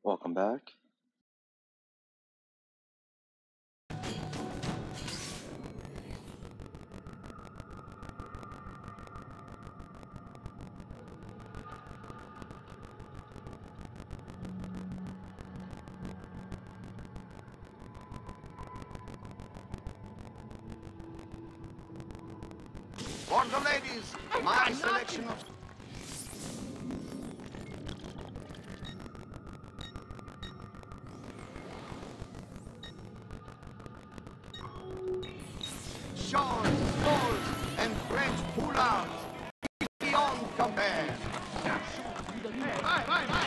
Welcome back. For the ladies, my selection of... shawls, shawls, and French poulards beyond compare. Vai, vai, vai!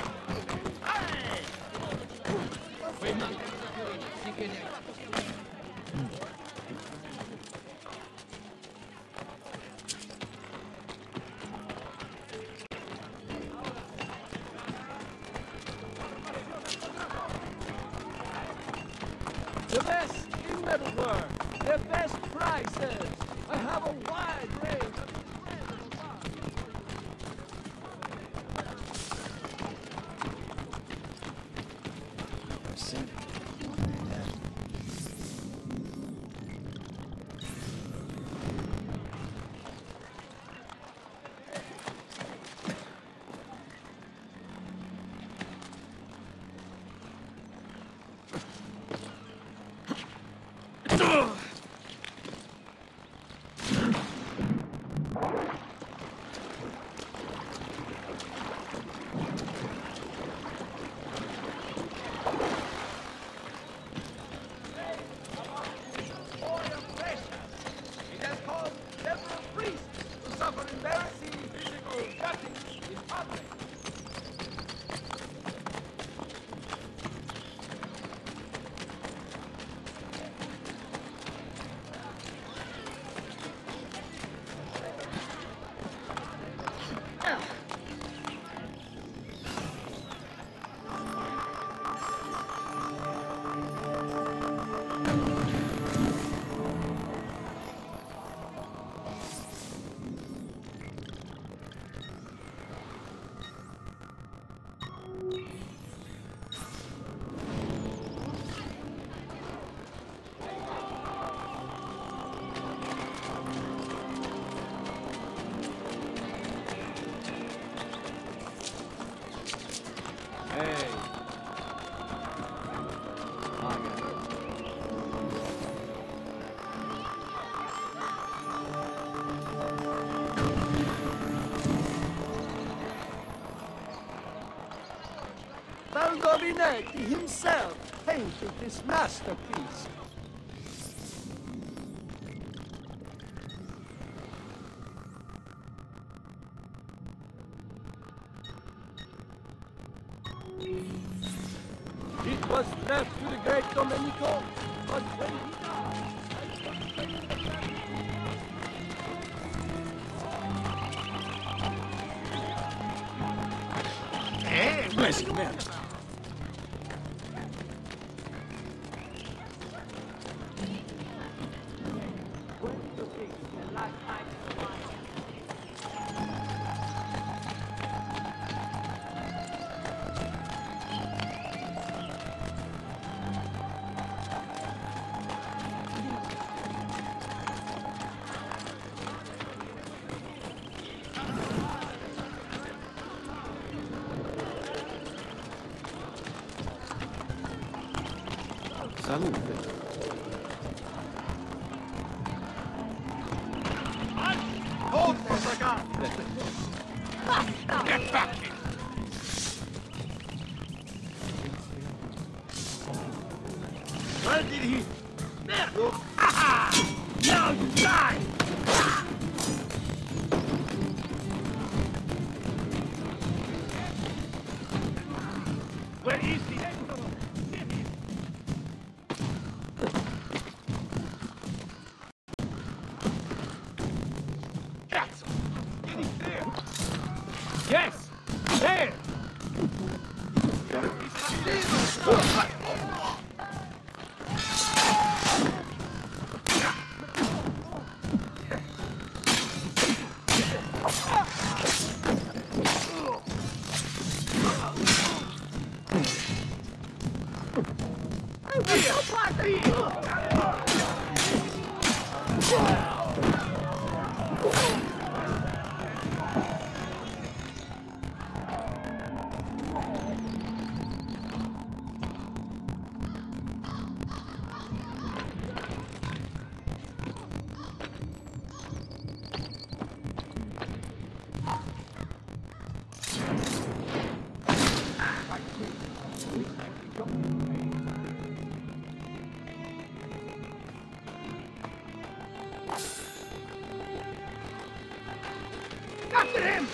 The best in metalwork, the best prices. I have a wide range of incredible parts. It has caused several priests to suffer embarrassing physical cuttings in public. Hey. Baldovinetti himself painted this masterpiece. It was left to the great Domenico, but when he died... Blessed man. Salute. Hold for Sagat! Get back here! Where did he... There! Look! Now you die! Where is he? Yes! There! After him!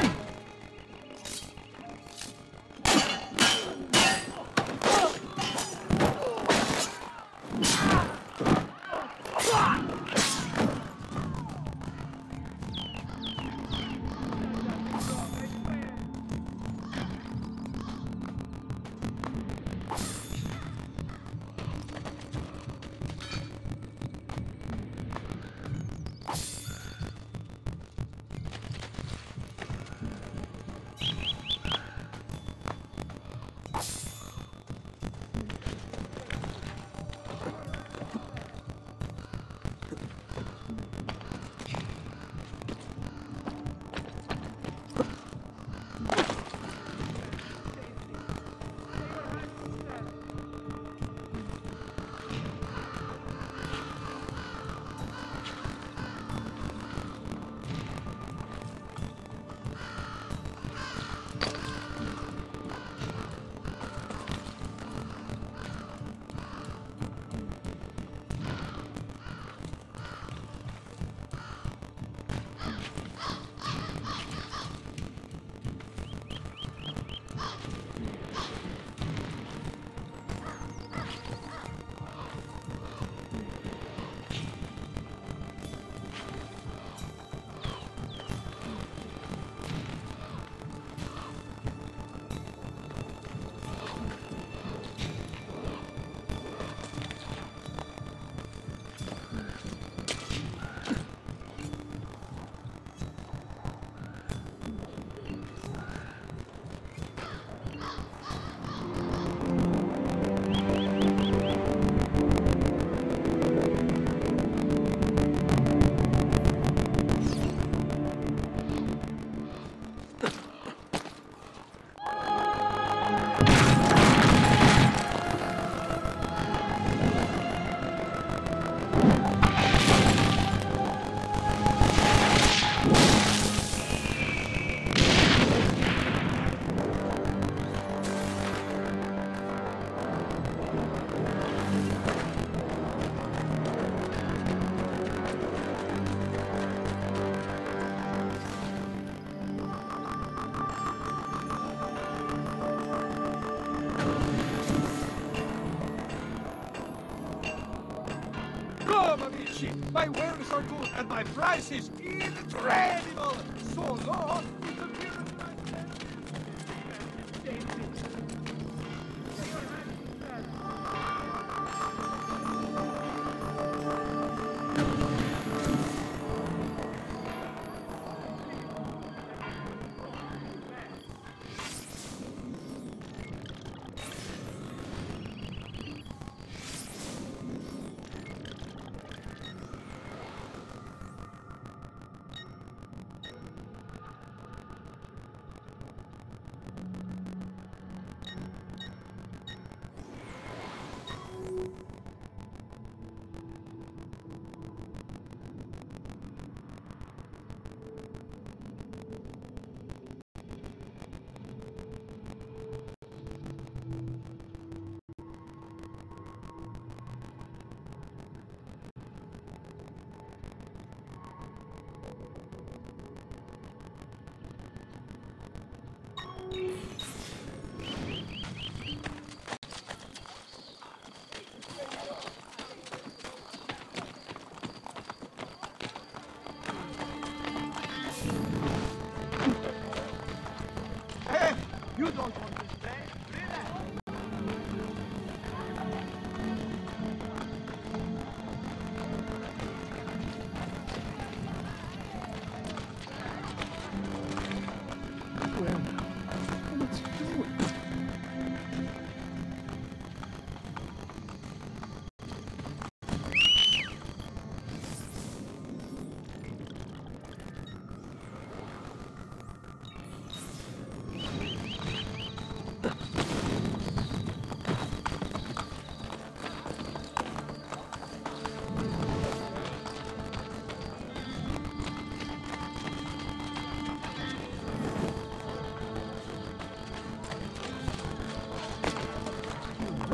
My wares are good, and my price is incredible! So long, it appears my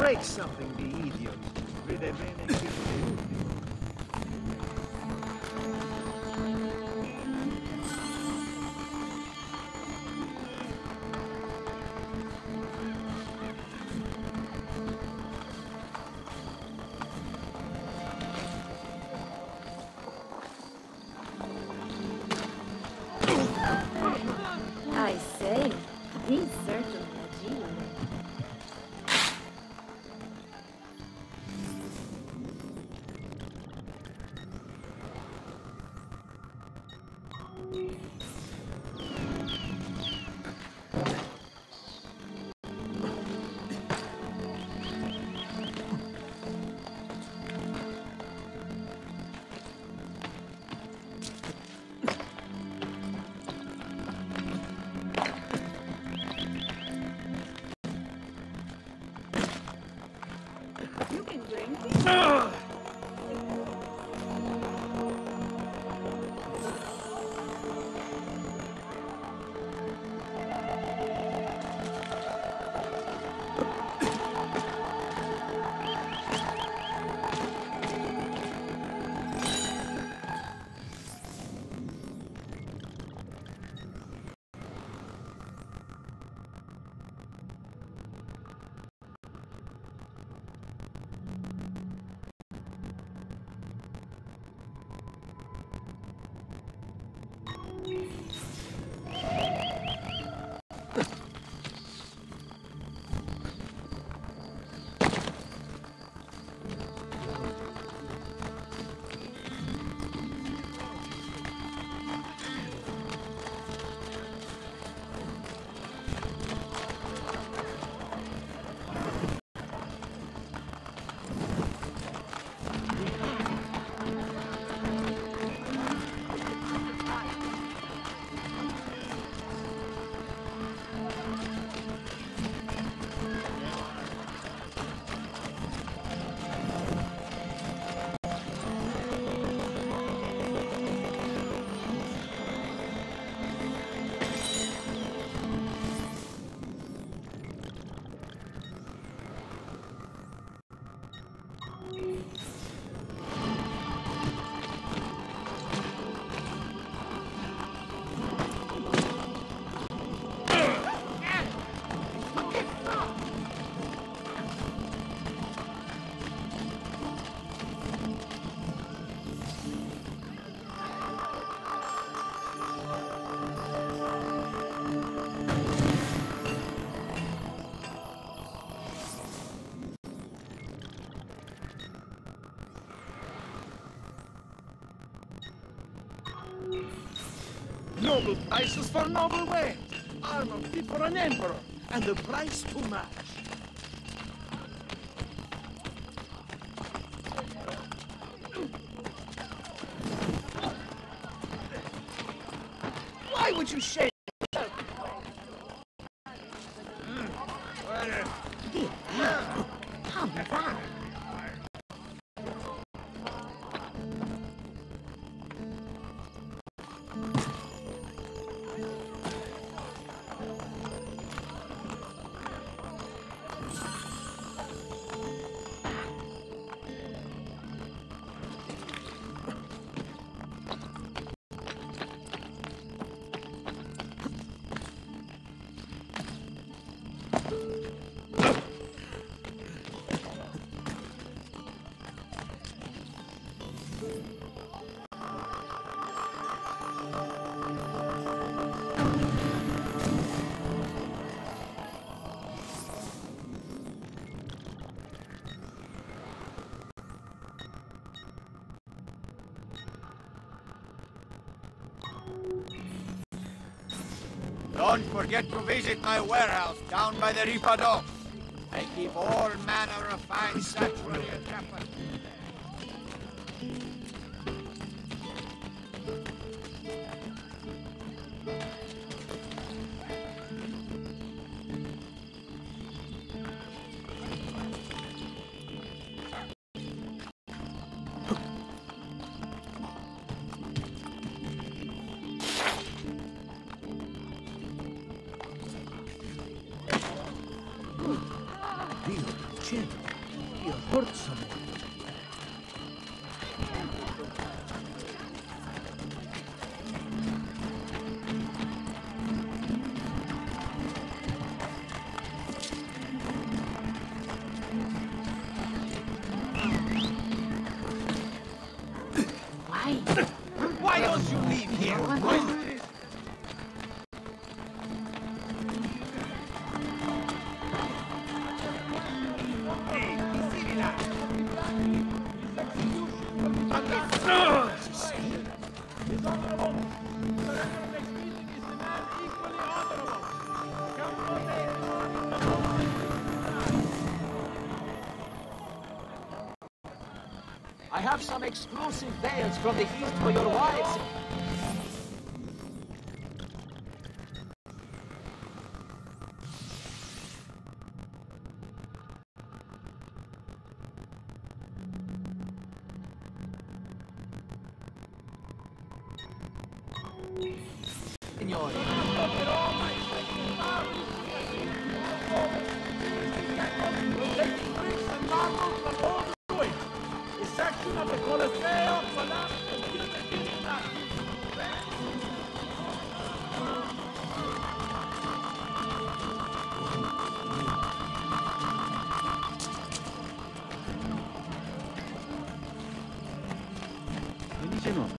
break something, the idiot. Vede bene che... I say, he's certainly a genius. You can drink it. Noble prices for noble wares. Armor fit for an emperor, and the price to match. Why would you shake? How's that? Don't forget to visit my warehouse down by the Ripa docks. I keep all manner of fine statuary and weapons. chin. You hurt someone. Why don't you leave here? Why do this? I have some exclusive veils from the East for your wives. Signore. Section of the Colosseo collapsed and Quindi c'è no.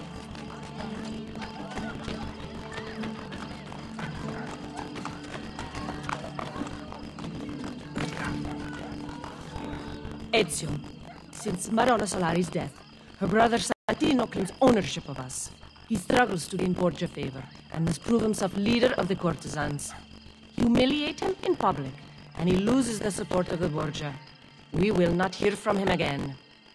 Ezio, since Madonna Solari's death, her brother Santino claims ownership of us. He struggles to gain Borgia favor and must prove himself leader of the courtesans. Humiliate him in public, and he loses the support of the Borgia. We will not hear from him again.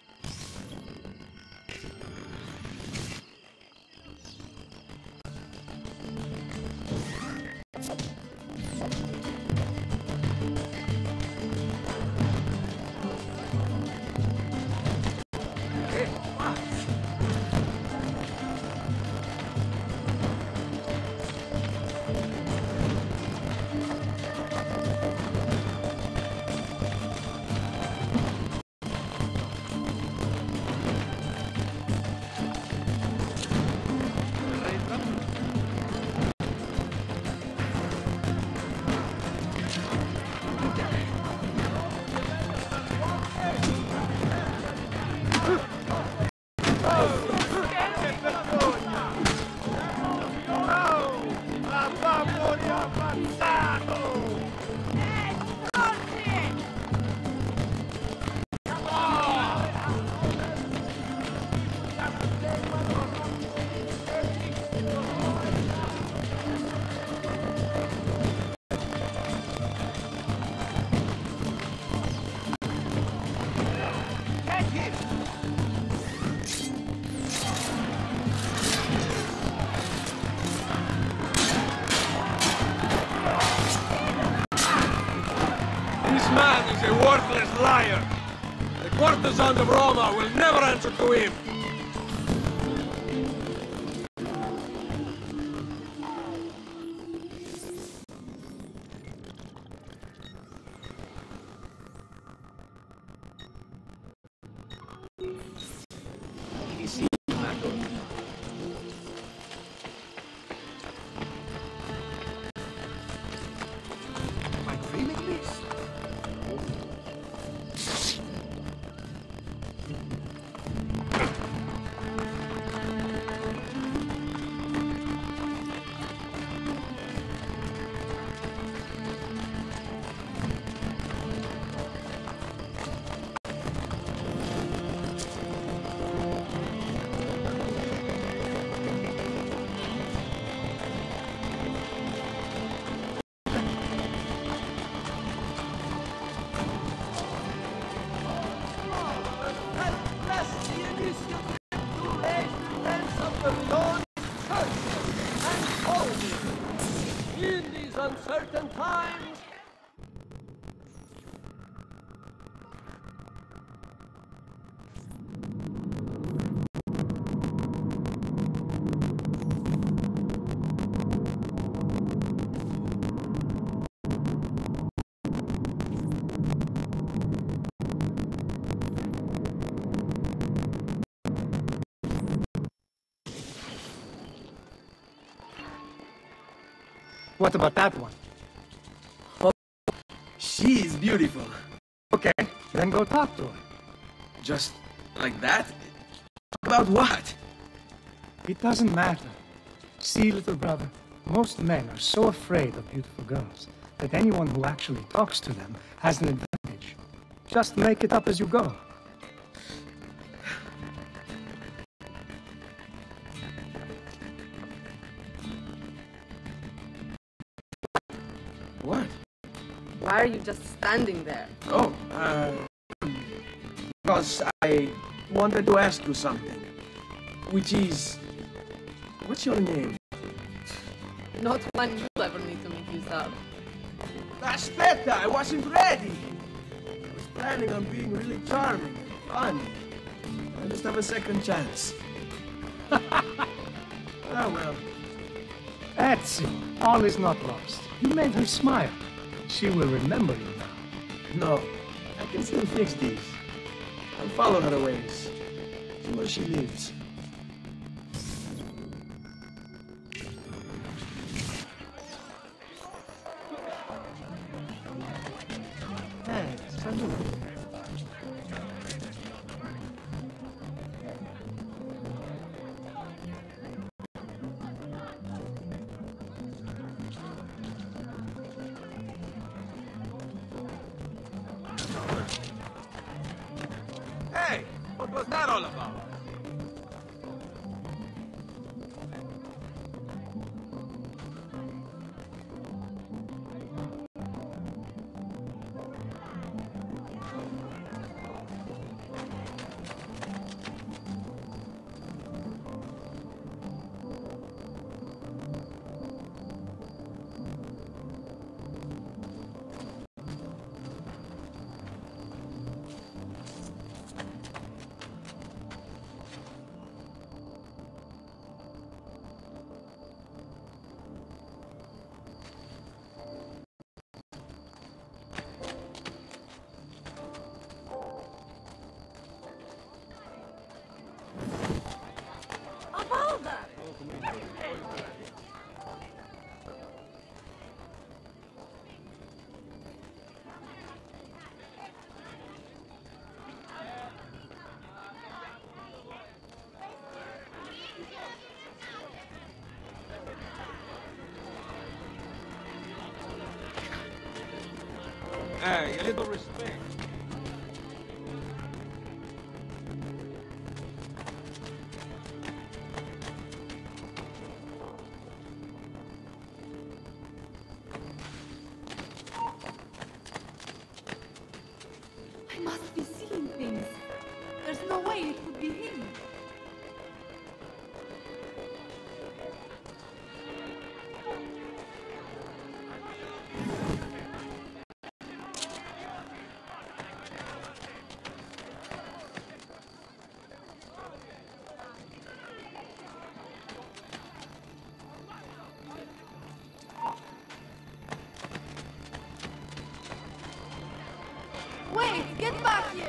This man is a worthless liar. The courtesans of Roma will never answer to him. Am I dreaming this? What about that one? She is beautiful. Okay, then go talk to her. Just like that? About what? It doesn't matter. See, little brother, most men are so afraid of beautiful girls that anyone who actually talks to them has an advantage. Just make it up as you go. What? Why are you just standing there? Oh, because I wanted to ask you something. Which is... What's your name? Not one you'll ever need to make use of. Aspetta, I wasn't ready. I was planning on being really charming and fun. I just have a second chance. Oh well. Ezio, all is not lost. You made her smile. She will remember you now. No, I can still fix these. I'll follow her ways. See where she lives. Hey, salute. Hey, what was that all about? Hey, a little respect. I must be seeing things. There's no way it could be him. Wait, get back here!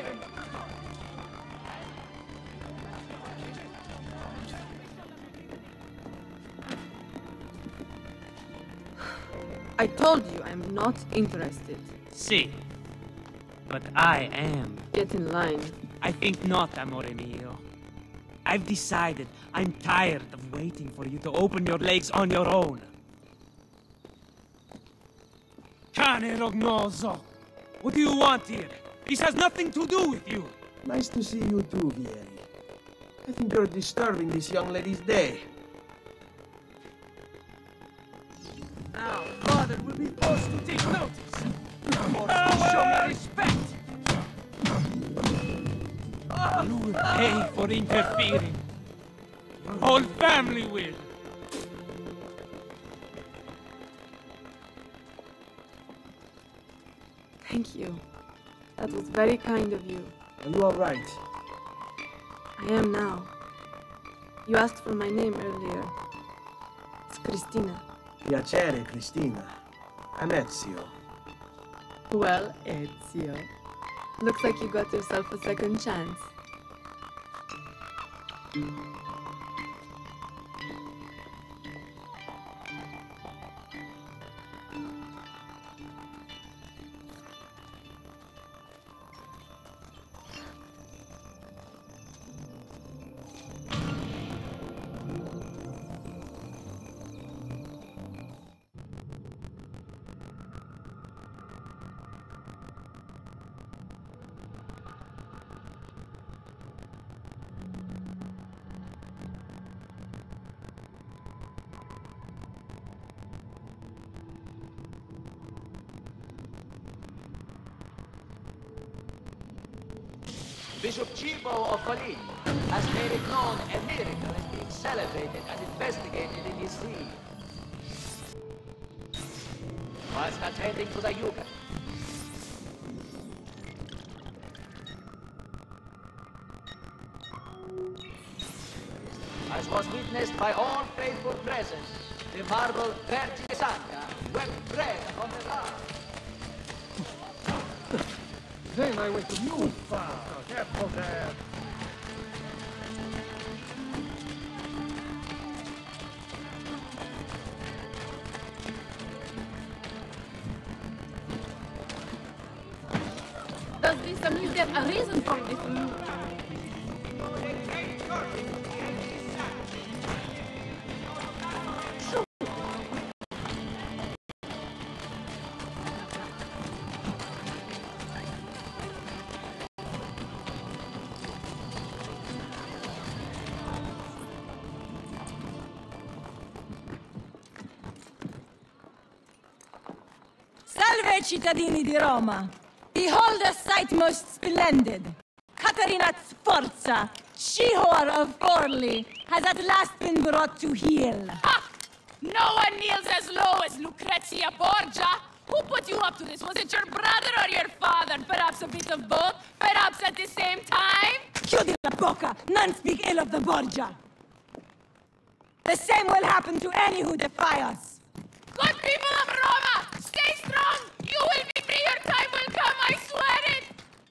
I told you I'm not interested. See, but I am. Get in line. I think not, amore mio. I've decided I'm tired of waiting for you to open your legs on your own. Cane rognoso! What do you want here? This has nothing to do with you. Nice to see you too, Vieri. I think you're disturbing this young lady's day. Now, Father will be forced to take notice. Forced to show me respect. You will pay for interfering. Your whole family will. Thank you. That was very kind of you. Are you all right? I am now. You asked for my name earlier. It's Cristina. Piacere, Cristina. I'm Ezio. Well, Ezio. Looks like you got yourself a second chance. Bishop Chibo of Colin has made it known a miracle is being celebrated and investigated in his see. Whilst attending to the Yucca. As was witnessed by all faithful present, the marble Vergine Santa wept bread upon the ground. Then I went to Mufa. Careful there. Does this amuse them? A reason for this move? Salve, cittadini di Roma! Behold a sight most splendid! Caterina Sforza, she-whore of Forli, has at last been brought to heel. Ha! No one kneels as low as Lucrezia Borgia! Who put you up to this? Was it your brother or your father? Perhaps a bit of both? Perhaps at the same time? Chiudi la bocca! None speak ill of the Borgia! The same will happen to any who defy us! Good people of Roma! Stay strong! You will be free! Your time will come! I swear it!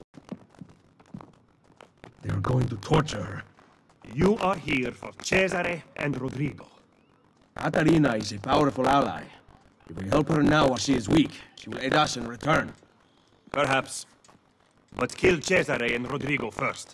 They are going to torture her. You are here for Cesare and Rodrigo. Caterina is a powerful ally. If we help her now while she is weak, she will aid us in return. Perhaps. But kill Cesare and Rodrigo first.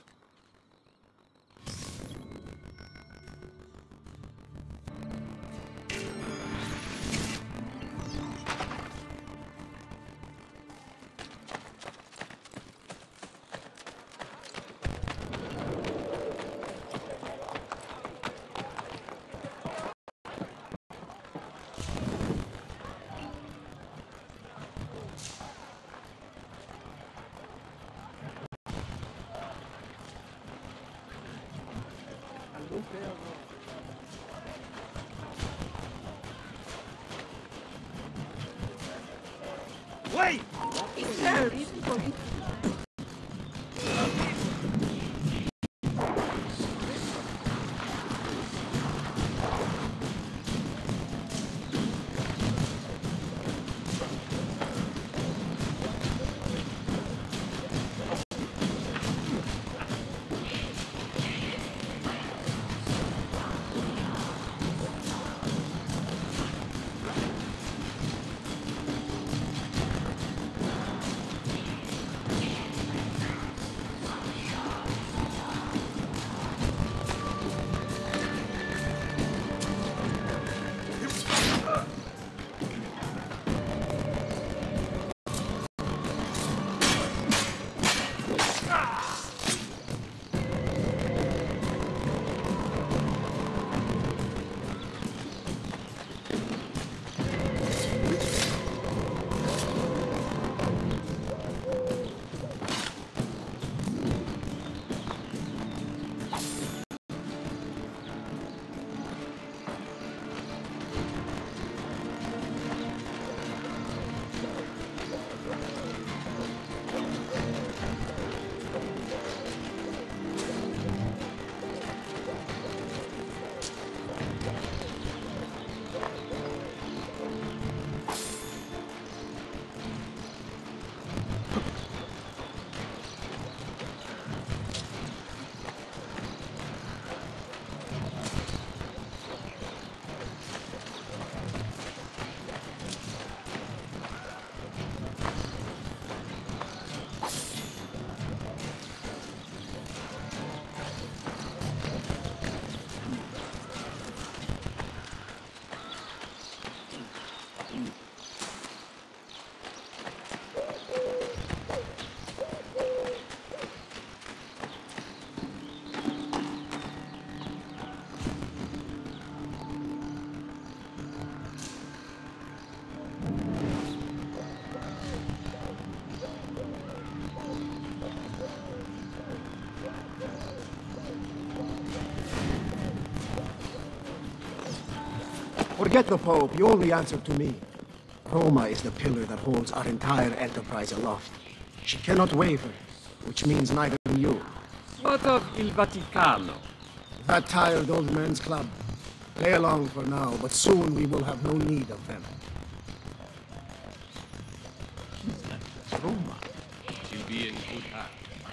Wait! Forget the Pope. You only answer to me. Roma is the pillar that holds our entire enterprise aloft. She cannot waver, which means neither can you. What of Il Vaticano? That tired old man's club. Play along for now, but soon we will have no need of them. Roma. She'll be in good hands.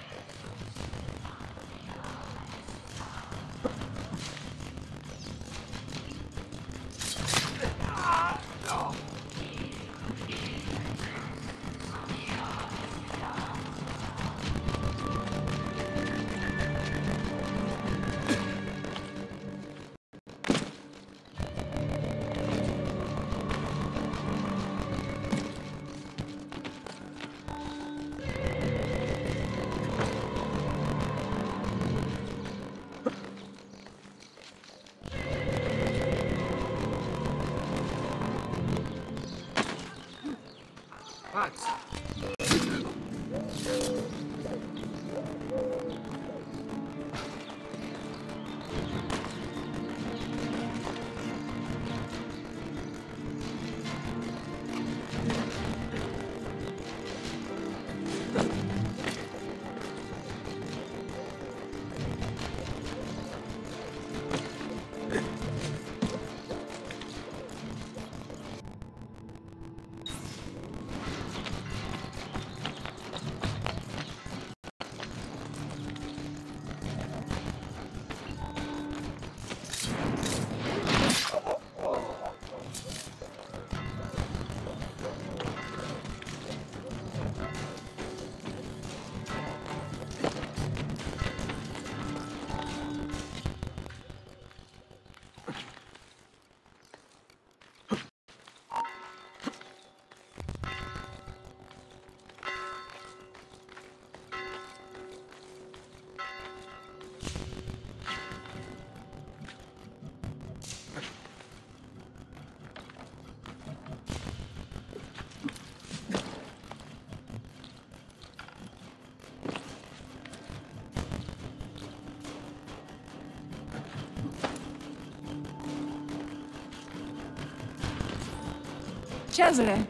Cesare.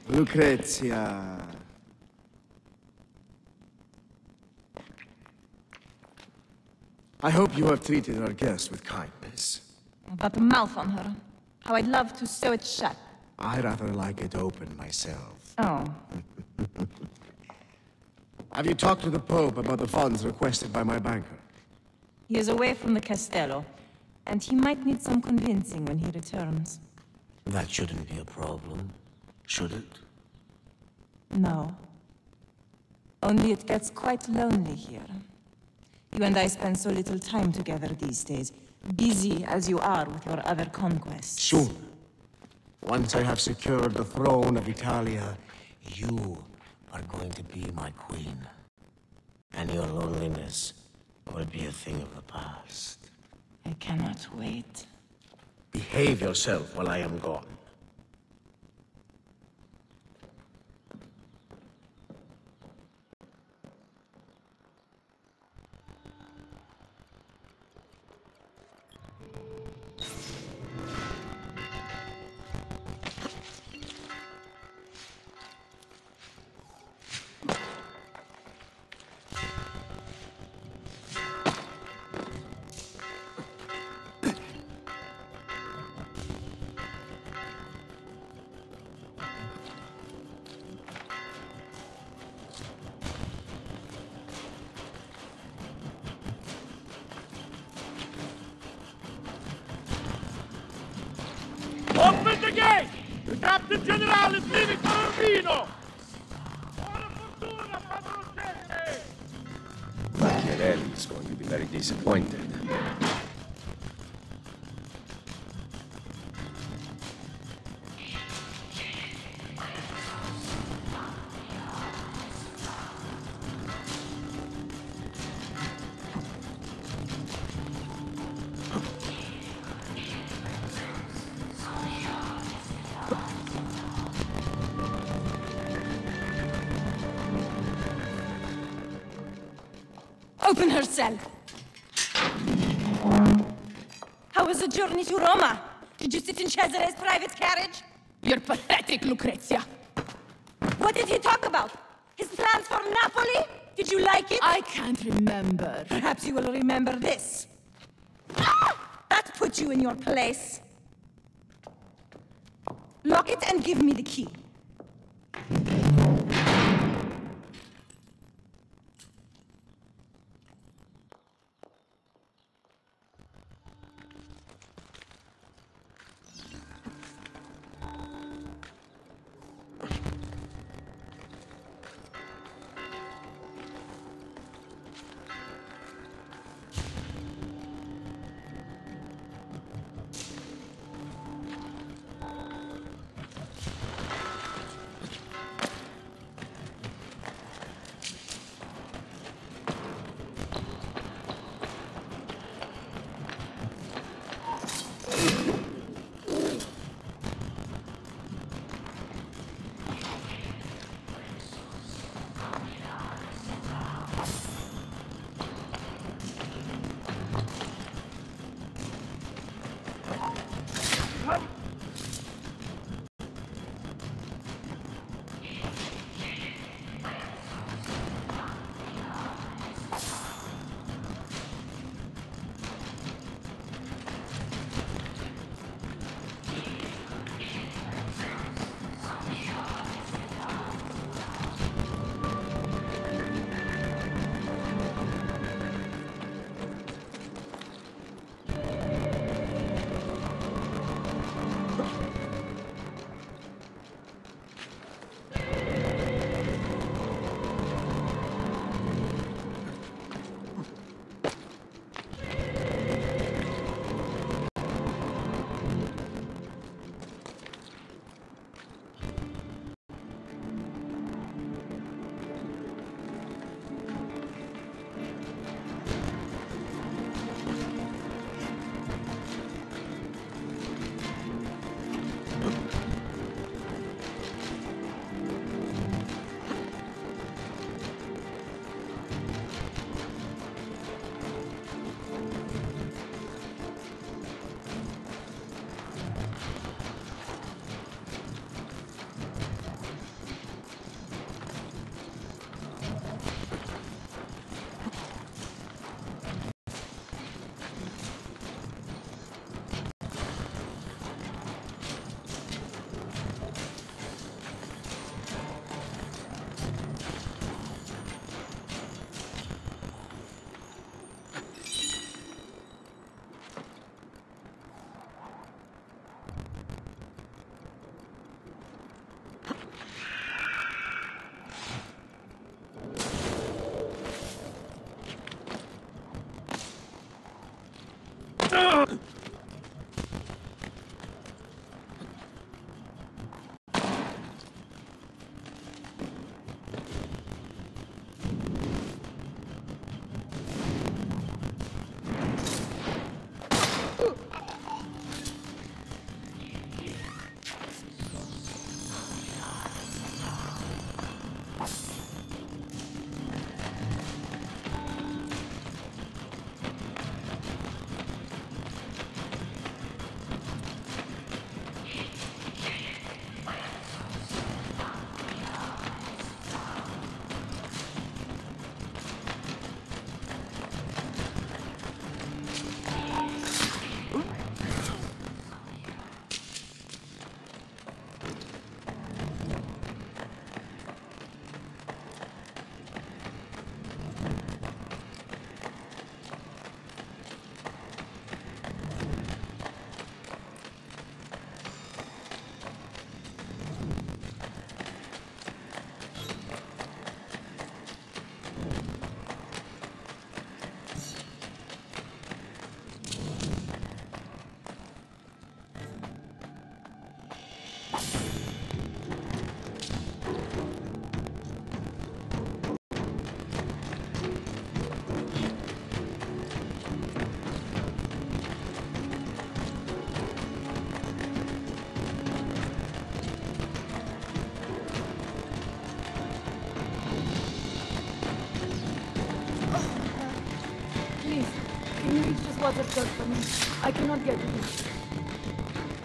Lucrezia. I hope you have treated our guest with kindness. Got a mouth on her. How I'd love to sew it shut. I rather like it open myself. Oh. Have you talked to the Pope about the funds requested by my banker? He is away from the Castello, and he might need some convincing when he returns. That shouldn't be a problem, should it? No. Only it gets quite lonely here. You and I spend so little time together these days, busy as you are with your other conquests. Soon. Once I have secured the throne of Italia, You are going to be my queen. And your loneliness will be a thing of the past. I cannot wait. behave yourself while I am gone. Open the gate! The Captain General is leaving for Urbino! Buona fortuna, Padroncelli! Machiavelli is going to be very disappointed. Open her cell. How was the journey to Roma? Did you sit in Cesare's private carriage? You're pathetic, Lucrezia. What did he talk about? His plans for Napoli? Did you like it? I can't remember. Perhaps you will remember this. That puts you in your place. Lock it and give me the key. Please, can you reach this water just for me? I cannot get it.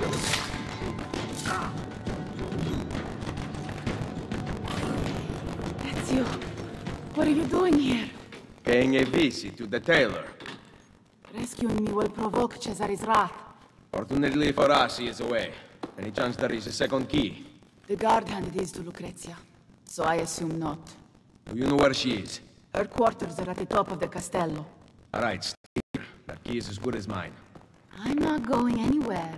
Ezio, what are you doing here? Paying a visit to the tailor. Rescuing me will provoke Cesare's wrath. Fortunately for us, he is away. Any chance there is a second key? The guard handed his to Lucrezia, so I assume not. Do you know where she is? Her quarters are at the top of the castello. All right, stay here. That key is as good as mine. I'm not going anywhere.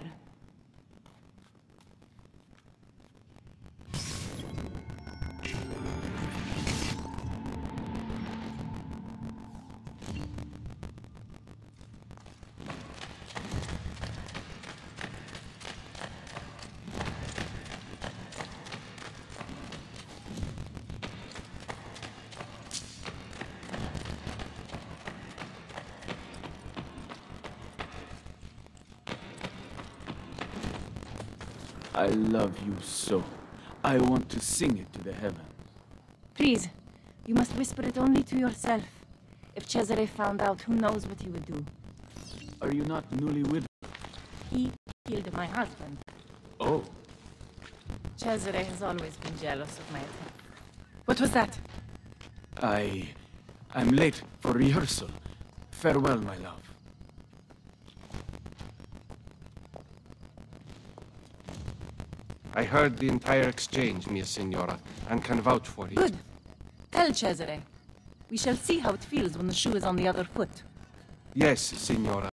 I love you so. I want to sing it to the heavens. Please, you must whisper it only to yourself. If Cesare found out, who knows what he would do. Are you not newly widowed? He killed my husband. Oh. Cesare has always been jealous of my attack. What was that? I'm late for rehearsal. Farewell, my love. I heard the entire exchange, mia signora, and can vouch for it. Good. Tell Cesare. We shall see how it feels when the shoe is on the other foot. Yes, signora.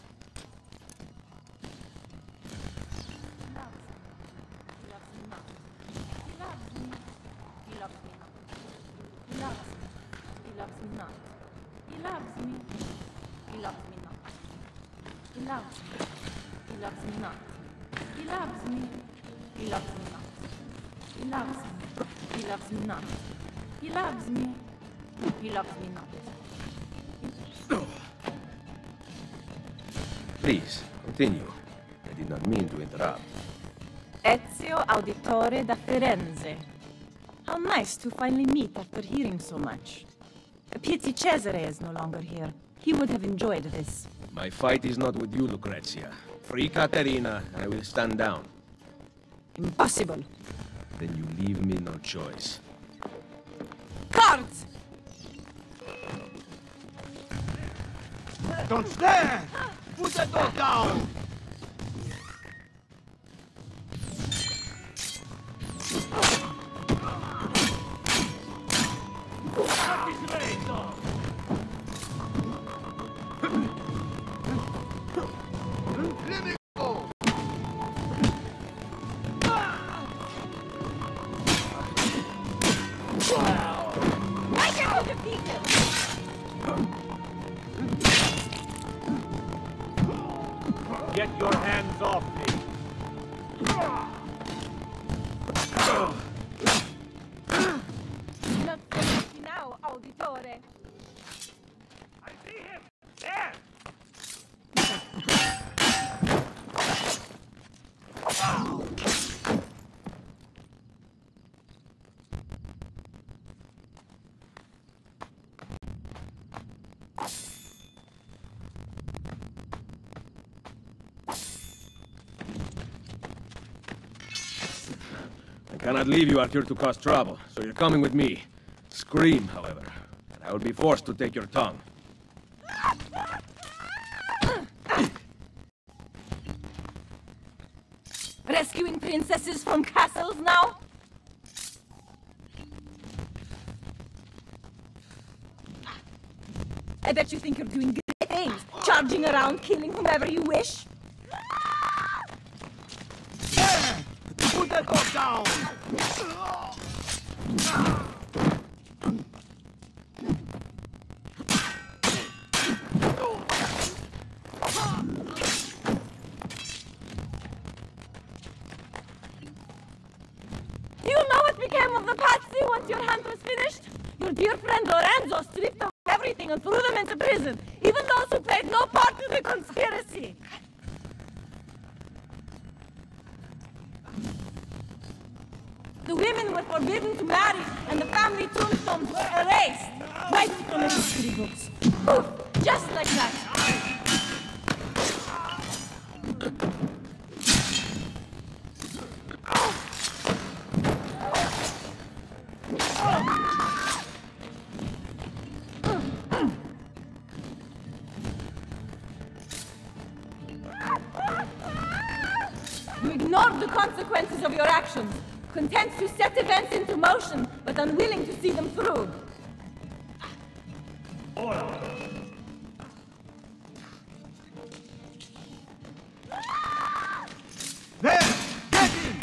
Please, continue. I did not mean to interrupt. Ezio Auditore da Firenze. How nice to finally meet after hearing so much. A pity Cesare is no longer here. He would have enjoyed this. My fight is not with you, Lucrezia. Free Caterina, I will stand down. Impossible. Then you leave me no choice. Cards! Don't stand! Put that dog down! Let me go! I can defeat him! Get your hands off me! Not so now, Auditore. I see him! There! I cannot leave you out here to cause trouble, so you're coming with me. Scream, however, and I will be forced to take your tongue. Rescuing princesses from castles now? I bet you think you're doing great things, charging around, killing whomever you wish. Put that dog down! Do you know what became of the Pazzi once your hunt was finished? Your dear friend Lorenzo stripped them of everything and threw them into prison, even those who played no part in the conspiracy. The women were forbidden to marry, and the family tombstones were erased. Right from the history books. Poof! Just like that. consequences of your actions, content to set events into motion, but unwilling to see them through. There! Get him!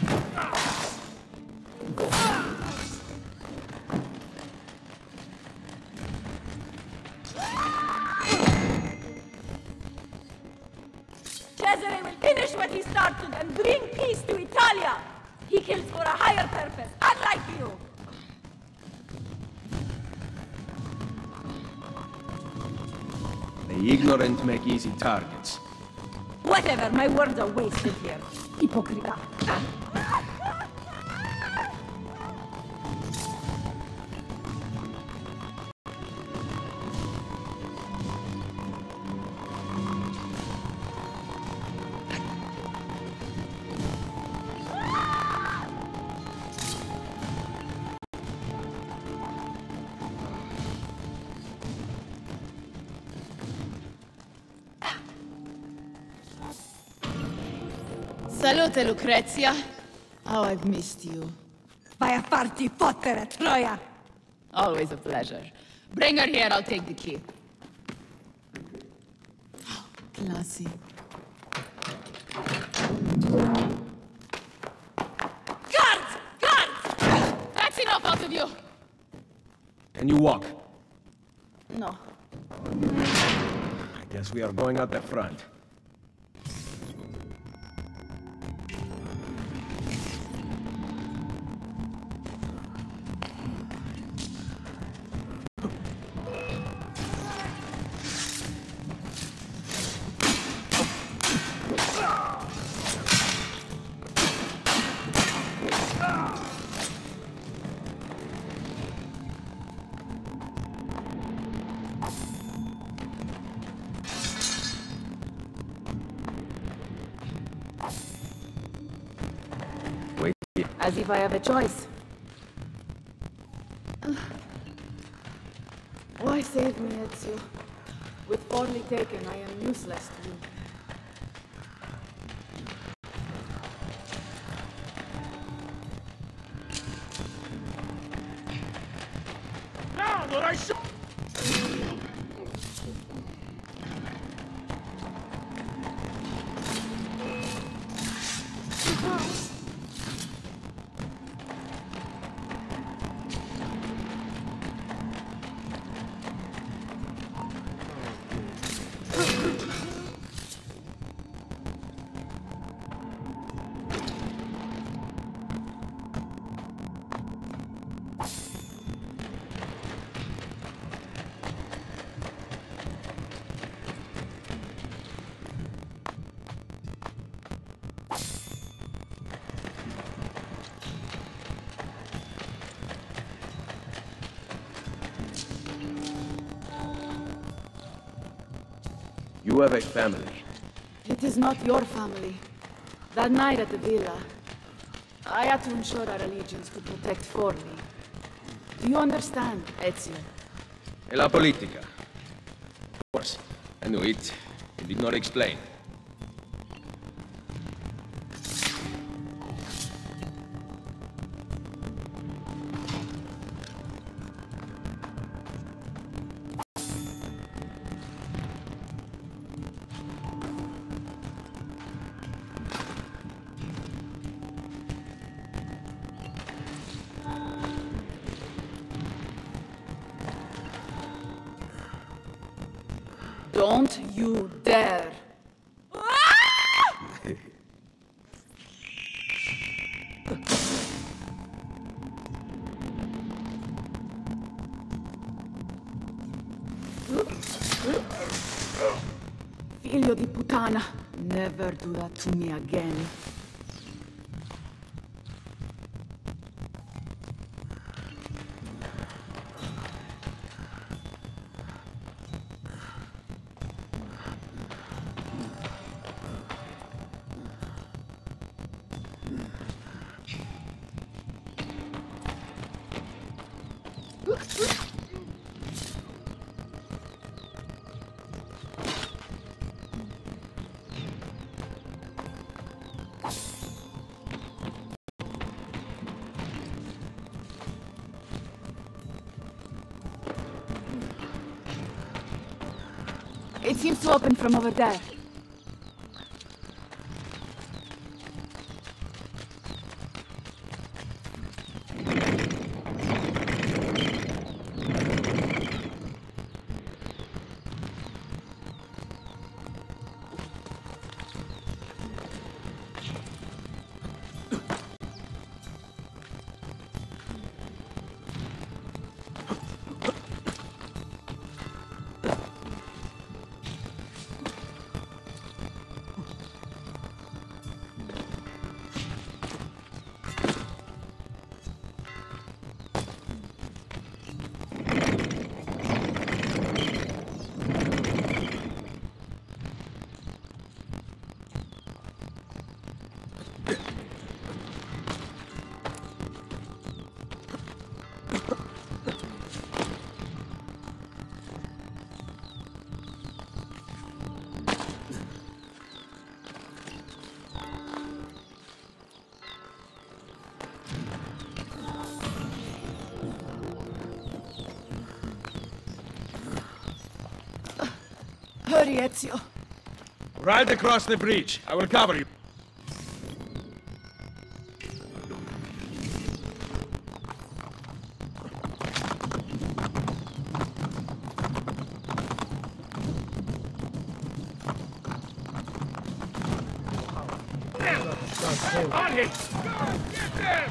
Cesare will finish what he started and bring peace to Italia. He kills for a higher purpose, unlike you. The ignorant make easy targets. Whatever, my words are wasted here. Hypocrita. Salute, Lucrezia. Oh, I've missed you. Vai a farti fottere, Troia! Always a pleasure. Bring her here, I'll take the key. Classy. Guards! Guards! That's enough out of you! Can you walk? No. I guess we are going out the front. As if I have a choice. Why save me, Ezio? With Forli taken, I am useless to you. Now that I show... You have a family. It is not your family. That night at the villa, I had to ensure our allegiance to protect Forli. Do you understand, Ezio? E la politica. Of course. I knew it. You did not explain. Don't you dare! Figlio di puttana, never do that to me again. It seems to open from over there. Hurry, Ezio. Ride across the breach. I will cover you. On him! Get there!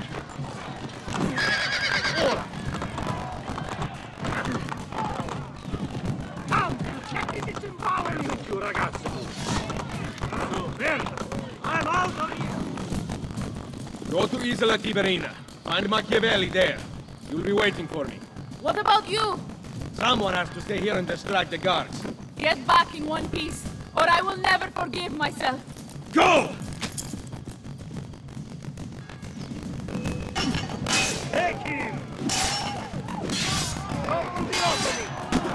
I'm out of here! Go to Isola Tiberina. Find Machiavelli there. You'll be waiting for me. What about you? Someone has to stay here and distract the guards. Get back in one piece, or I will never forgive myself. Go! Take him! Open the opening!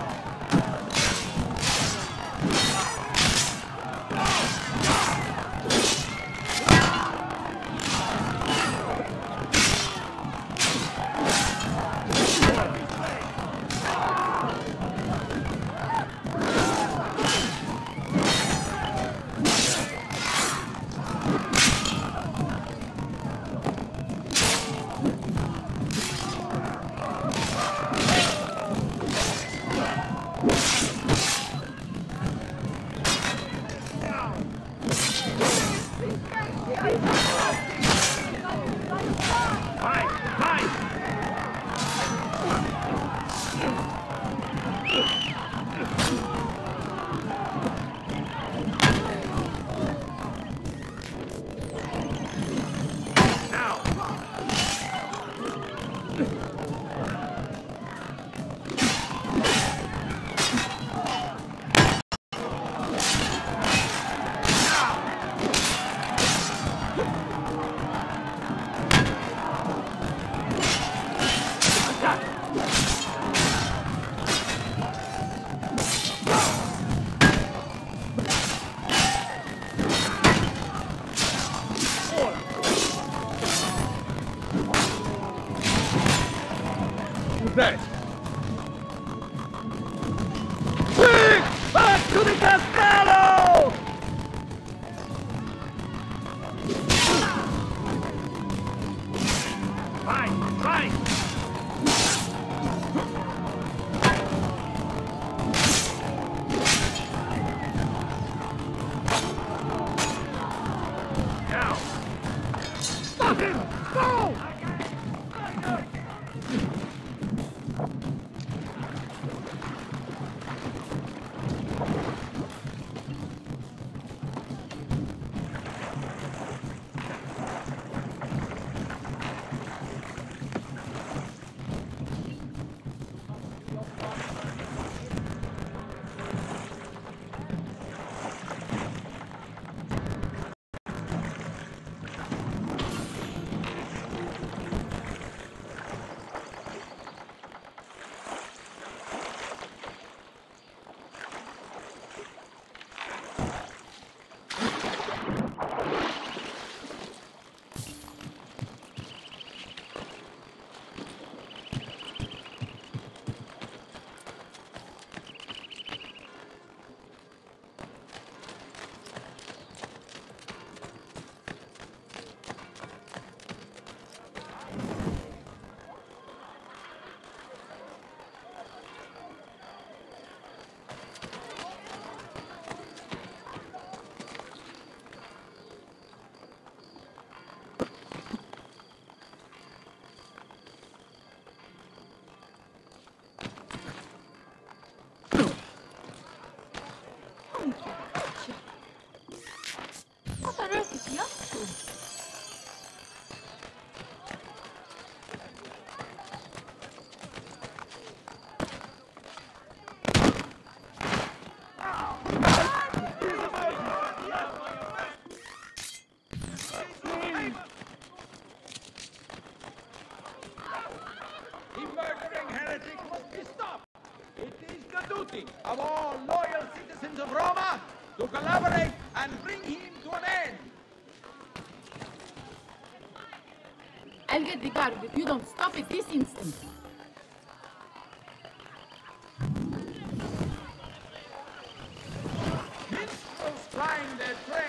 That. Quick! Back to the Castello! Right, right! Now! Stop him! Go! duty of all loyal citizens of Roma to collaborate and bring him to an end. I'll get the guard if you don't stop it this instant. Minstrels trying their trade.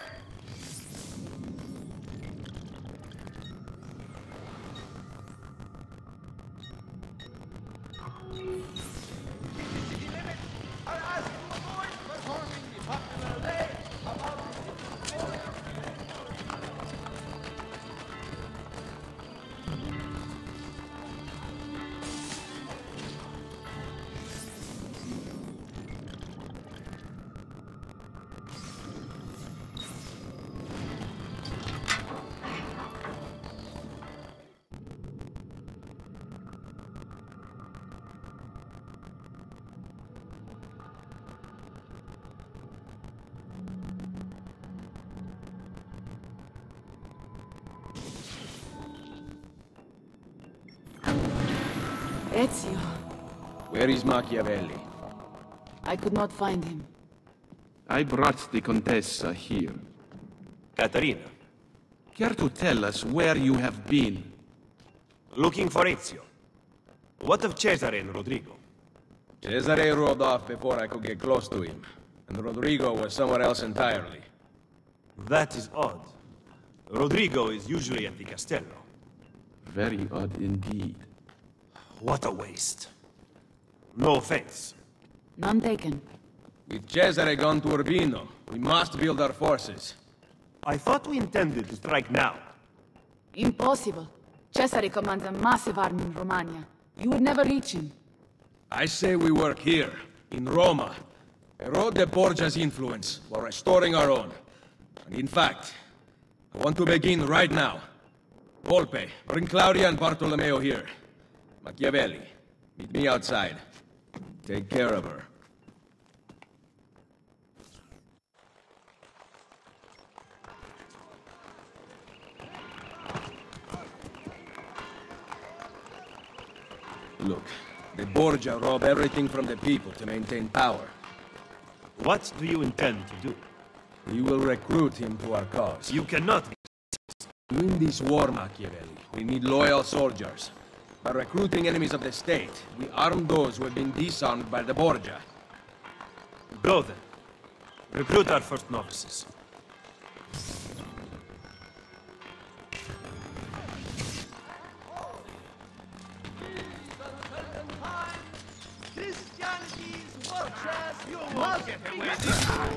Ezio. Where is Machiavelli? I could not find him. I brought the Contessa here. Caterina. Care to tell us where you have been? Looking for Ezio. What of Cesare and Rodrigo? Cesare rode off before I could get close to him, and Rodrigo was somewhere else entirely. That is odd. Rodrigo is usually at the Castello. Very odd indeed. What a waste. No offense. None taken. With Cesare gone to Urbino, we must build our forces. I thought we intended to strike now. Impossible. Cesare commands a massive army in Romagna. You would never reach him. I say we work here, in Roma. Erode the Borgia's influence while restoring our own. And in fact, I want to begin right now. Volpe, bring Claudia and Bartolomeo here. Machiavelli, meet me outside. Take care of her. Look, the Borgia rob everything from the people to maintain power. What do you intend to do? We will recruit him to our cause. You cannot. To win this war, Machiavelli, we need loyal soldiers. By recruiting enemies of the state, we arm those who have been disarmed by the Borgia. Go then. Recruit our first novices. Christianity's fortress, you must get away this time.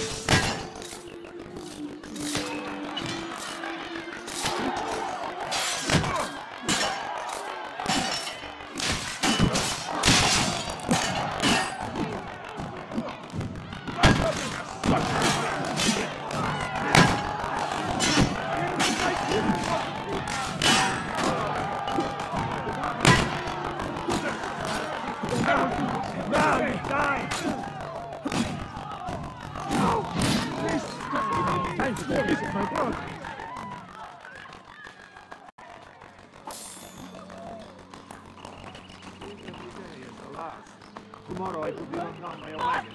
Tomorrow I could be run down by a wagon.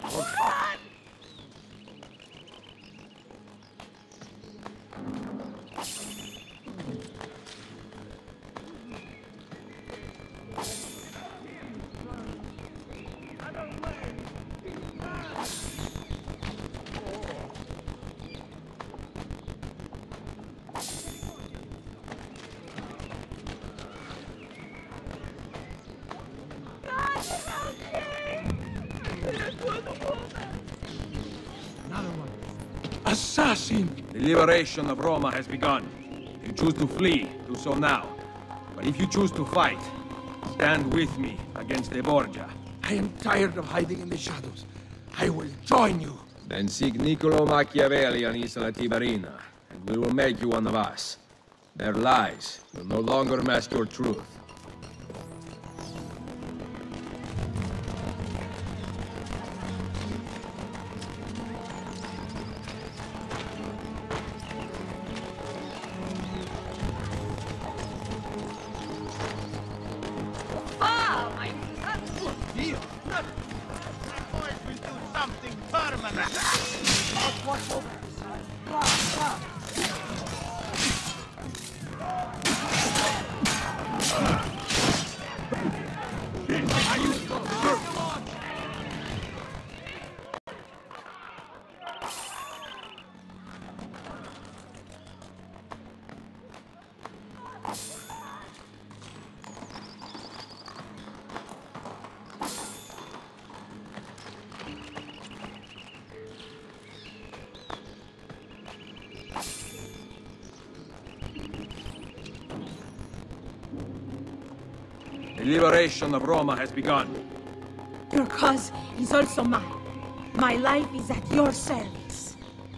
Assassin! The liberation of Roma has begun. If you choose to flee, do so now. But if you choose to fight, stand with me against the Borgia. I am tired of hiding in the shadows. I will join you. Then seek Niccolo Machiavelli on Isola Tiberina, and we will make you one of us. Their lies will no longer mask your truth. permanent. The liberation of Roma has begun. Your cause is also mine. My life is at your service.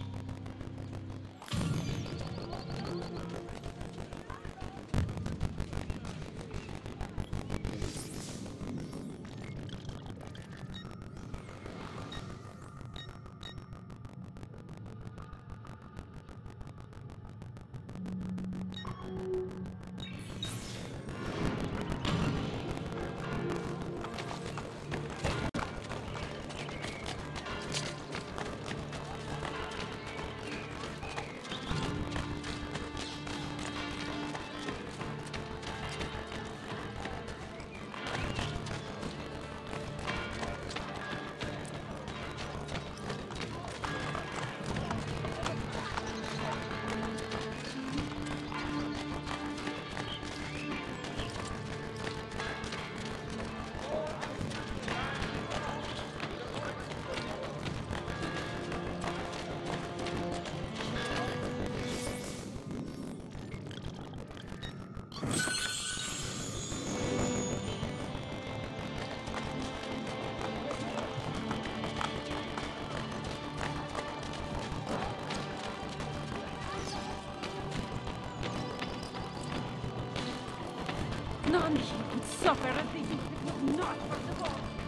None here could suffer as they did if it was not for the war.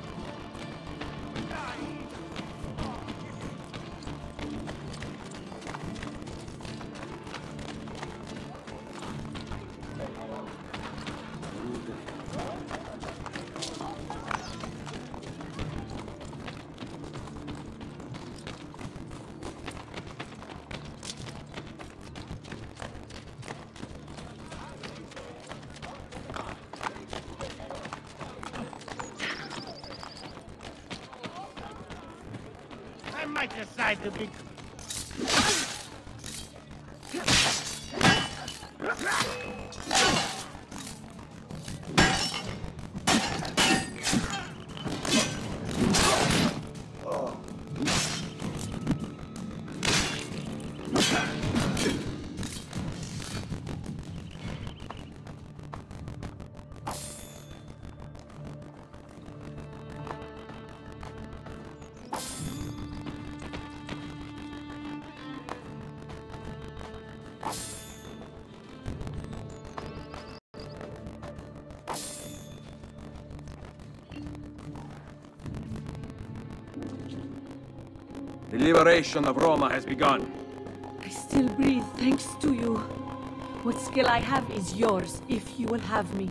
I might decide to be... The liberation of Roma has begun. I still breathe thanks to you. What skill I have is yours, if you will have me.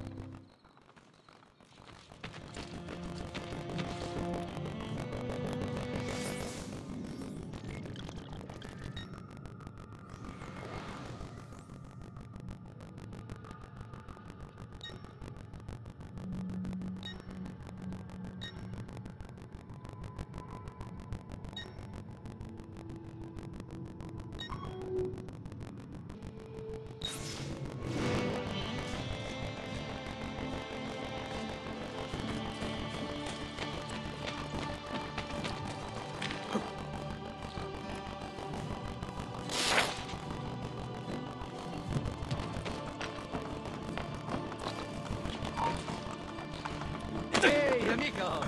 Hey, amico!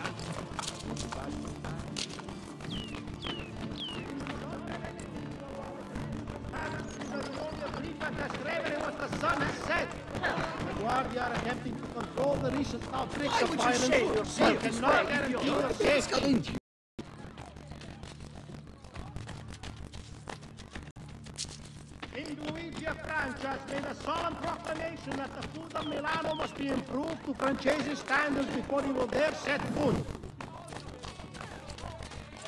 Guardia are attempting to control the recent outbreaks Why of would you violence. shave yourself? You cannot guarantee your safety. King Luigi of Francia has made a solemn proclamation that the food of Milano must be improved to Francese standards before he will dare set foot.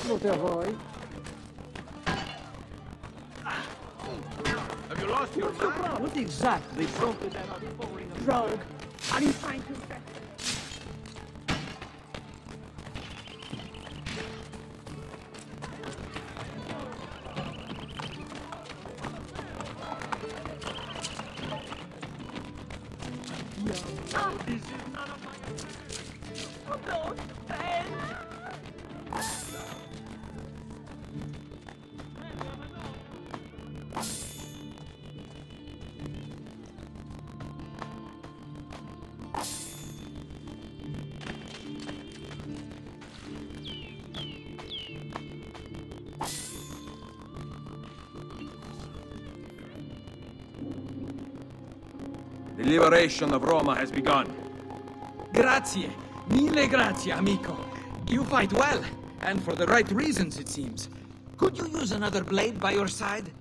Salute a voi. Have you lost your mind? What exactly prompted that outpouring of rogue? Are you trying to... The liberation of Roma has begun. Grazie. Mille grazie, amico. You fight well, and for the right reasons, it seems. Could you use another blade by your side?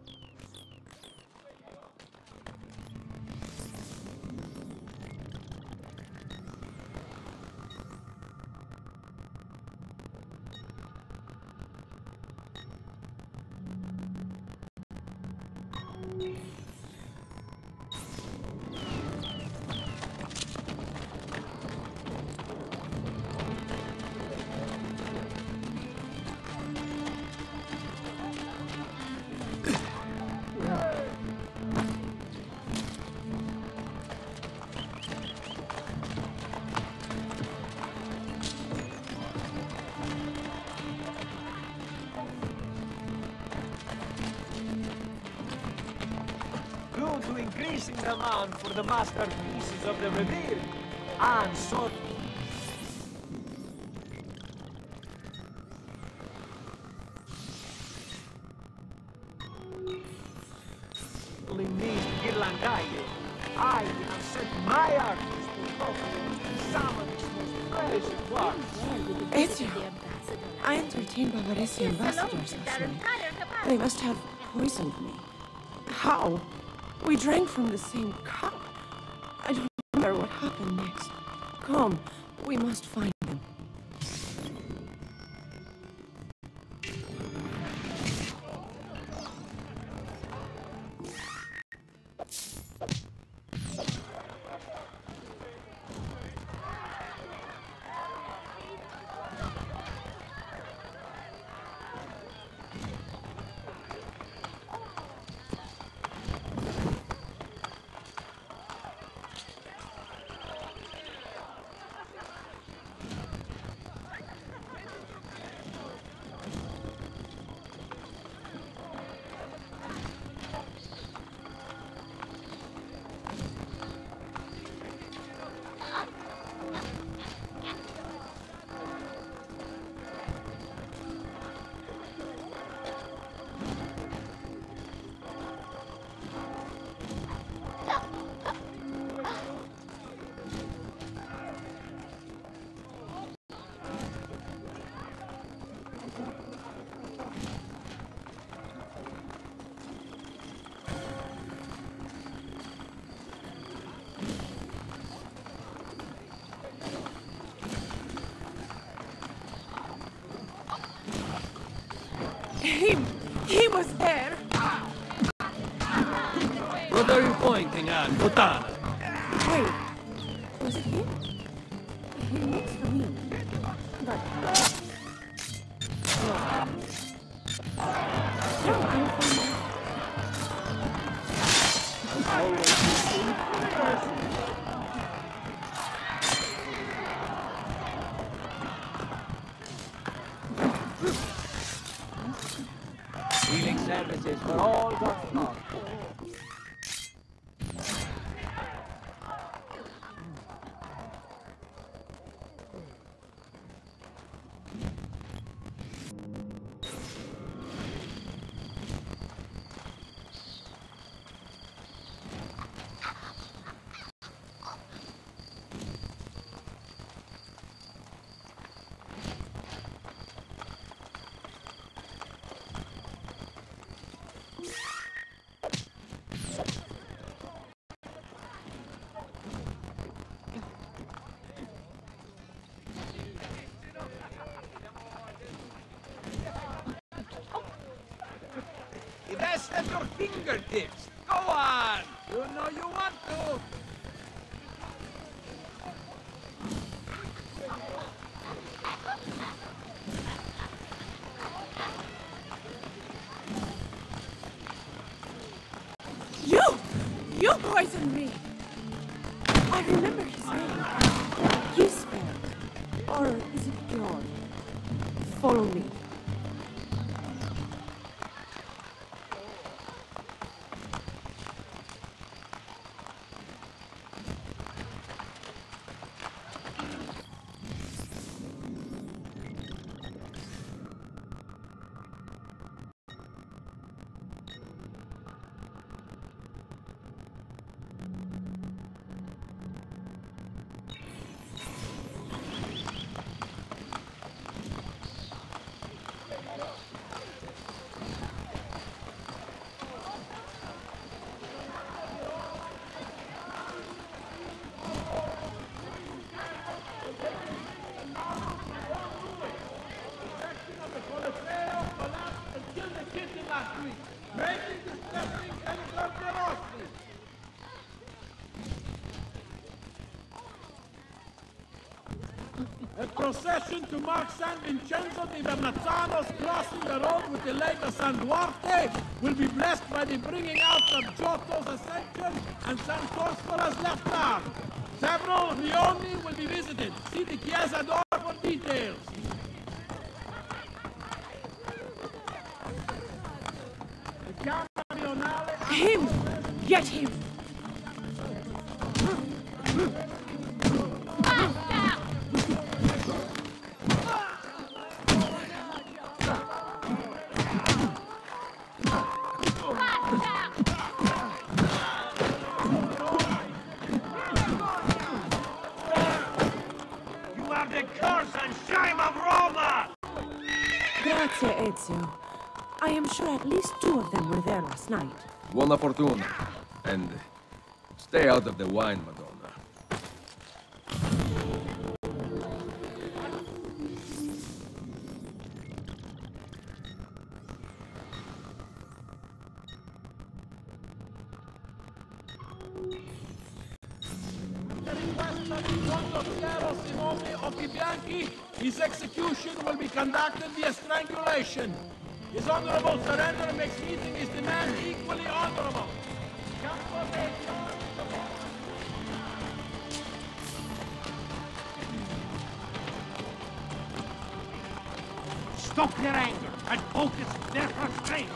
To increasing the amount for the masterpieces of the revered, and so... Means Ghirlandaio. I have sent my artists to cultivate some of its most precious works. Ezio, I entertained Barbaresi ambassadors last night. They must have poisoned me. How? We drank from the same cup. I don't remember what happened next. Come, we must find them. He was there. What are you pointing at, Butana? Wait, was it him? He looks familiar. But... Healing services for all gone wrong. fingertips. Go on! You know you want to. You poisoned me! I remember his name. Gisbert. Or is it Bjorn? Follow me. A procession to mark San Vincenzo di Vernazzanos crossing the road with the Lake of San Duarte will be blessed by the bringing out of Giotto's Ascension and San Corspola's left arm. Several rioni will be visited. See the Chiesa d'Or for details. Him! Get him! Grazie, Ezio. I am sure at least 2 of them were there last night. Buona fortuna. And stay out of the wine, Madonna. His execution will be conducted via strangulation. His honorable surrender makes meeting his demand equally honorable. Stop their anger and focus their frustration.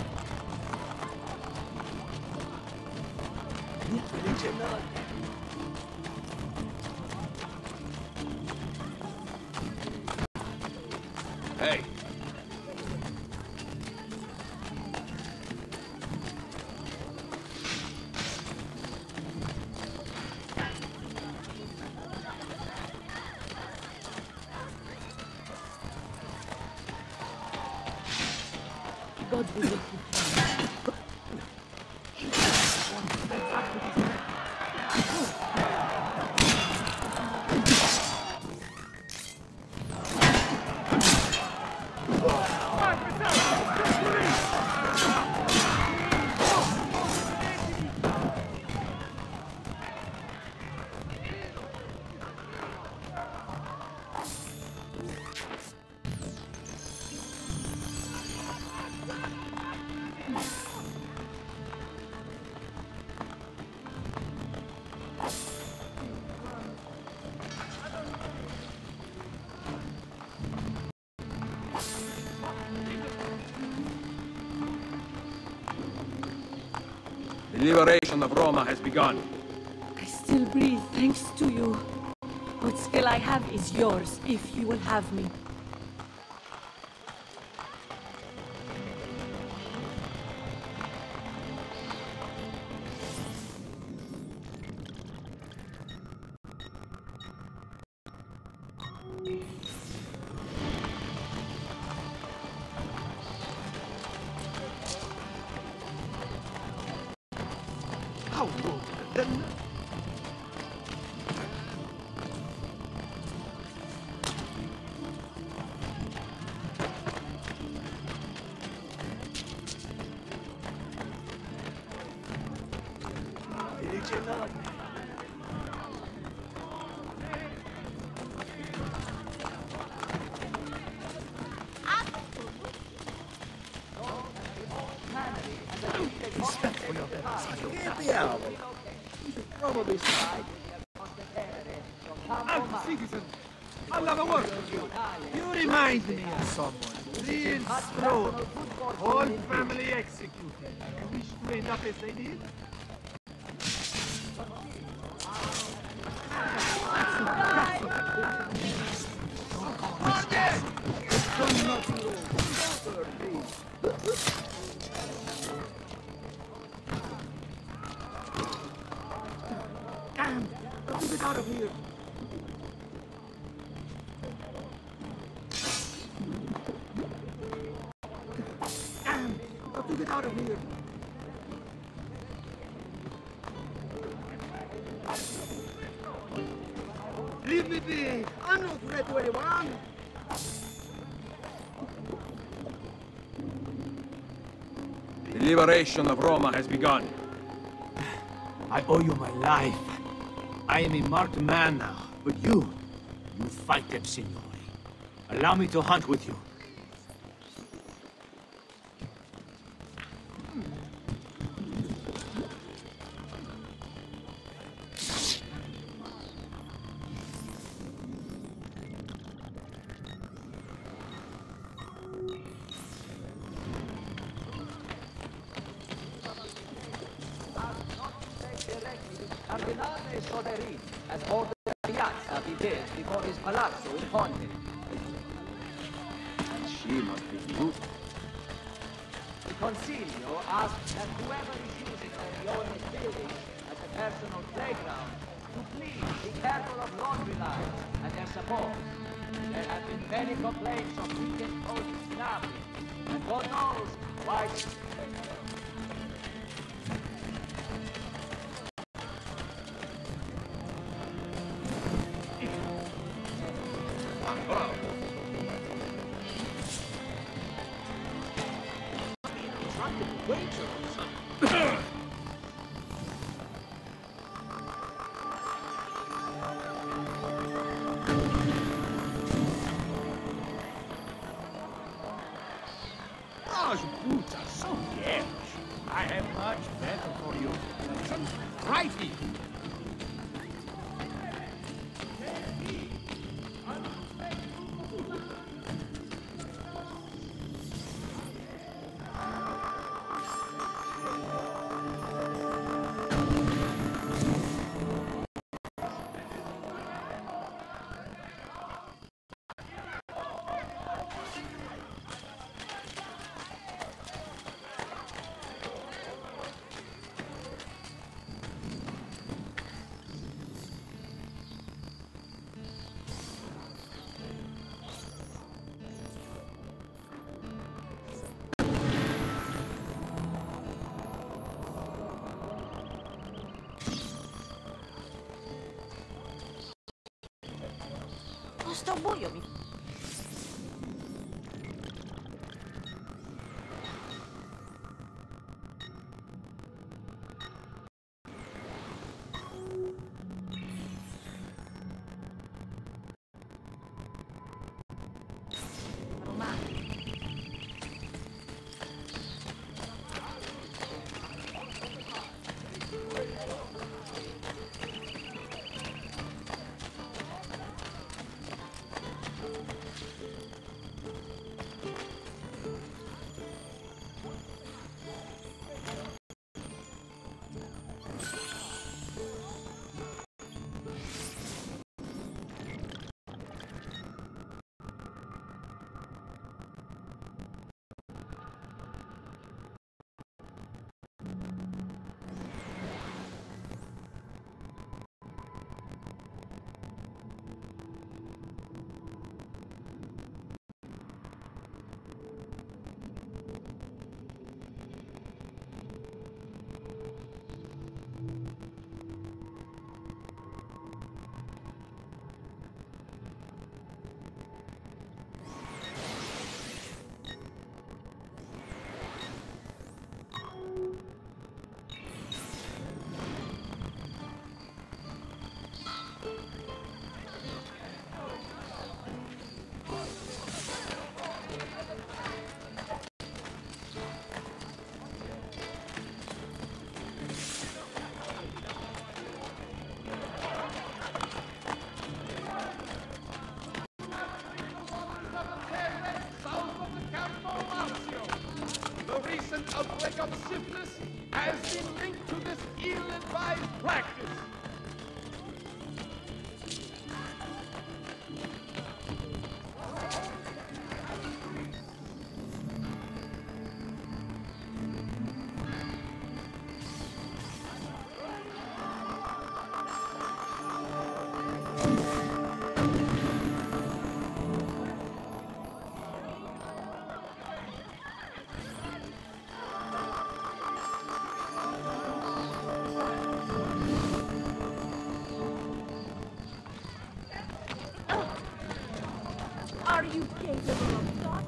Hey. God will let you. The liberation of Roma has begun. I still breathe thanks to you. What skill I have is yours, if you will have me. How rude. will be strike. Citizen, I'll have a word with you. You remind me of someone. Real strong. Whole family executed. You wish to end up as they did? Damn! Let's get out of here! Damn! Let's get out of here! Leave me be! I'm not threat to anyone! The liberation of Roma has begun. I owe you my life. I am a marked man now, but you fight them, signore. Allow me to hunt with you. Cardinale Soderini has ordered the piazza be built before his palazzo in Ponte. And she must be beautiful. The Consiglio asks that whoever is using Orione's building as a personal playground to please be careful of laundry lines and their support. There have been many complaints of weekend post staffing, and God knows why. Those boots are so garish. I have much better for you. Some rifle. Sto buio mi... outbreak of syphilis has been linked to this ill-advised practice. Are you capable of thought?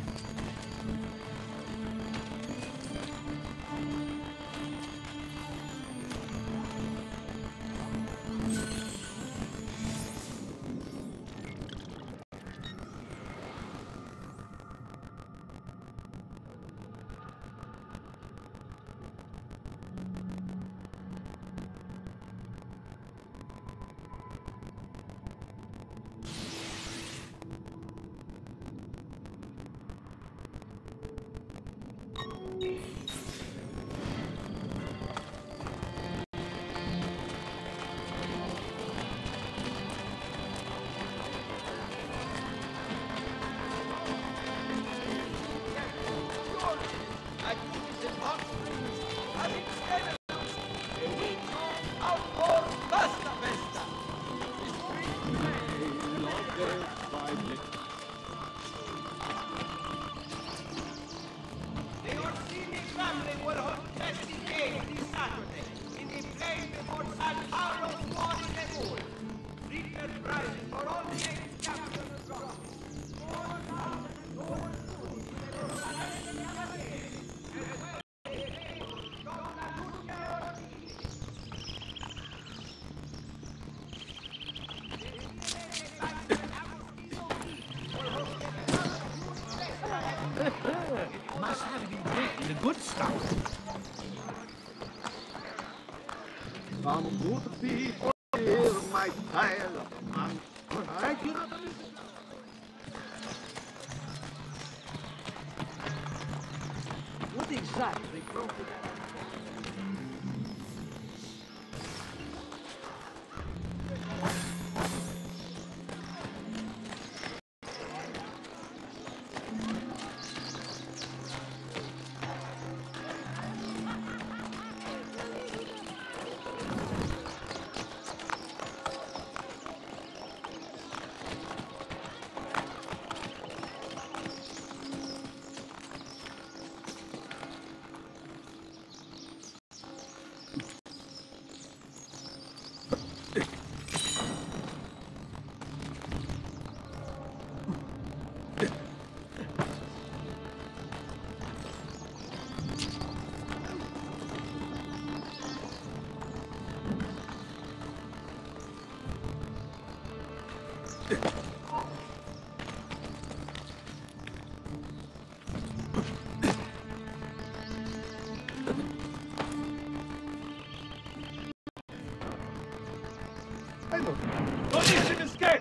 The Orsini family will hold festive day this Saturday in the place before San Carlos War in the Moon. Richard Price for all the captain of God. Must have been drinking the good stuff. Some good people here might tire of man. I do not understand. What exactly prompted that? Position escape!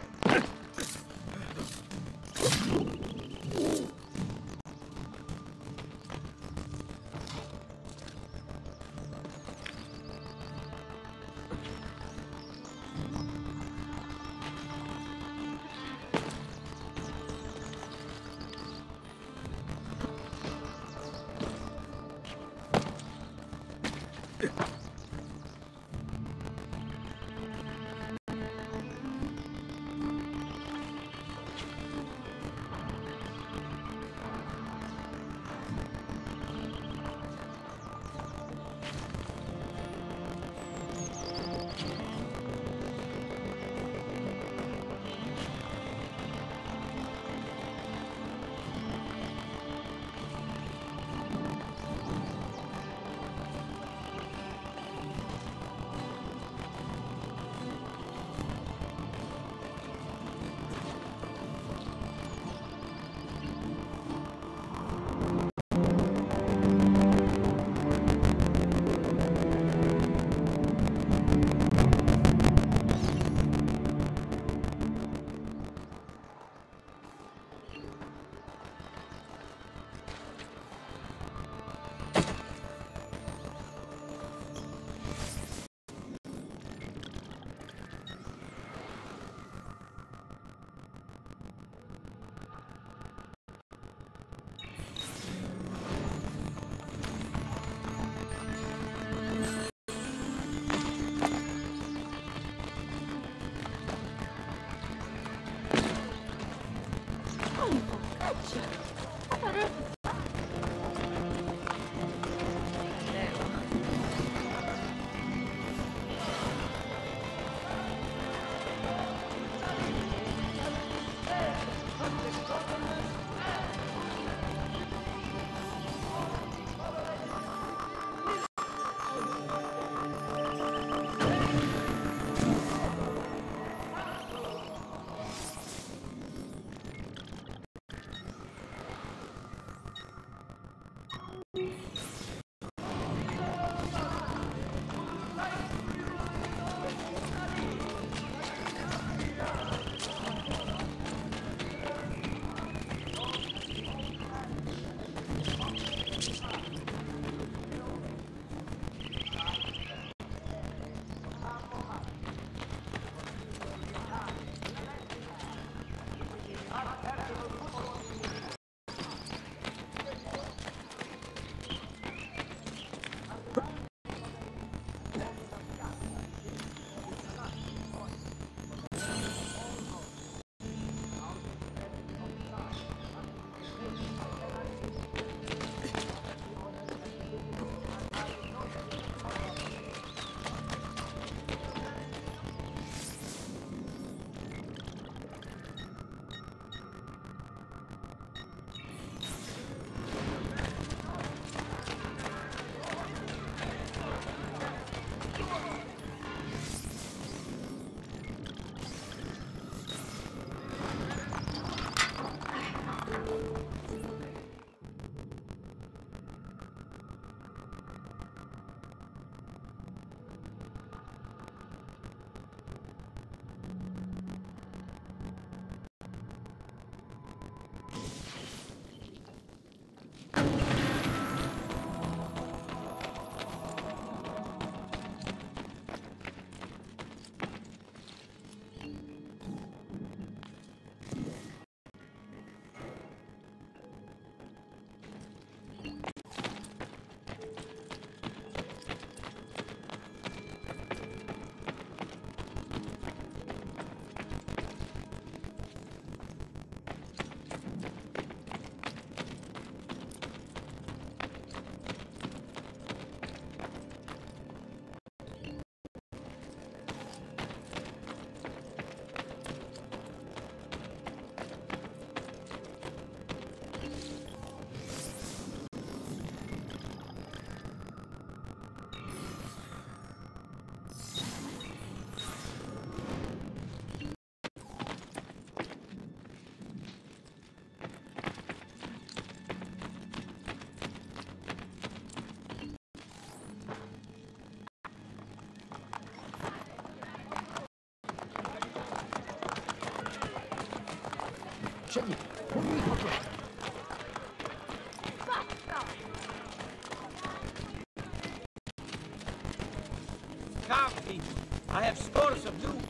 Count me. I have stores of loot.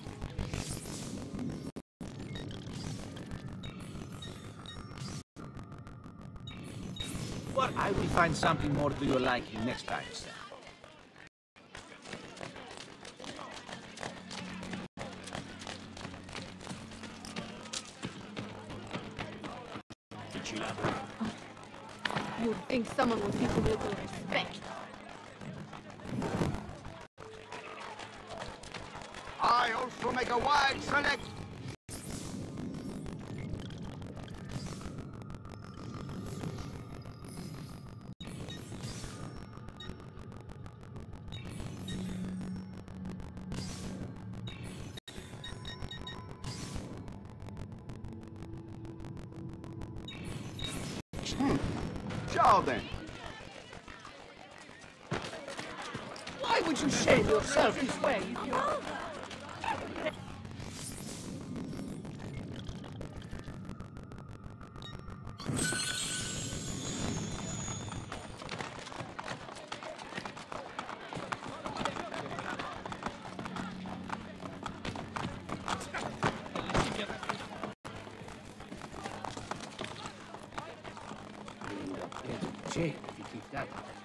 What? I will find something more to your liking next time, sir. You'd think someone would give you a little respect. I also make a wide select. Ciao then. Why would you shame yourself this way? Jail if you keep that up.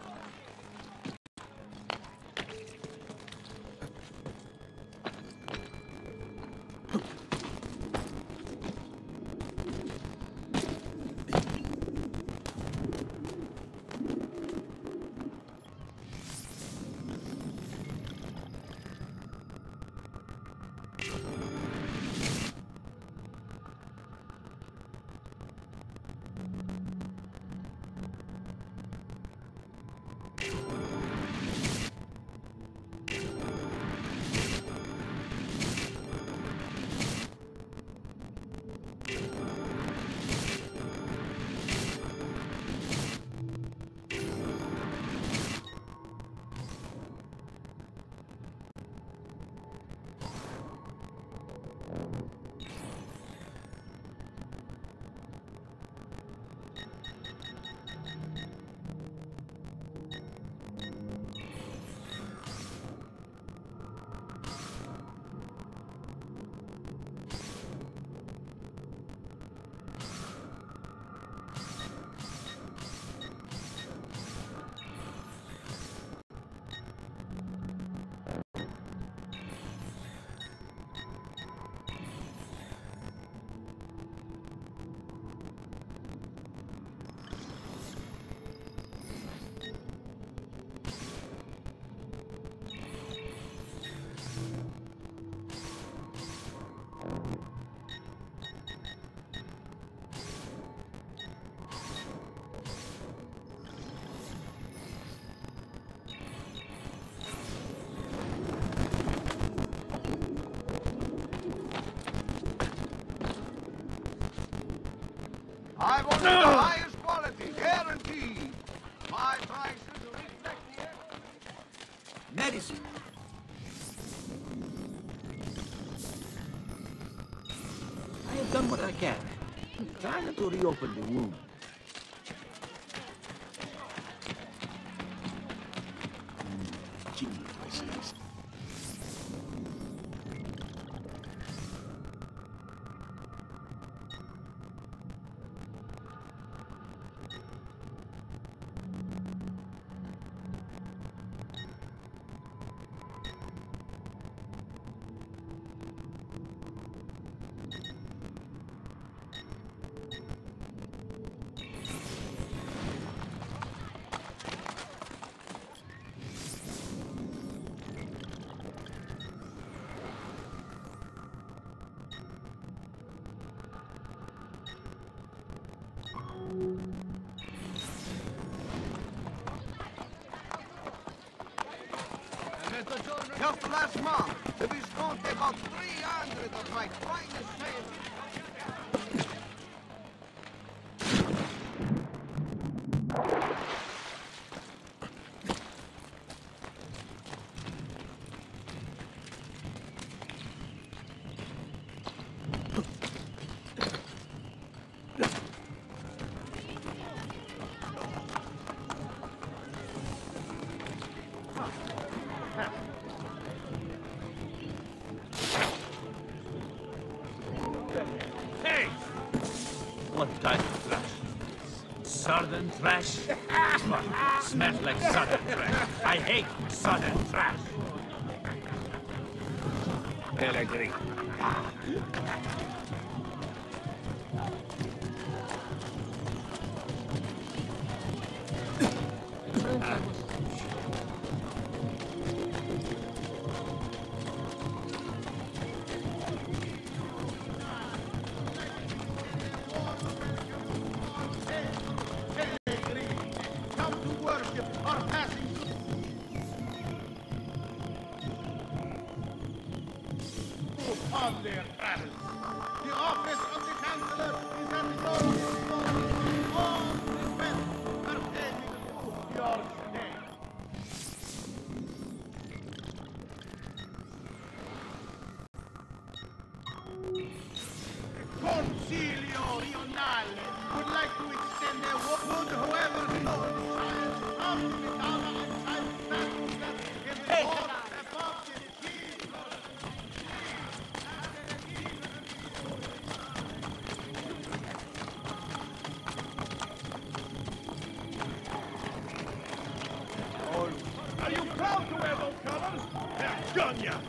I want the highest quality, guaranteed. My prices reflect the Medicine. I have done what I can. I'm trying to reopen the wound. Geniuses. Just last month, the Visconti bought 300 of my finest sailors. What type of trash? Southern trash? Smells like southern trash. I hate southern trash. Pellegrini. On their travels. The office of the Chancellor is at your disposal. All requests pertaining to your stay. Concilio Rionale would like to extend their would whoever knows the child of the Vitala and child statutes in the court above the key. Are you proud to wear those colors? They're done ya!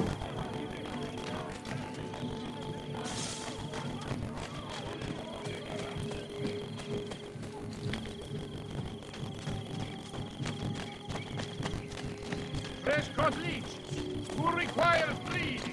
Fresh cut leeches. Who requires bleeding?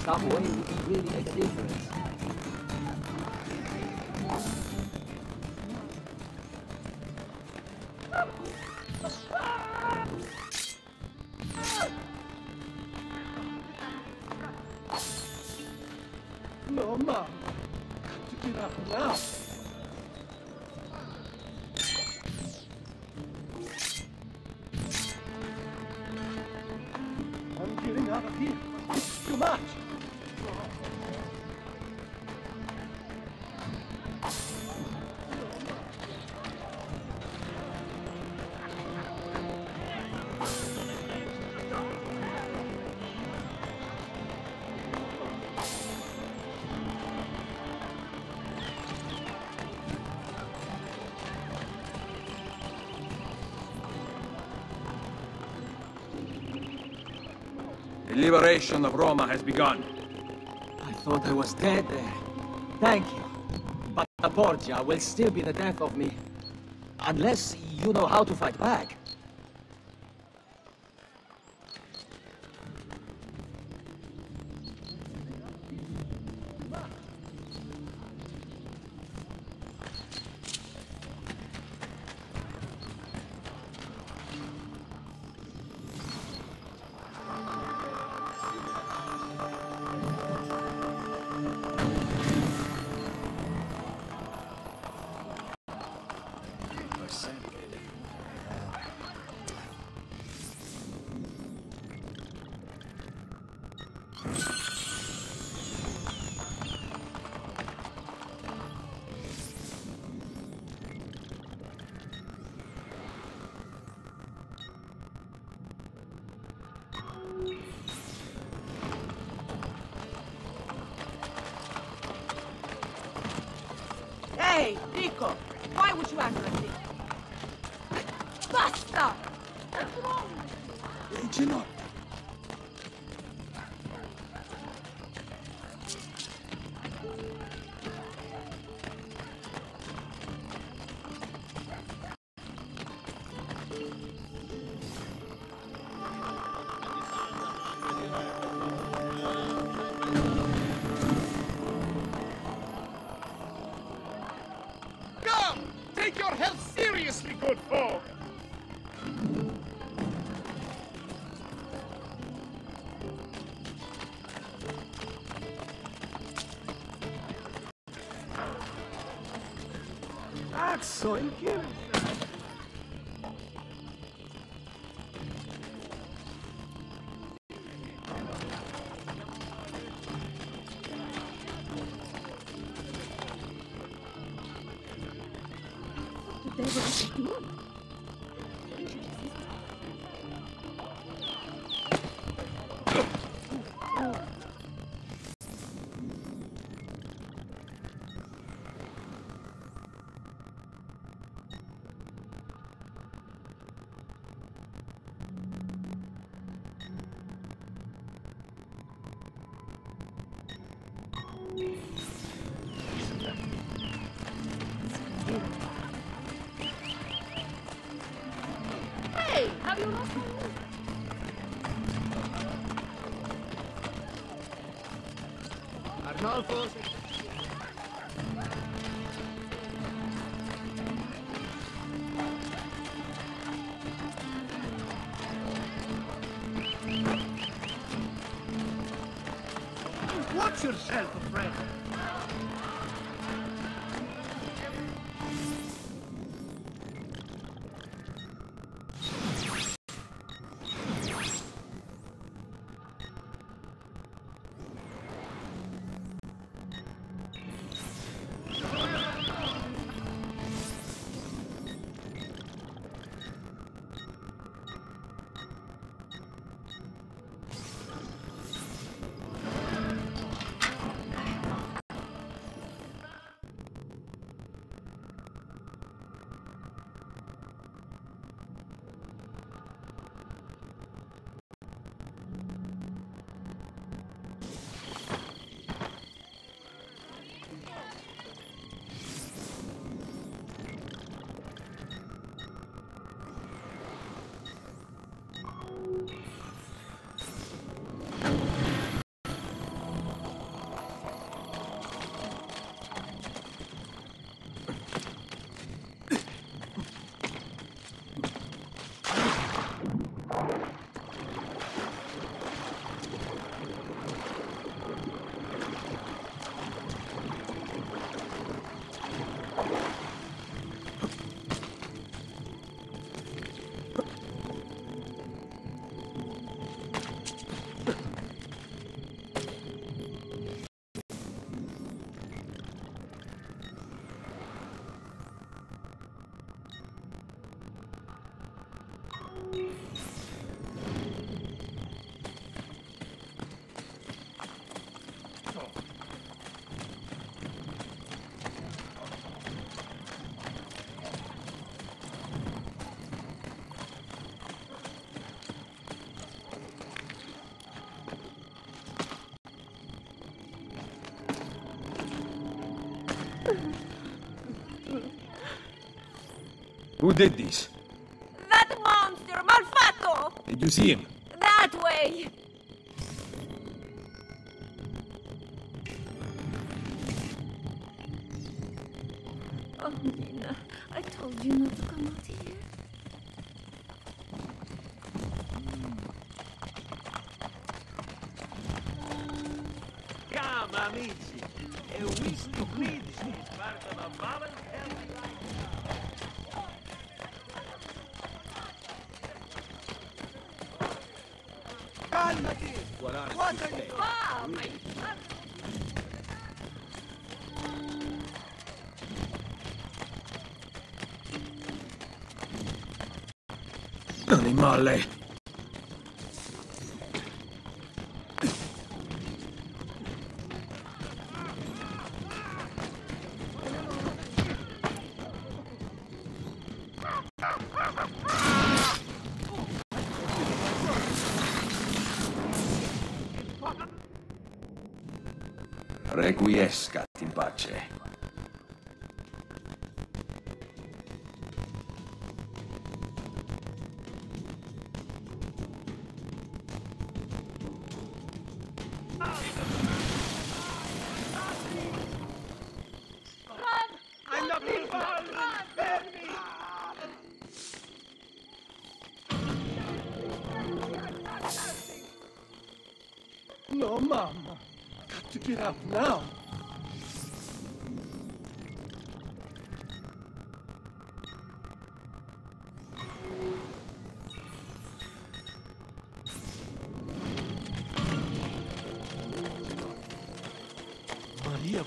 some way we can really make a difference. No, Mom. Got to get up now. I'm getting out of here. Too much. The liberation of Roma has begun. I thought I was dead there. Thank you. But the Borgia will still be the death of me. Unless you know how to fight back. Hey, Rico, why would you act like this? Basta! What's wrong? Ginot. Take your health seriously, good folk! That's so incredible. Hey, have you lost my Arnolfo. Watch yourself, friend. Who did this? That monster, Malfatto! Did you see him? That way! Oh, Nina, I told you not to come out here. Come, amici. E wish to plead is part of a voluntary life. Calmati! What are What are you Ah, my... Animale! Requiescat in pace. I'm not involved! Spare me! No, Mama. Got to get out now. Maria.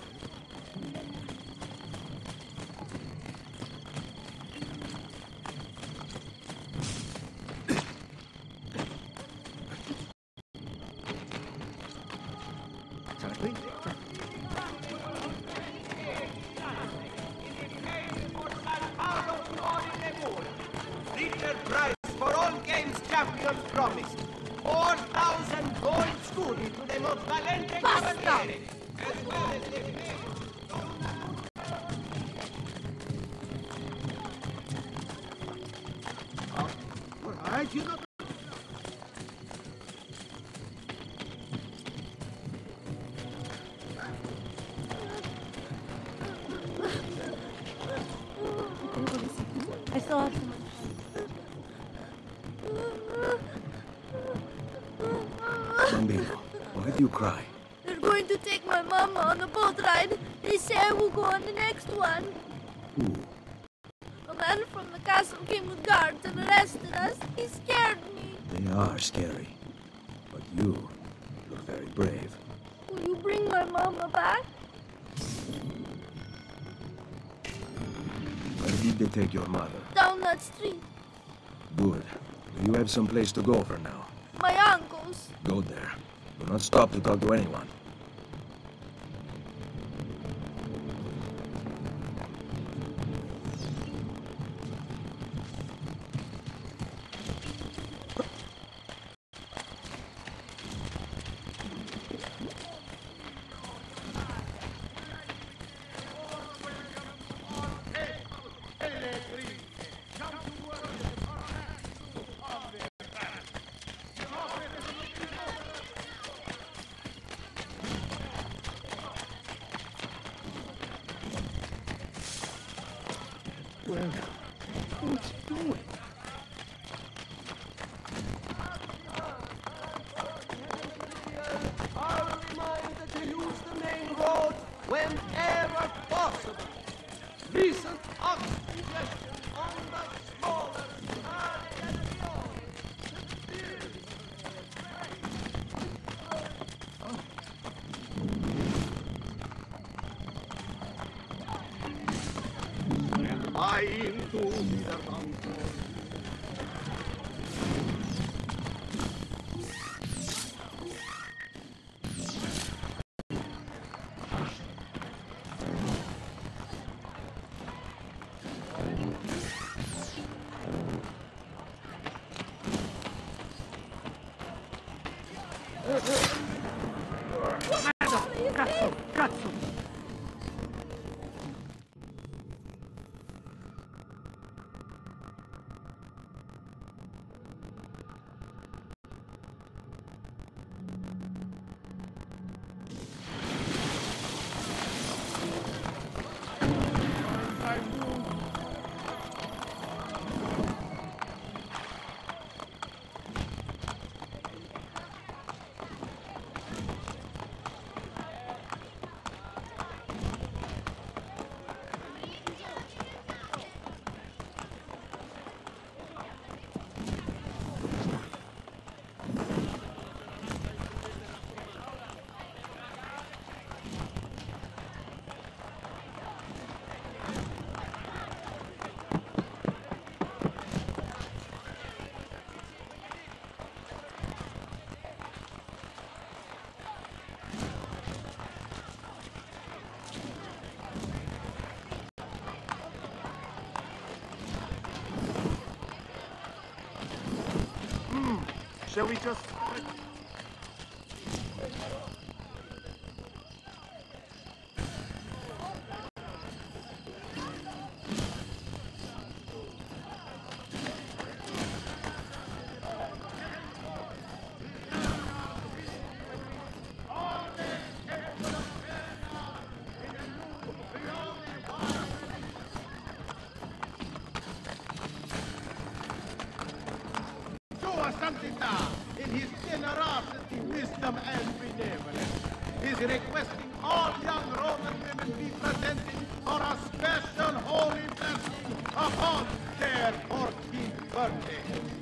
Richard Price for all games champions promised. 4,000 gold scudi to the most valente cavaliere, as well as the All right, you know. I still have some. Bambino, why do you cry? They're going to take my mama on a boat ride. They say I will go on the next one. Who? A man from the castle came with guards and arrested us. He scared me. They are scary. But you look very brave. Will you bring my mama back? Where did they take your mother? Down that street. Good. Do you have some place to go for now? My uncle's. Go there. Do not stop to talk to anyone. Well, what's he doing? I'll remind that you use the main road whenever possible. Recent oxygen on the smaller I into the mountain. Shall we just... Santità, in his generosity, wisdom, and benevolence, is requesting all young Roman women be presented for a special holy blessing upon their 14th birthday.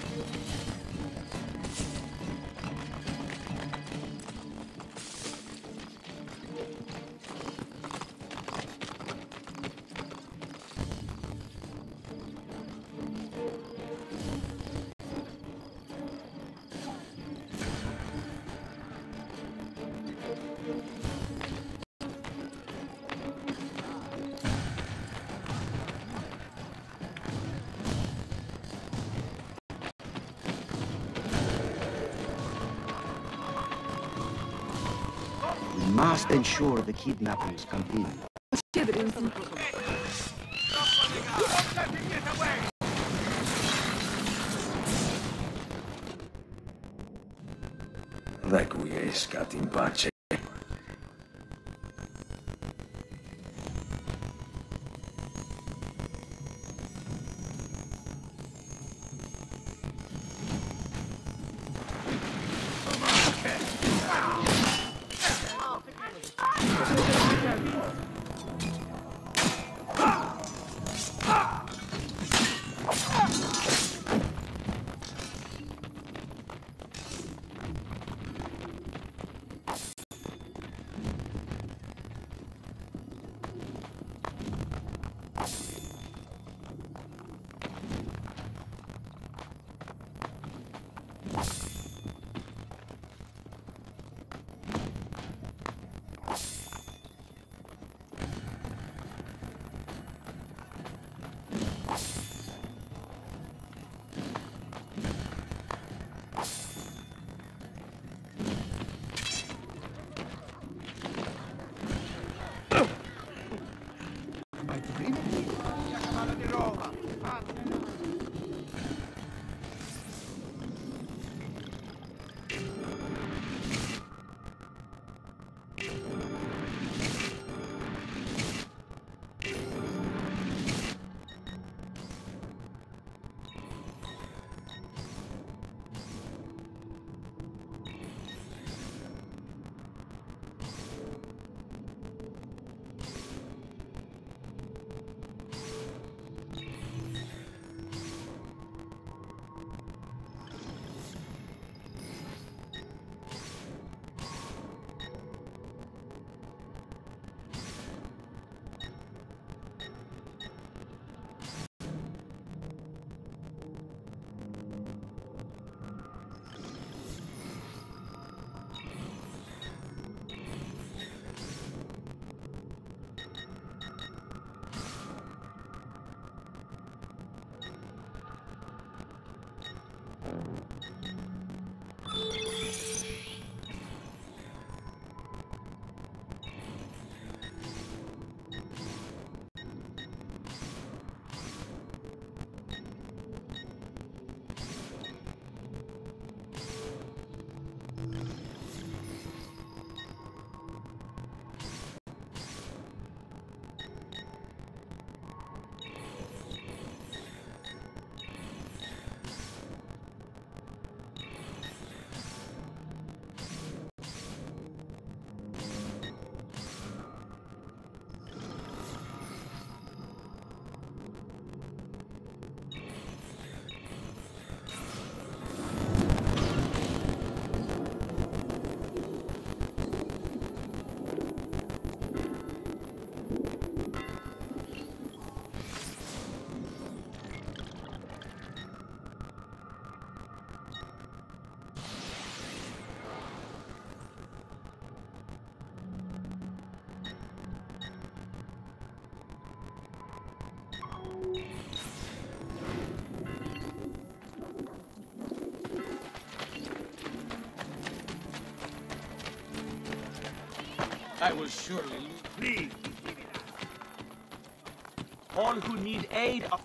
We must ensure the kidnappings continue. Requiescat in pace. I will surely lose. Please. All who need aid are...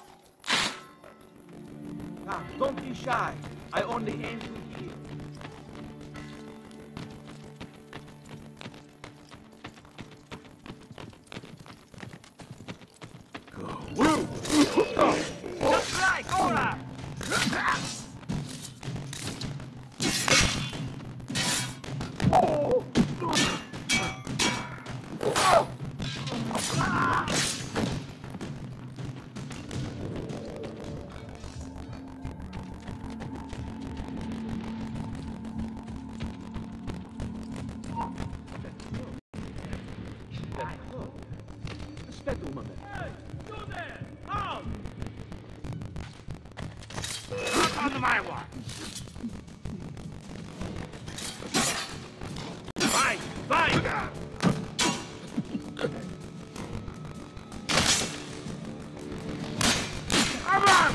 Now, don't be shy. I only aim to heal. Just like Ora! Aspetta un momento. Not on my watch. Fine, fine. Come on.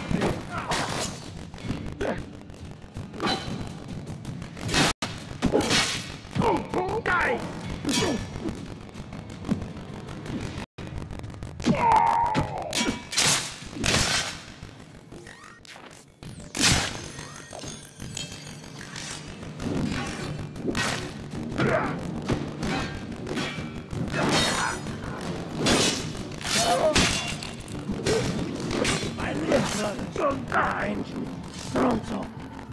Die. Pronto.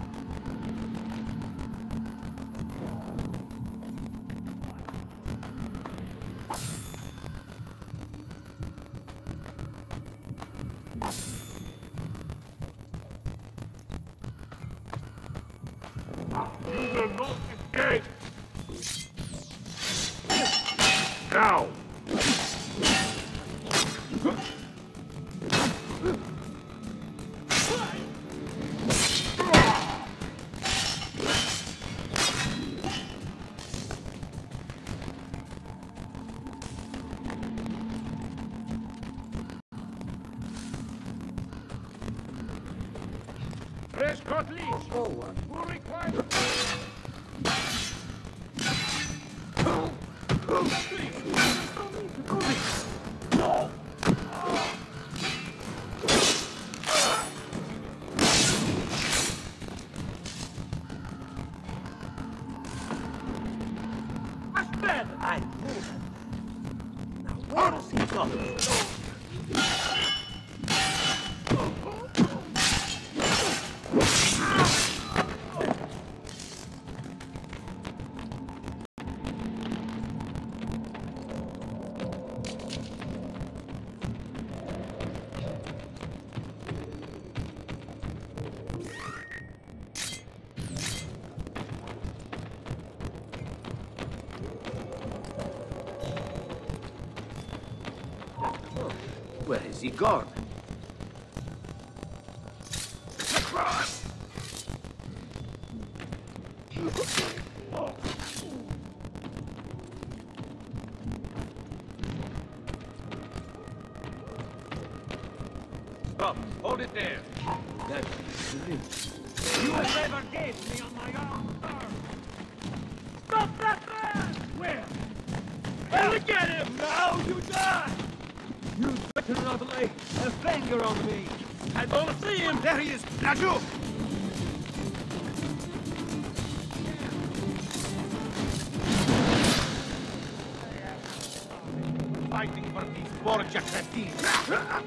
You will not escape! Now! Prescott Leach! Forward! Who requires... No! I move. Now where is he going? Where is he gone? Stop! Hold it there! That's it. You never gave me on my own terms! Stop that man! Where? Look at him! Now you die! You better not lay a finger on me! I don't see him! There he is! Raju! Fighting for these Borgia cretins!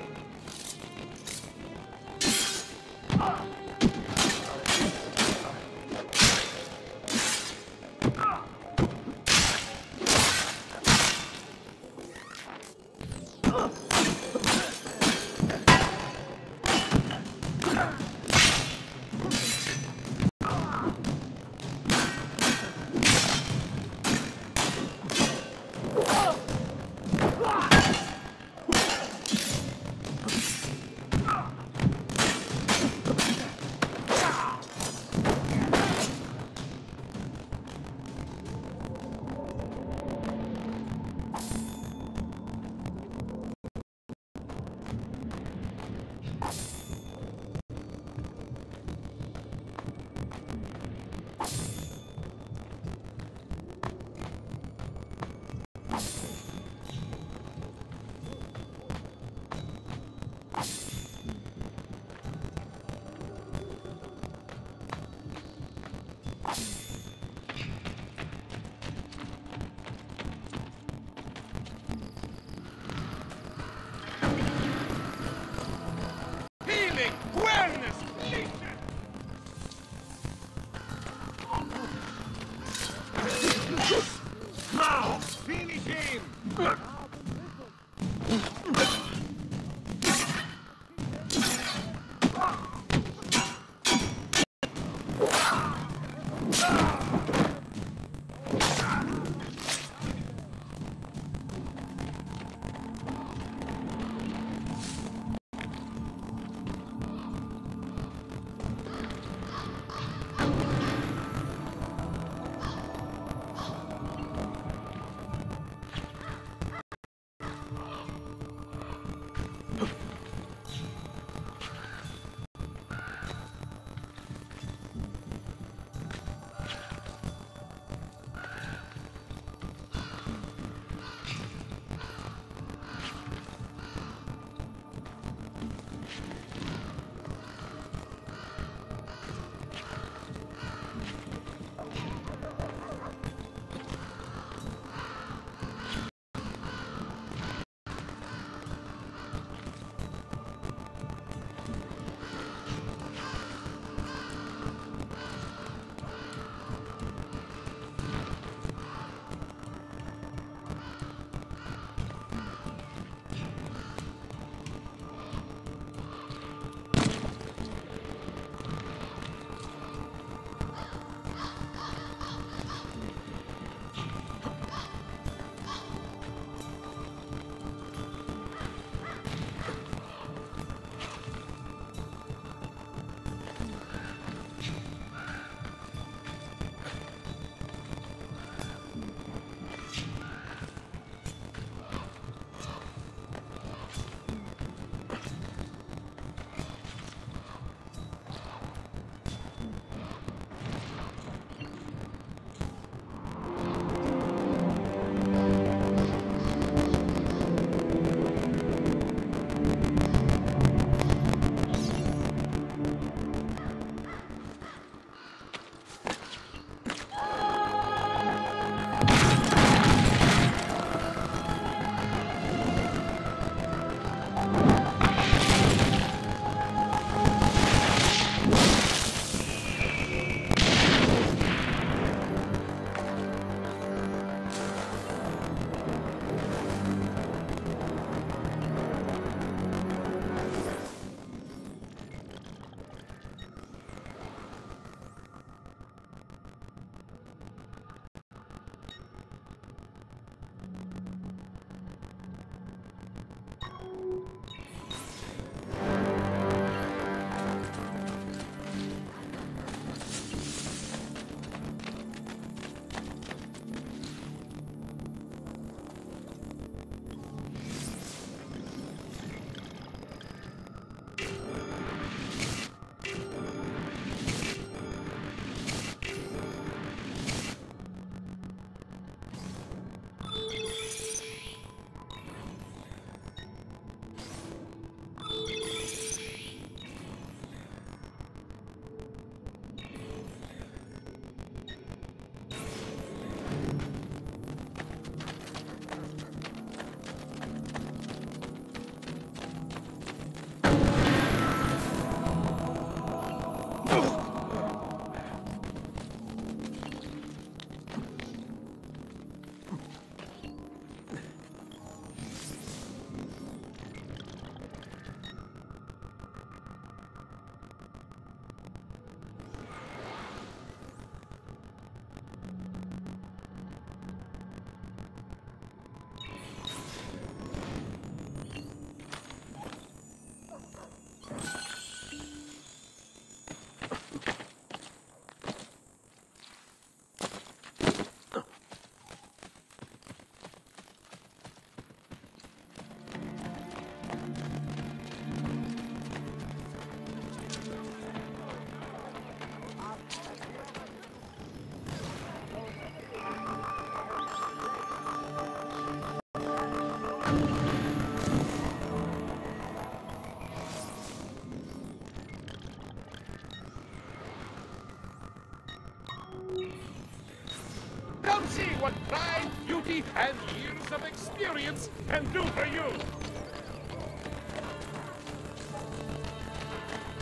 Awareness! Now! Finish him! See what pride, beauty, and years of experience can do for you.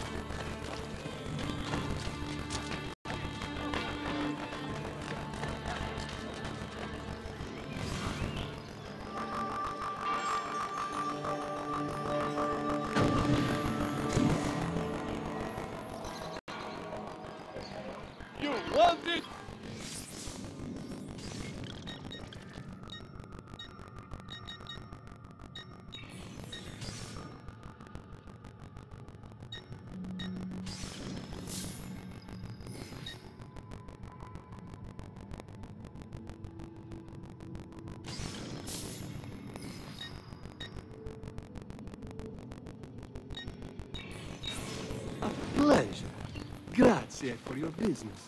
Grazie for your business.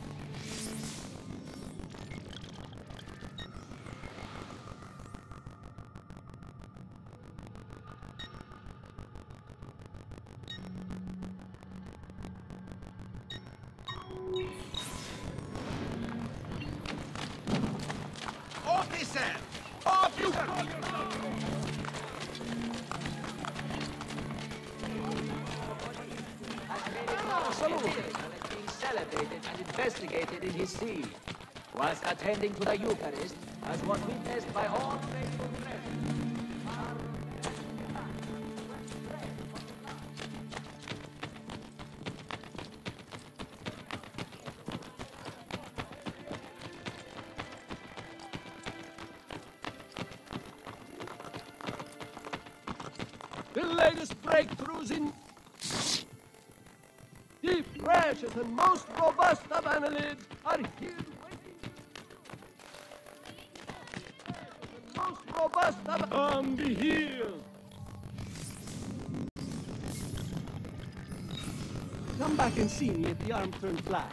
Officer! Off you call being celebrated and investigated in his see, whilst attending to the Eucharist, as was witnessed by all faithful present. The latest breakthroughs in the precious and most robust of annelids are here waiting. The most robust of be healed. Come back and see me if the arm turns black.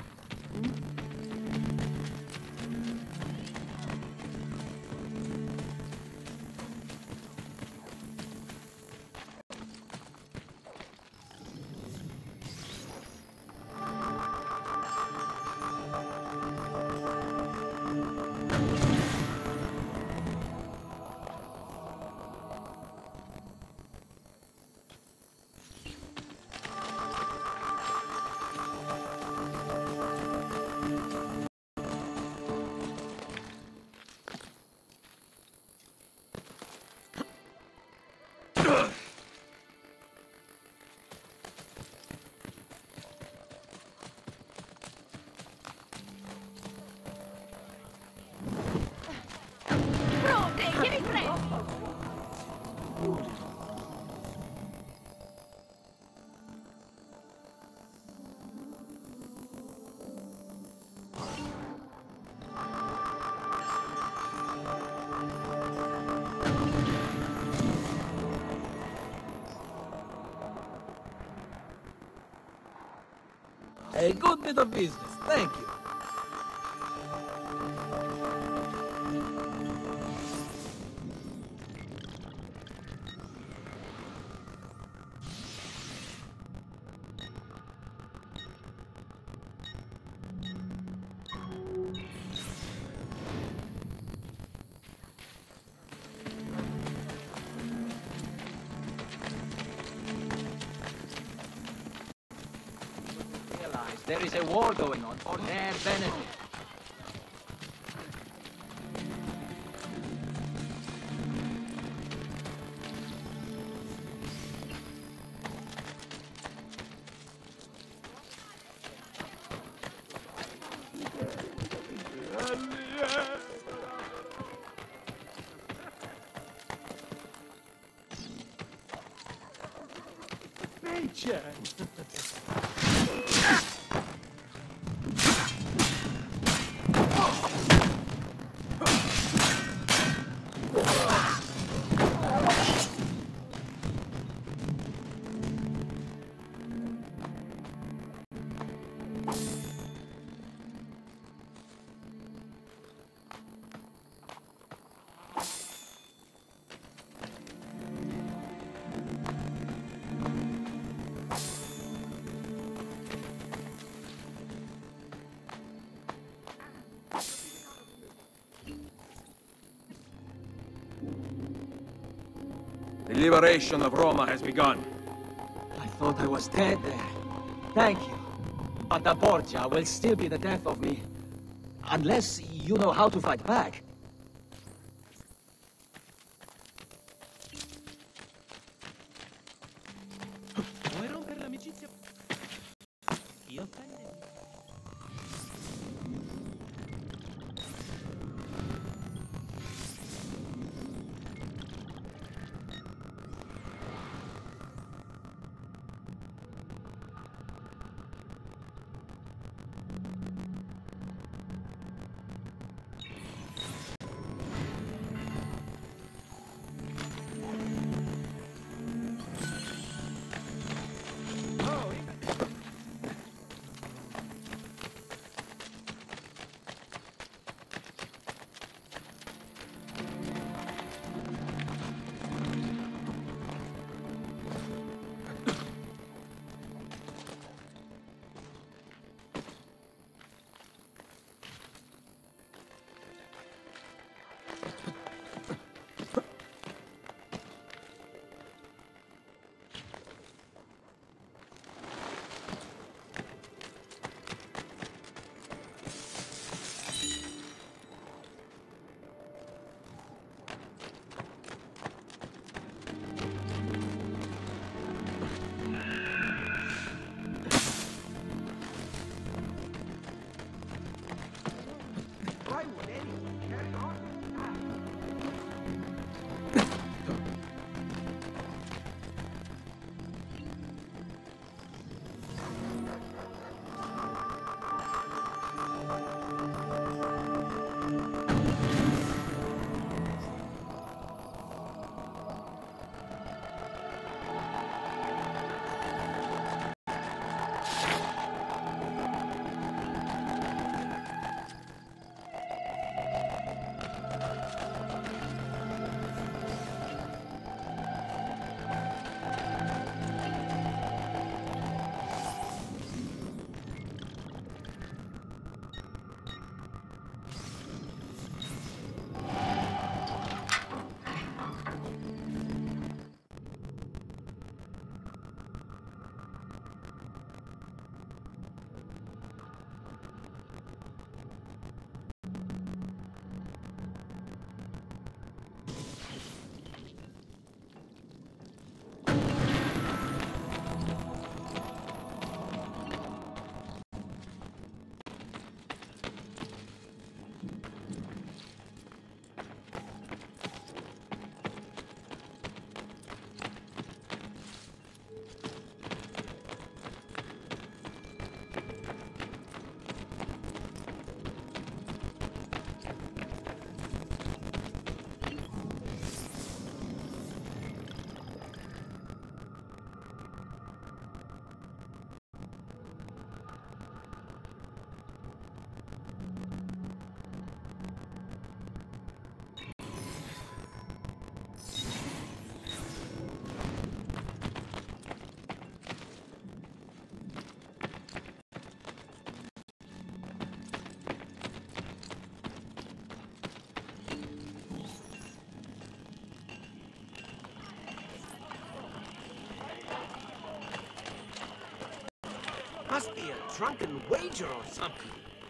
A good bit of business, thank you. There is a war going on for their benefit. The liberation of Roma has begun. I thought I was dead there. Thank you. But the Borgia will still be the death of me. Unless you know how to fight back. Must be a drunken wager or something.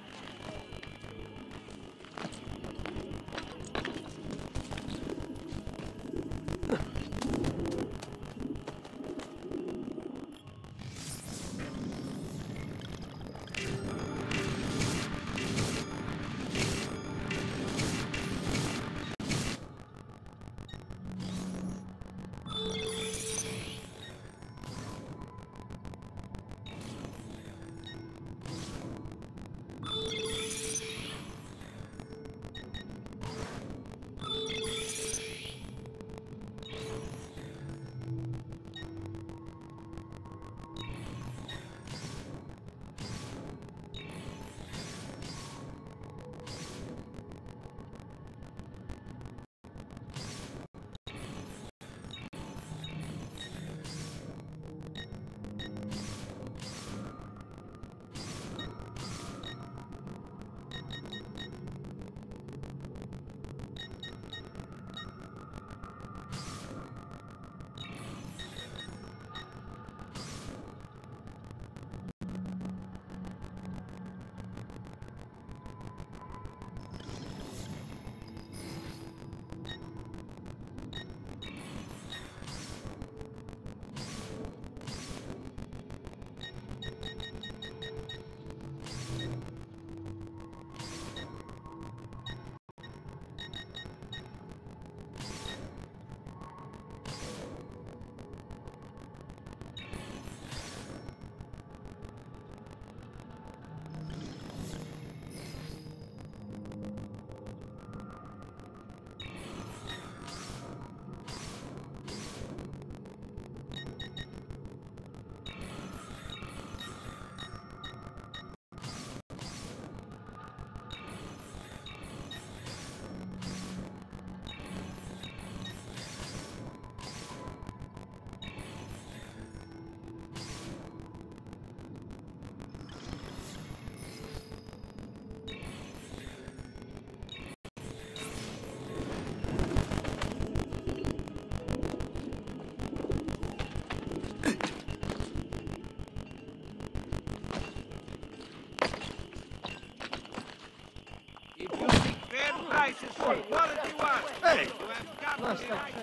prices for quality work. Hey! You have got to be right.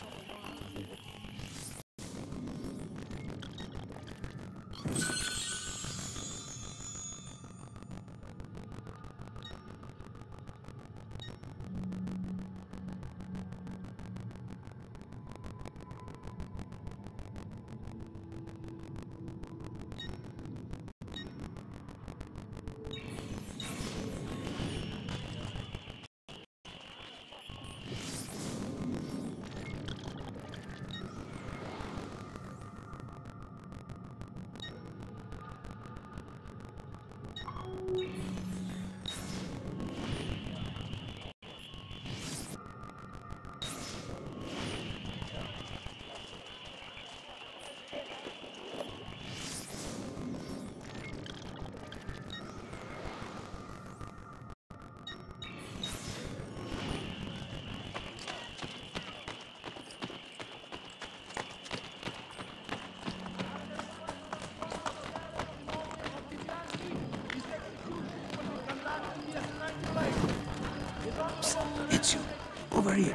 It's you. Over here.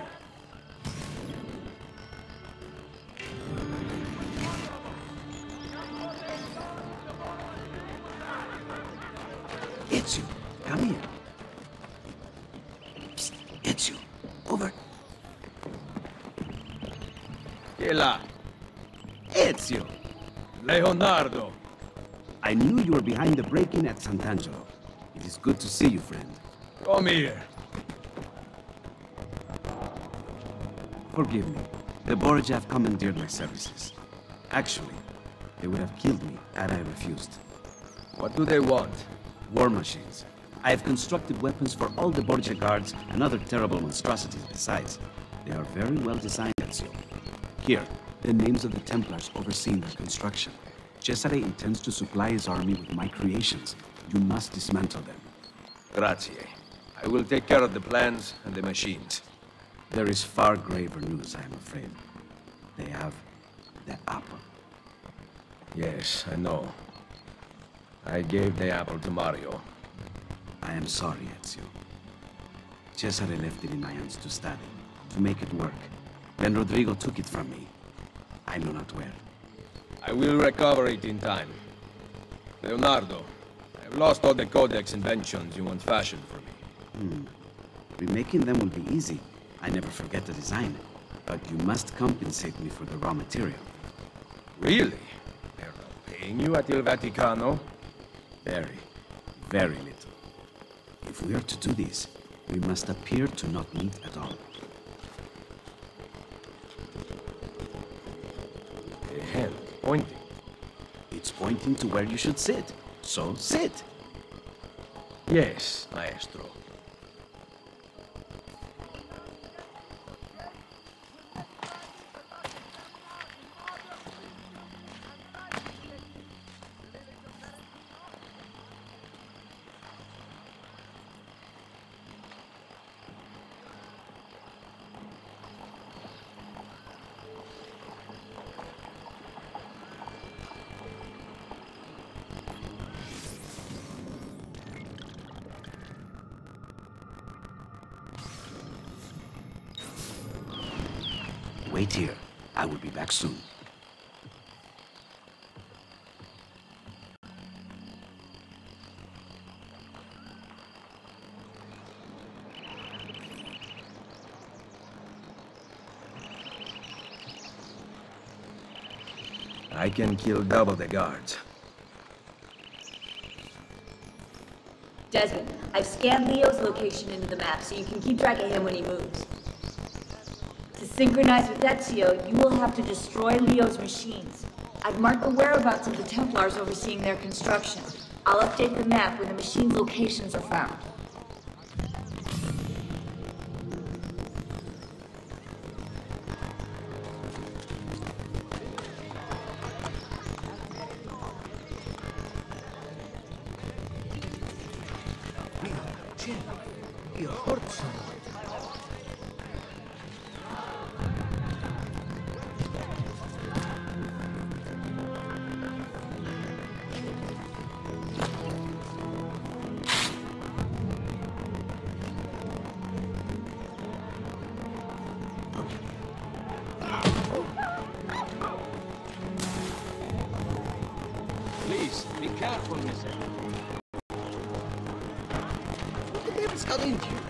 It's you. Come here. Psst. It's you. Over. Killa. It's you. Leonardo. I knew you were behind the break-in at Sant'Angelo. It is good to see you, friend. Come here. Forgive me. The Borgia have commandeered my services. Actually, they would have killed me had I refused. What do they want? War machines. I have constructed weapons for all the Borgia guards and other terrible monstrosities besides. They are very well designed, Ezio. Here, the names of the Templars overseeing their construction. Cesare intends to supply his army with my creations. You must dismantle them. Grazie. I will take care of the plans and the machines. There is far graver news, I am afraid. They have the apple. Yes, I know. I gave the apple to Mario. I am sorry, Ezio. Cesare left it in my hands to study, to make it work. Then Rodrigo took it from me. I know not where. I will recover it in time. Leonardo, I've lost all the codex inventions you once fashioned for me. Remaking them will be easy. I never forget the design. But you must compensate me for the raw material. Really? They're not paying you at Il Vaticano? Very, very little. If we are to do this, we must appear to not meet at all. A hand pointing. It's pointing to where you should sit. So sit. Yes, Maestro. Wait here. I will be back soon. I can kill double the guards. Desmond, I've scanned Leo's location into the map so you can keep track of him when he moves. To synchronize with Ezio, you will have to destroy Leo's machines. I've marked the whereabouts of the Templars overseeing their construction. I'll update the map when the machines' locations are found. You hurt someone. Please, be careful, mister. What the devil's got into you?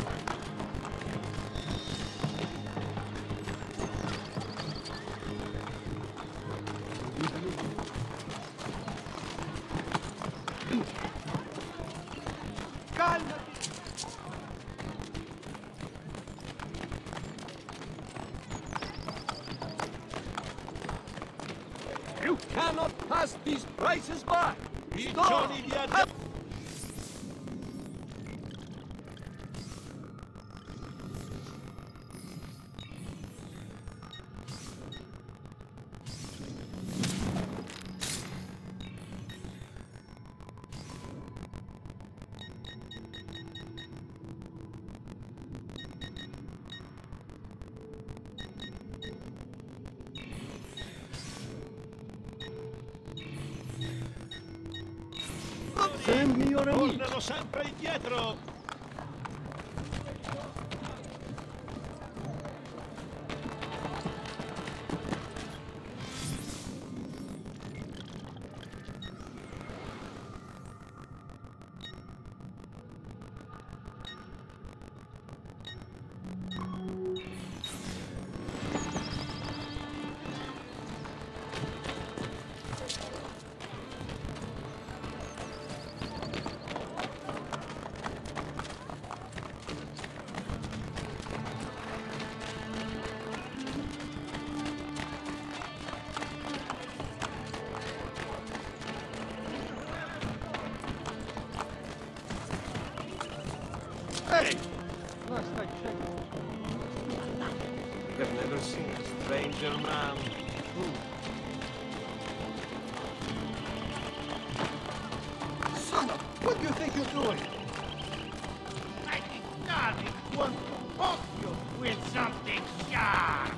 You cannot pass these prices by! Stop! Send me your amici. Tornano sempre indietro! Hey! Last I checked. I've never seen a stranger man. Son of... What do you think you're doing? I decided want to poke you with something sharp.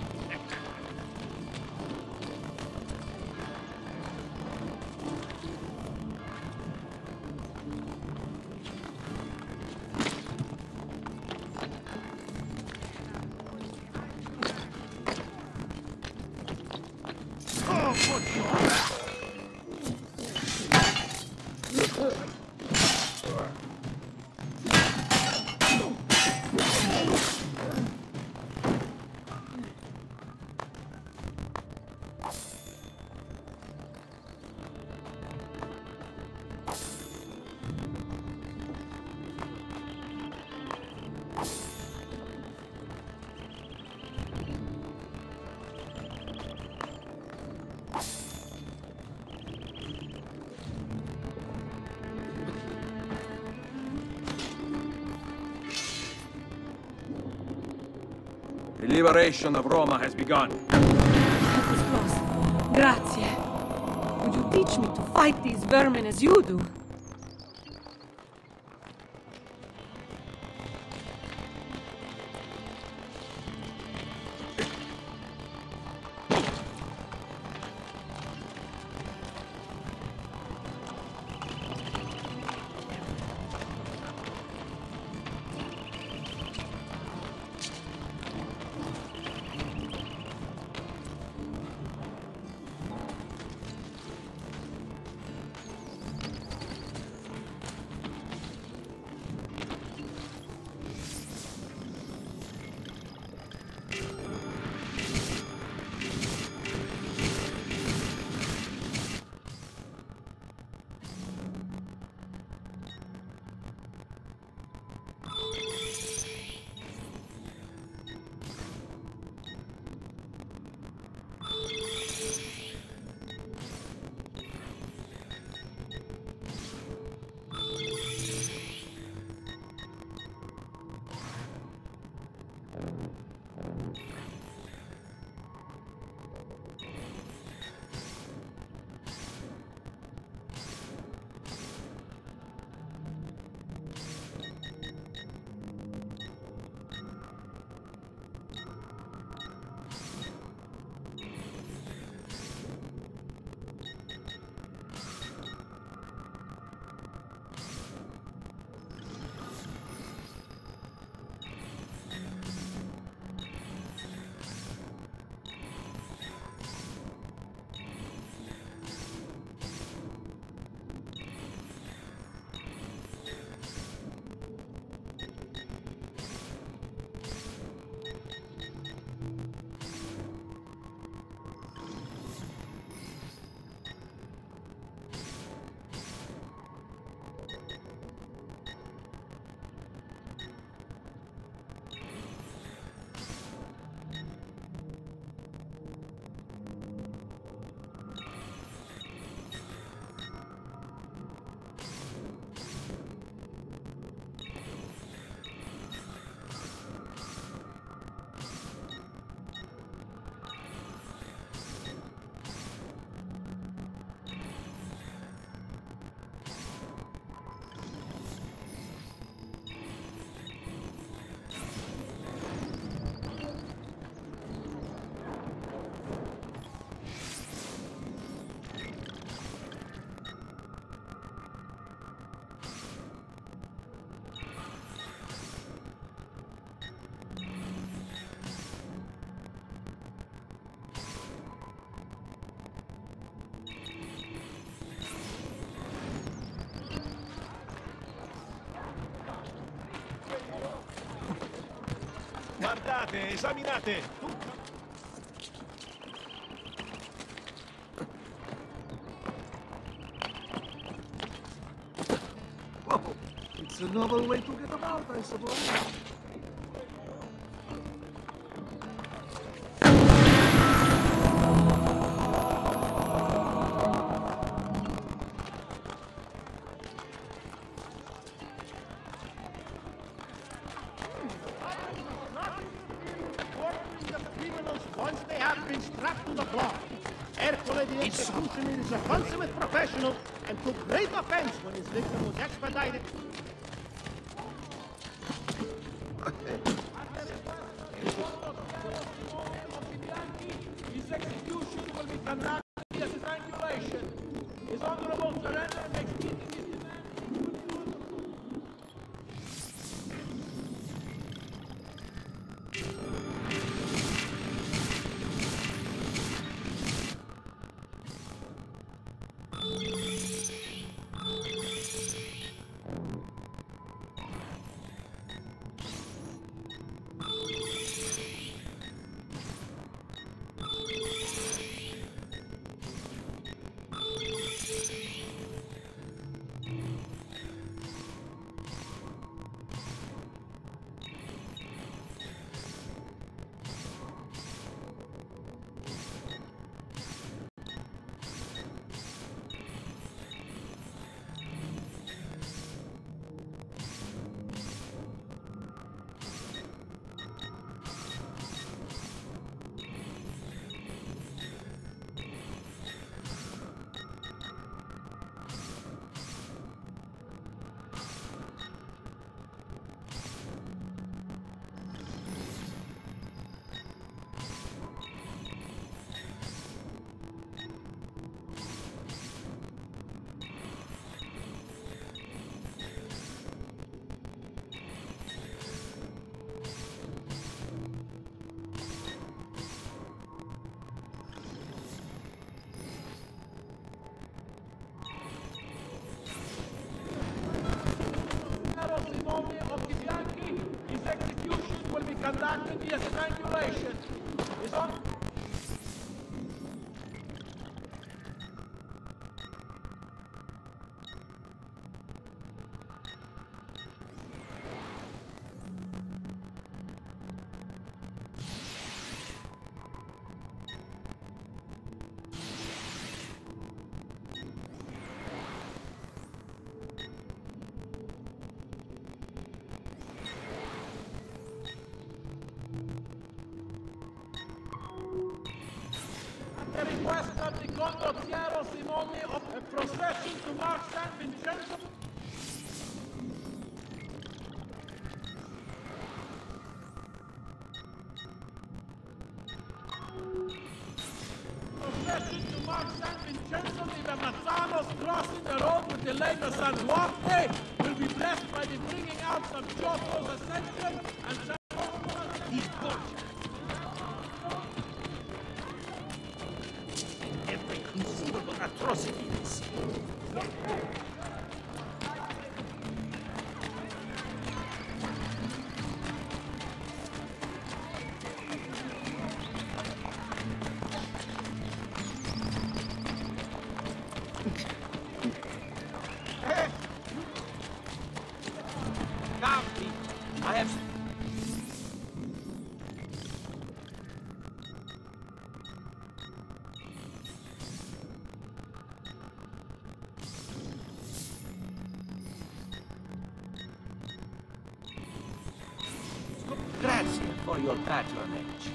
liberation of Roma has begun. That was close. Grazie. Would you teach me to fight these vermin as you do? Guardate, esaminate! Whoa, it's a novel way to get about, I suppose. Once they have been strapped to the block, Ercole the executioner is a consummate professional and took great offense when his victim was expedited. His execution will be conducted as strangulation. His honorable surrender makes meeting his demand. the strangulation is on... The request of the Condottiero Simone of a procession to mark San Vincenzo. Procession to mark San Vincenzo di Vernazzano's crossing the road with the Lega San Duarte will be blessed by the bringing out of Giotto's Ascension and San These every conceivable atrocity they see. I have... Grazie for your patronage.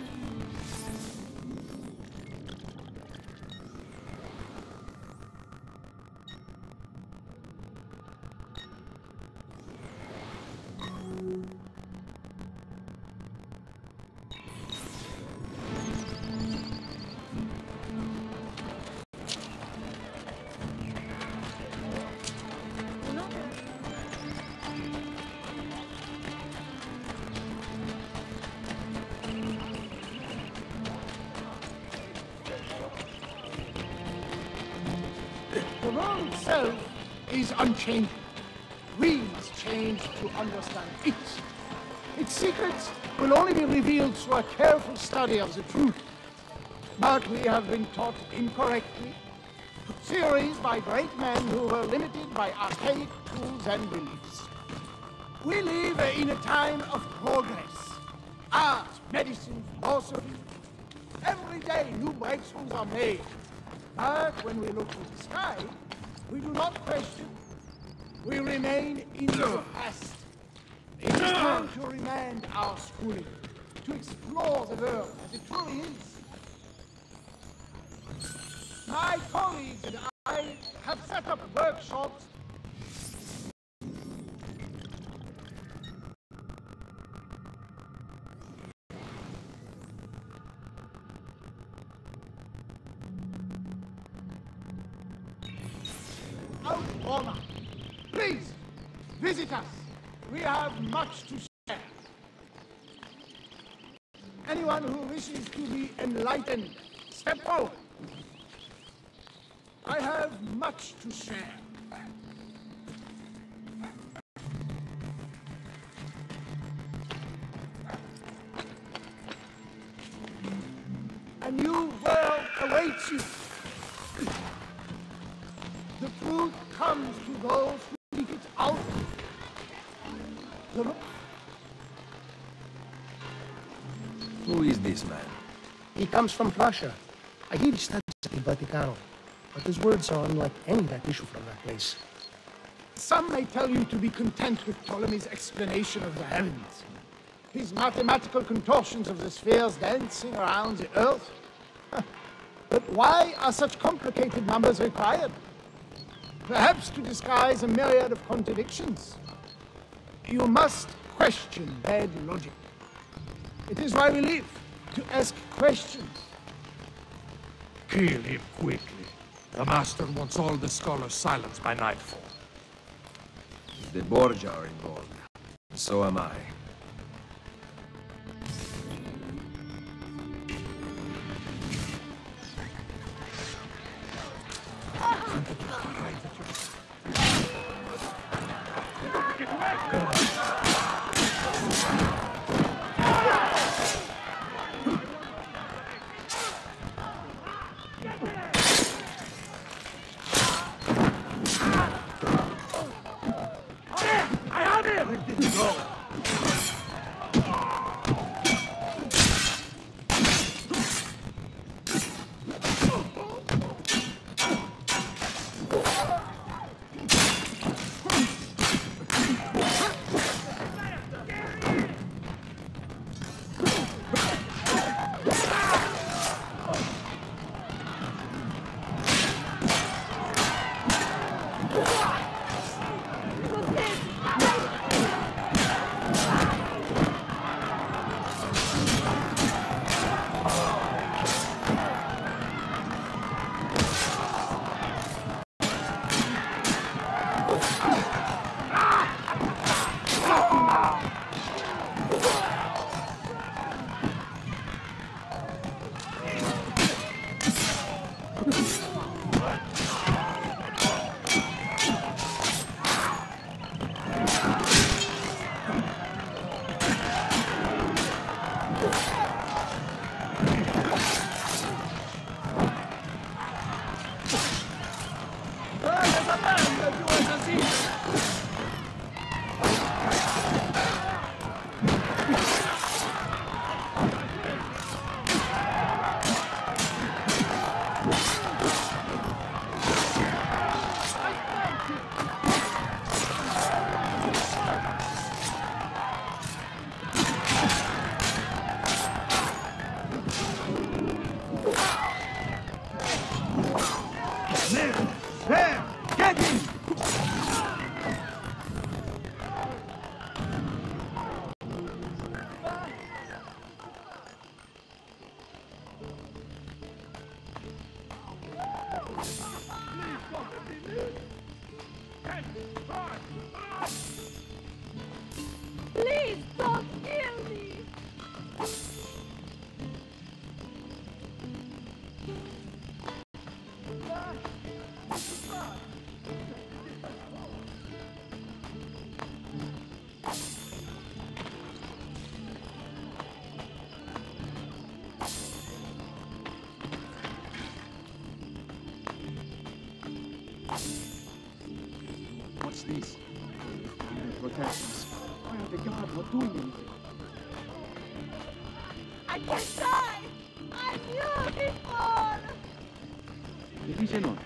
The world itself is unchanging. We must change to understand it. Its secrets will only be revealed through a careful study of the truth. But we have been taught incorrectly. Theories by great men who were limited by archaic tools and beliefs. We live in a time of progress. Art, medicine, philosophy. Every day new breakthroughs are made. But when we look to the sky, we do not question. We remain in the past. It is time to remand our schooling, to explore the world as it truly is. My colleagues and I have set up workshops out Roma. Please, visit us. We have much to share. Anyone who wishes to be enlightened, step forward. I have much to share. A new world awaits you. The truth comes to those who seek it out. Who is this man? He comes from Prussia. I hear he studies at the Vaticano. But his words are unlike any that issue from that place. Some may tell you to be content with Ptolemy's explanation of the heavens. His mathematical contortions of the spheres dancing around the earth. But why are such complicated numbers required? Perhaps to disguise a myriad of contradictions. You must question bad logic. It is why we live, to ask questions. Kill him quickly. The Master wants all the scholars silenced by nightfall. The Borgia are involved. So am I. I have him! Where did he go? There! Get him! Please don't kill me! What's this? Protections. Why are the guards not doing anything? I can't die! I'm beautiful! ¿Qué dice no?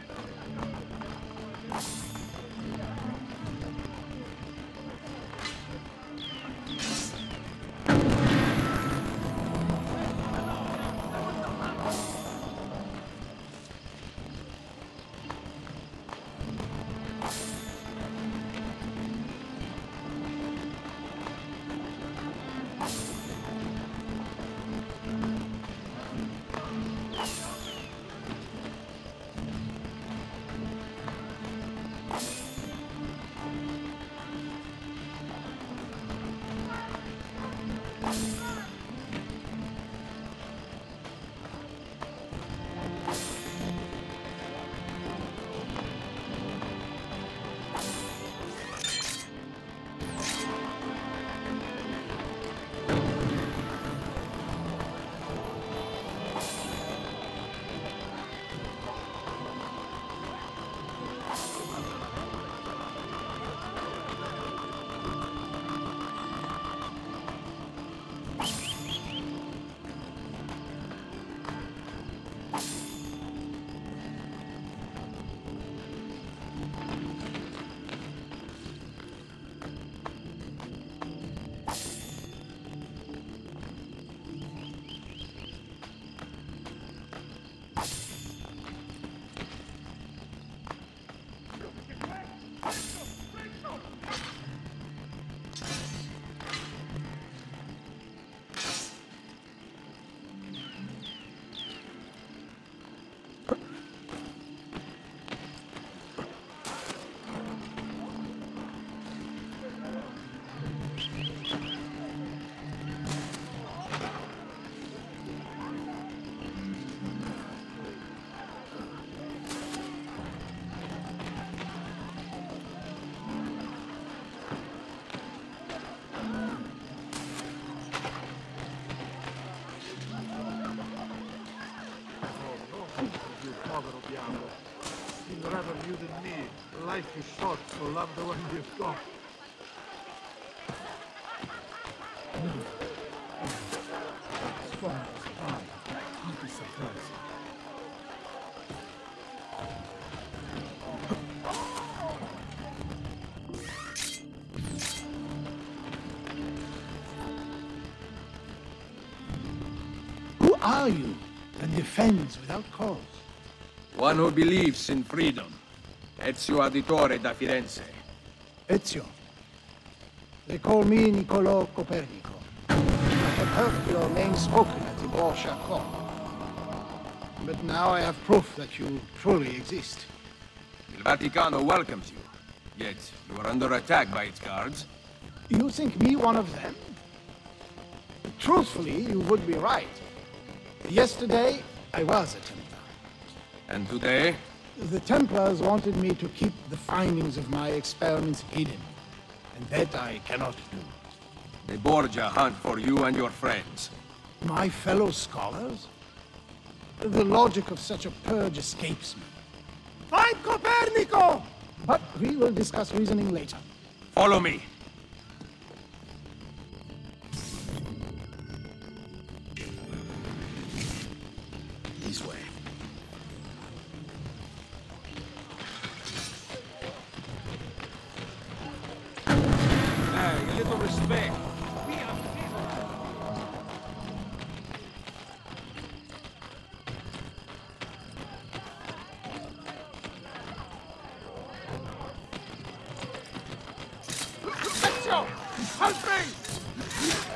povero diavolo. He'd rather you than me. Life is short, so love the one you've got. Can't be surprised. Who are you that defends without cause? One who believes in freedom. Ezio Auditore da Firenze. Ezio. They call me Niccolò Copernico. I have heard your name spoken at the Borgia court. But now I have proof that you truly exist. Il Vaticano welcomes you. Yet, you are under attack by its guards. You think me one of them? Truthfully, you would be right. Yesterday, I was a Templar. And today? The Templars wanted me to keep the findings of my experiments hidden. And that I cannot do. The Borgia hunt for you and your friends. My fellow scholars? The logic of such a purge escapes me. Find Copernico! But we will discuss reasoning later. Follow me. This way. Hey, a little respect. Ezio! Help me!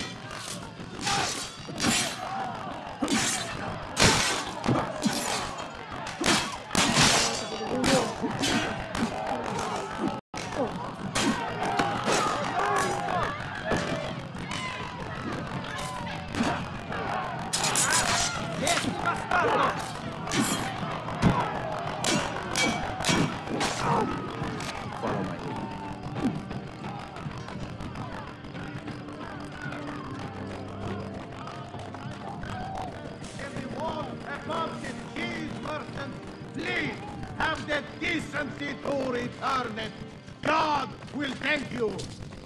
Everyone above the keys merchant, please have the decency to return it. God will thank you.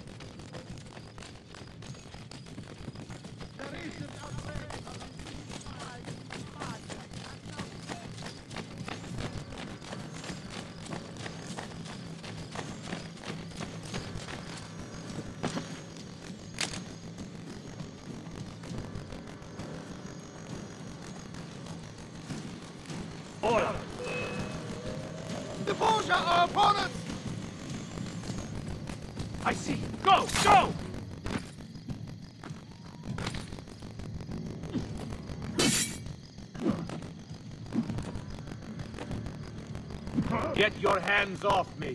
Ora! The Borgia are upon us! I see. Go! Go! Get your hands off me!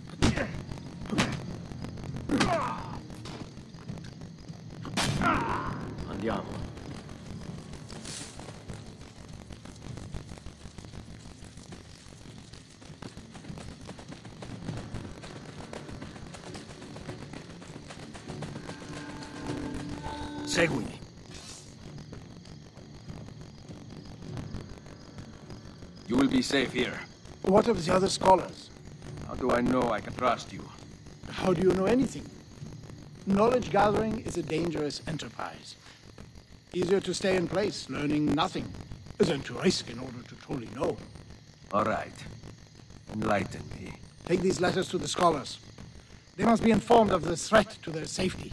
Andiamo. Seguimi. You will be safe here. What of the other scholars? How do I know I can trust you? How do you know anything? Knowledge gathering is a dangerous enterprise. Easier to stay in place, learning nothing, than to risk in order to truly know. All right. Enlighten me. Take these letters to the scholars. They must be informed of the threat to their safety.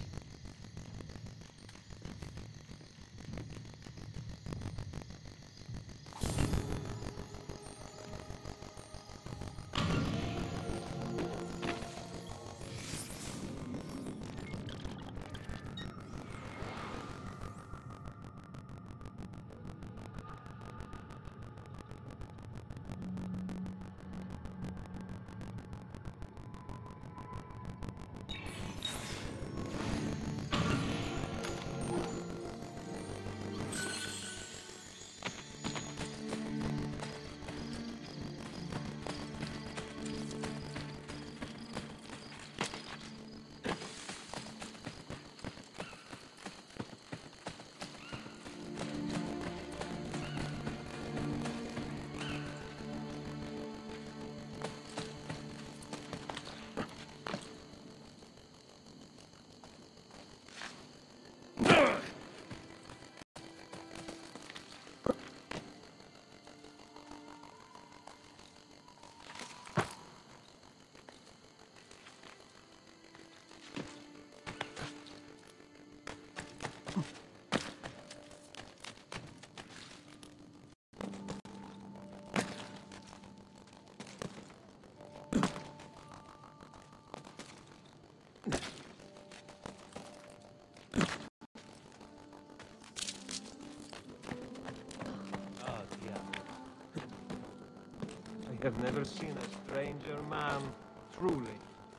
have never seen a stranger man, truly.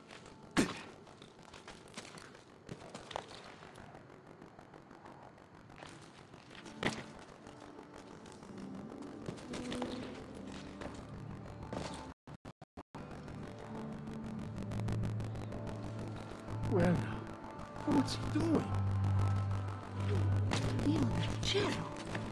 Well, now, what's he doing? Il cielo!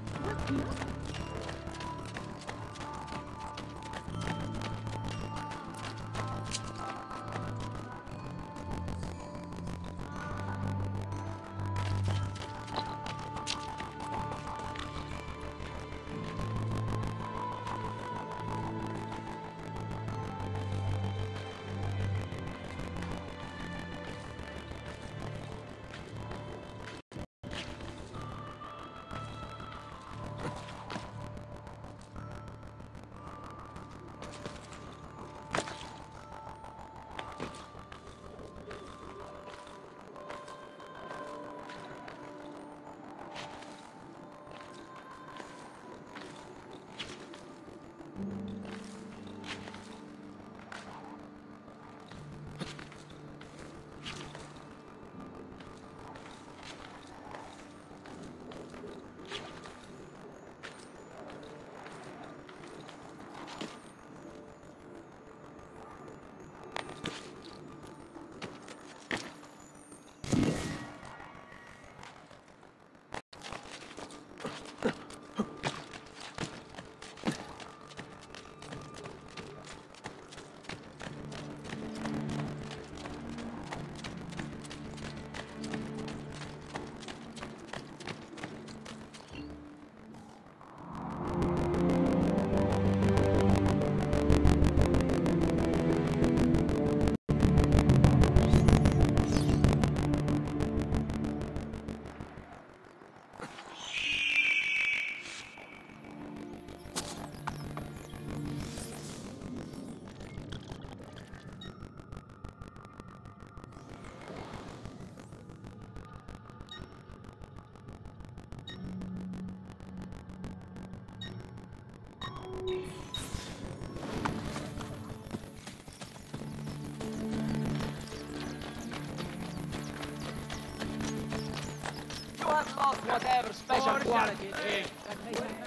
You have lost whatever special quality it is that makes it.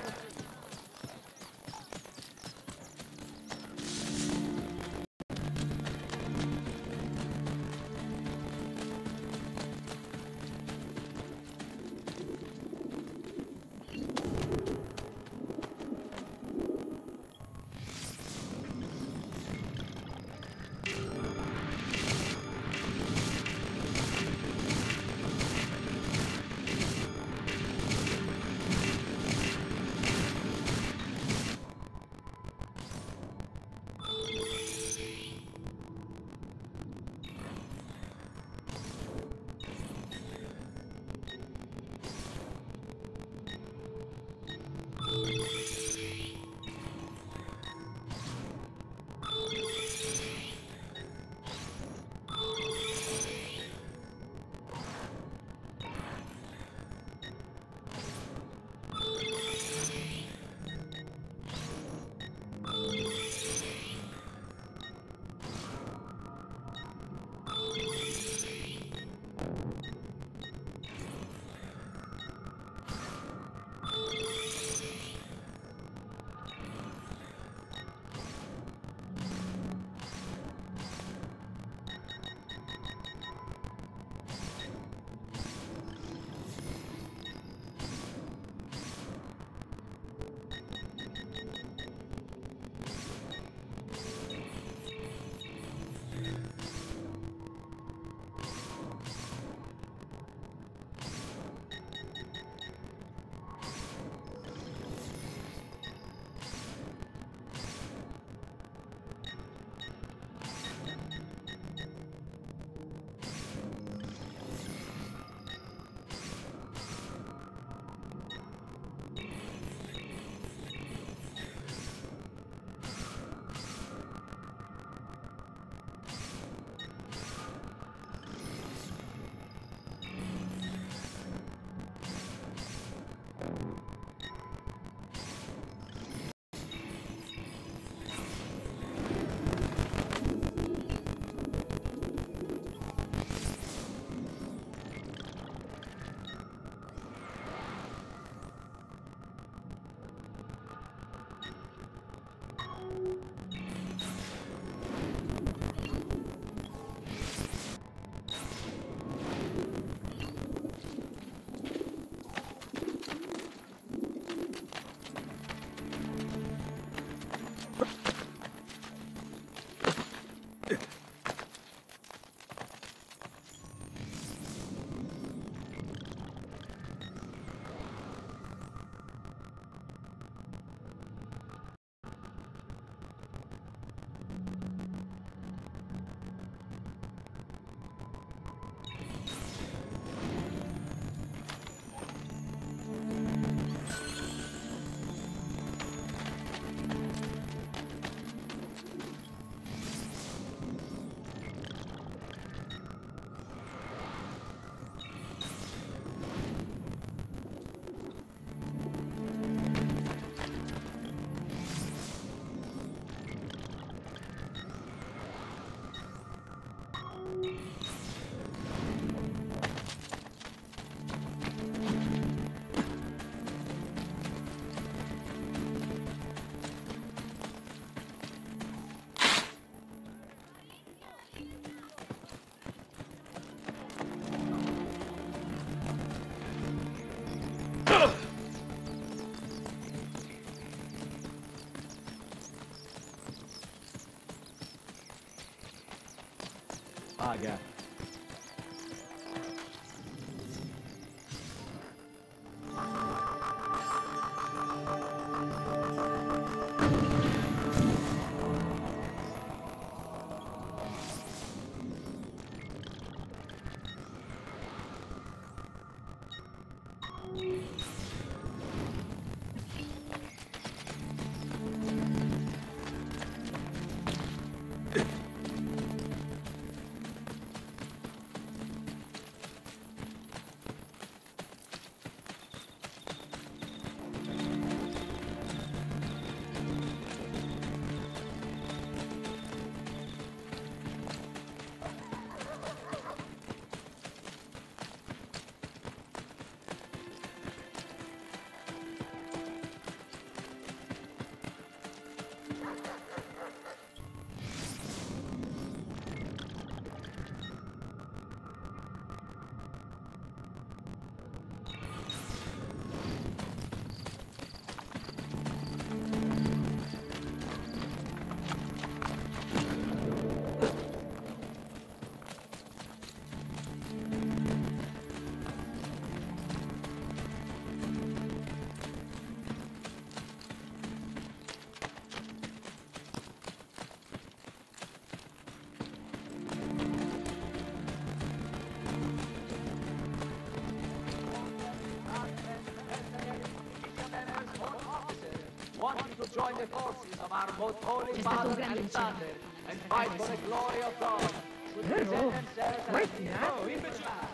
I got it. Wanting to join the forces of our most holy father Alexander and fight for the glory of God, should present themselves as imbecile.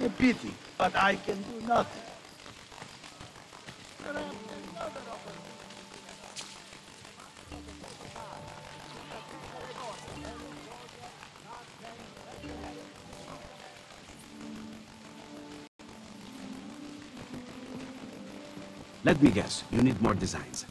A pity, but I can do nothing. Let me guess, you need more designs.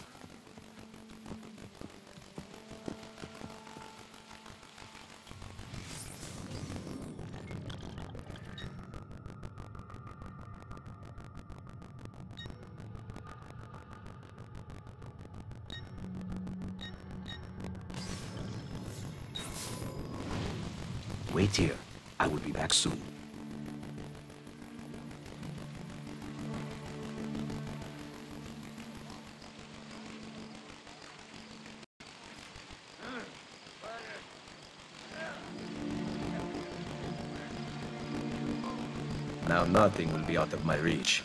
Wait here. I will be back soon. Now nothing will be out of my reach.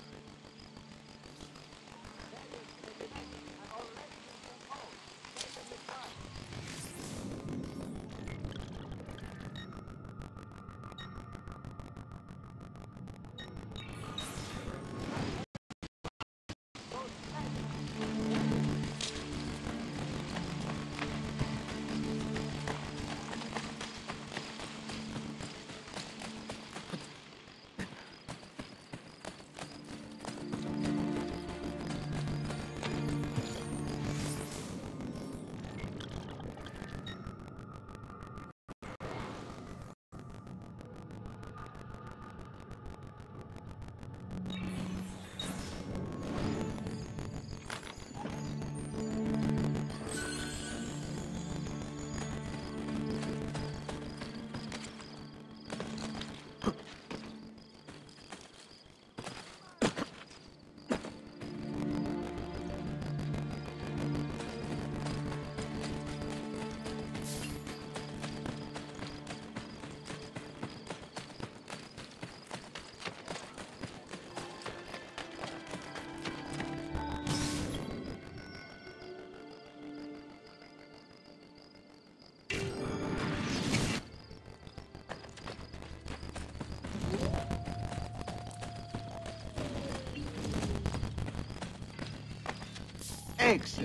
Excellent.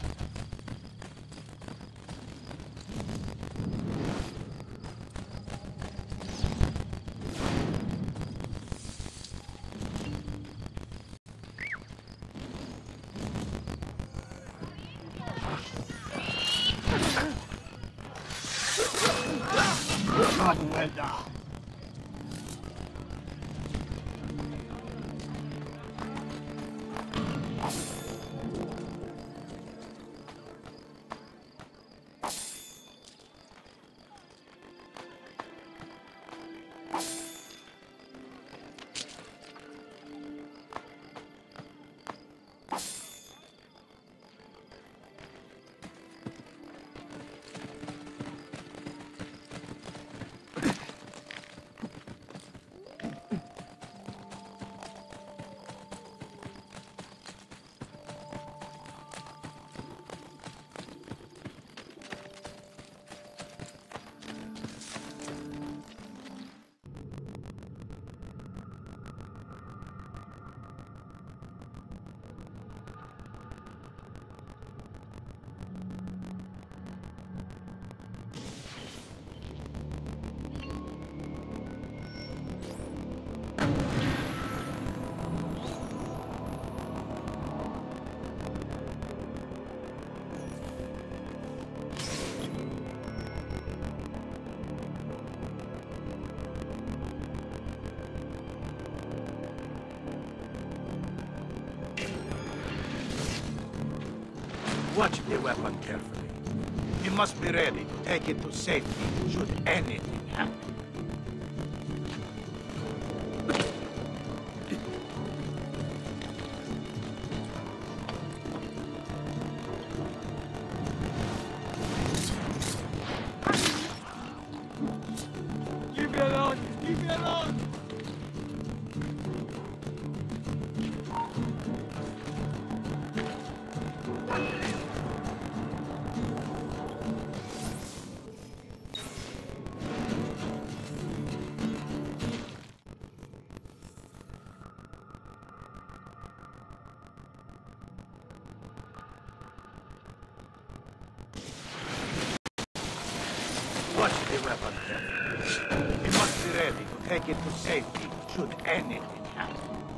Well done. Watch the weapon carefully. You must be ready to take it to safety should anything happen. Leave me alone! Leave me alone! weapon carrier. He must be ready to take it to safety should anything happen.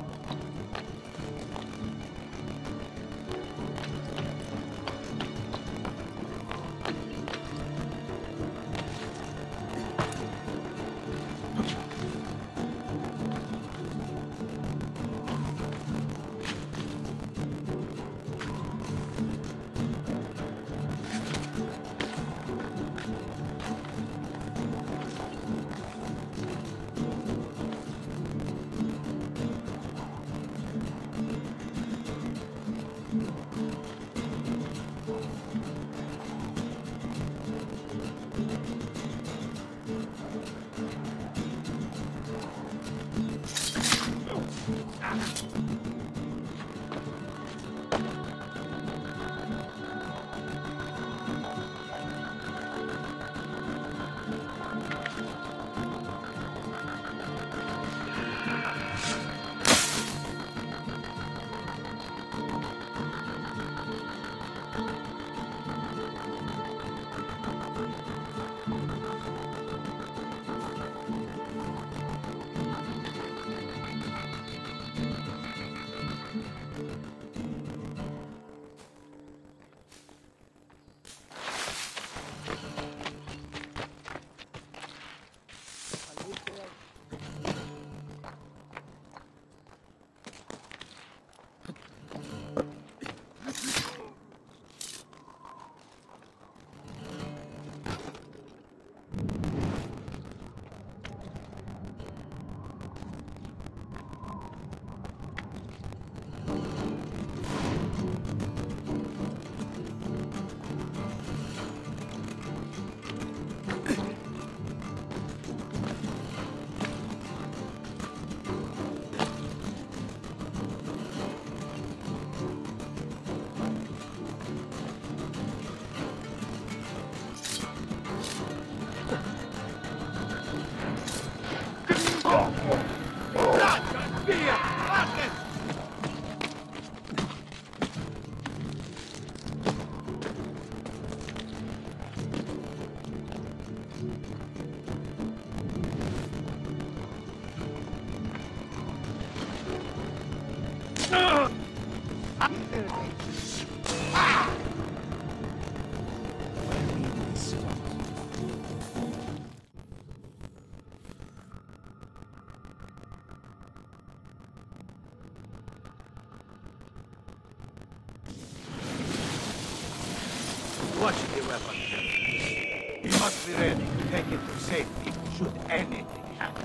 Watch the weapon carrier. He must be ready to take it to safety should anything happen.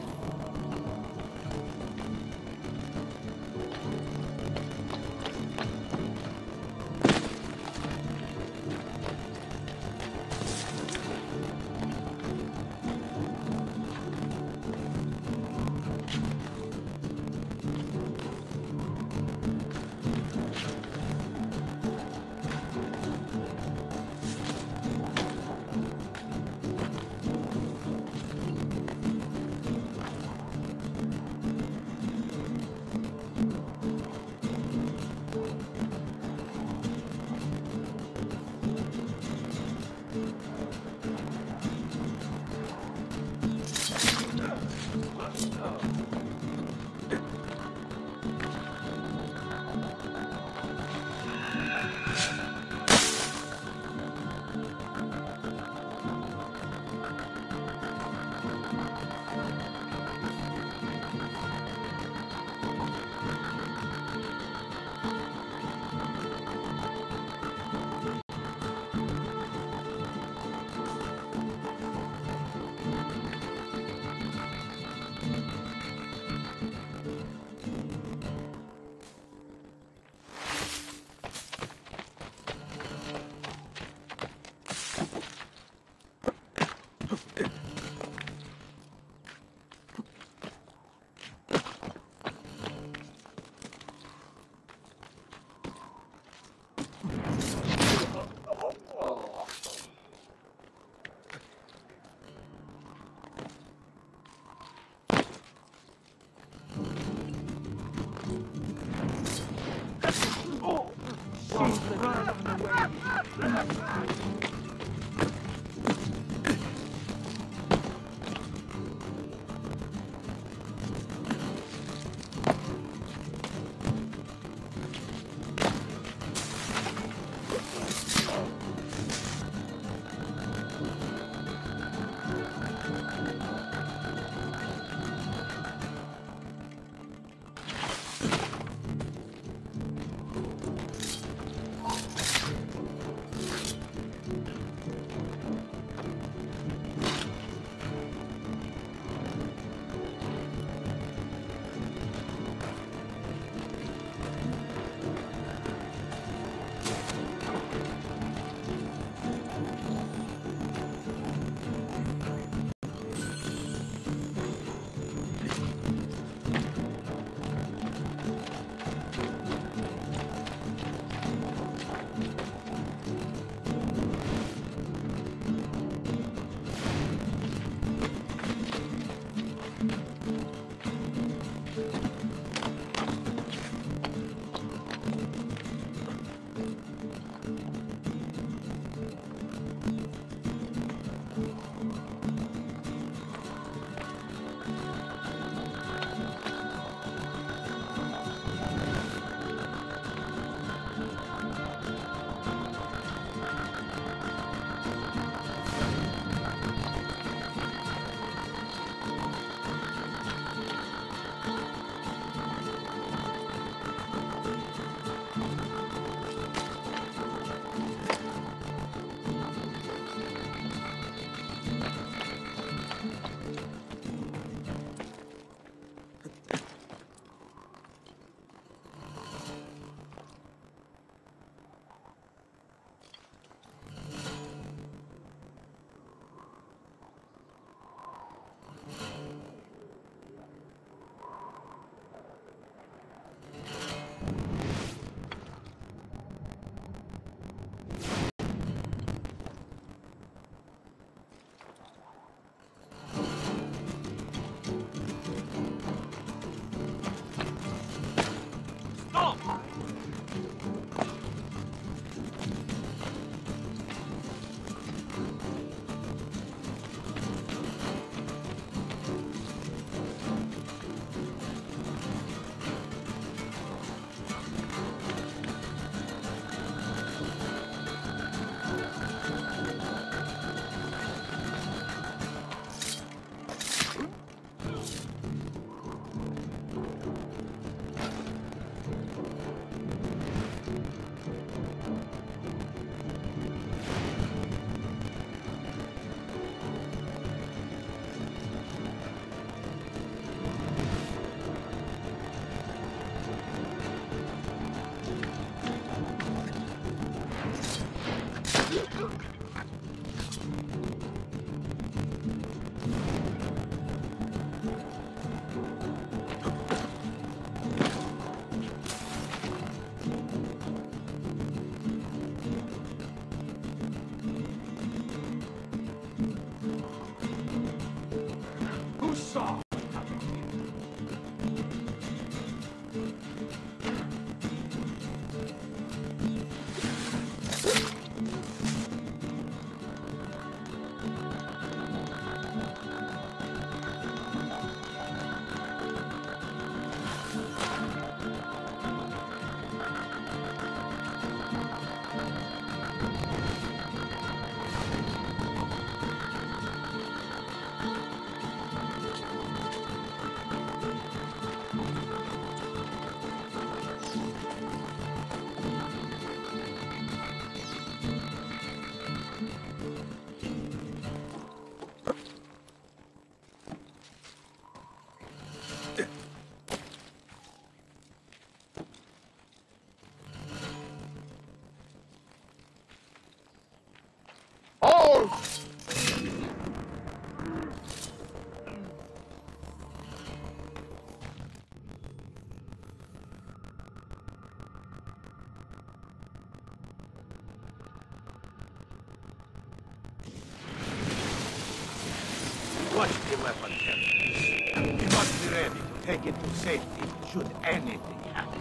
Watch the weapon carriers. We must be ready to take it to safety should anything happen.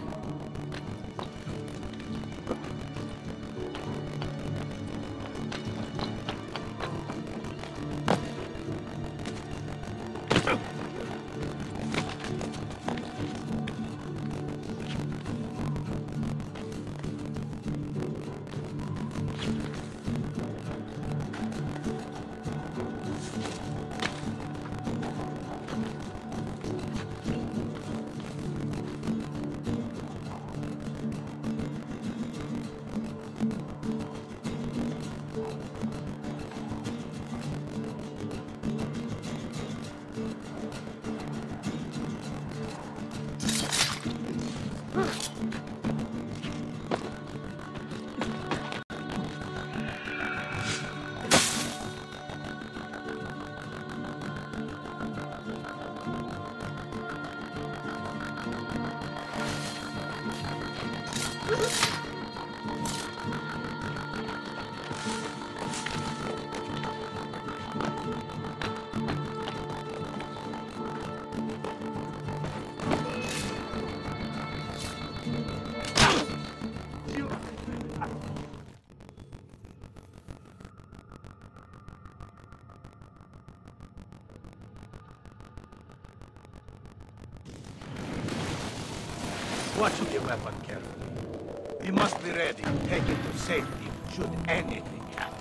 Watch your weapon carefully. You must be ready to take it to safety should anything happen.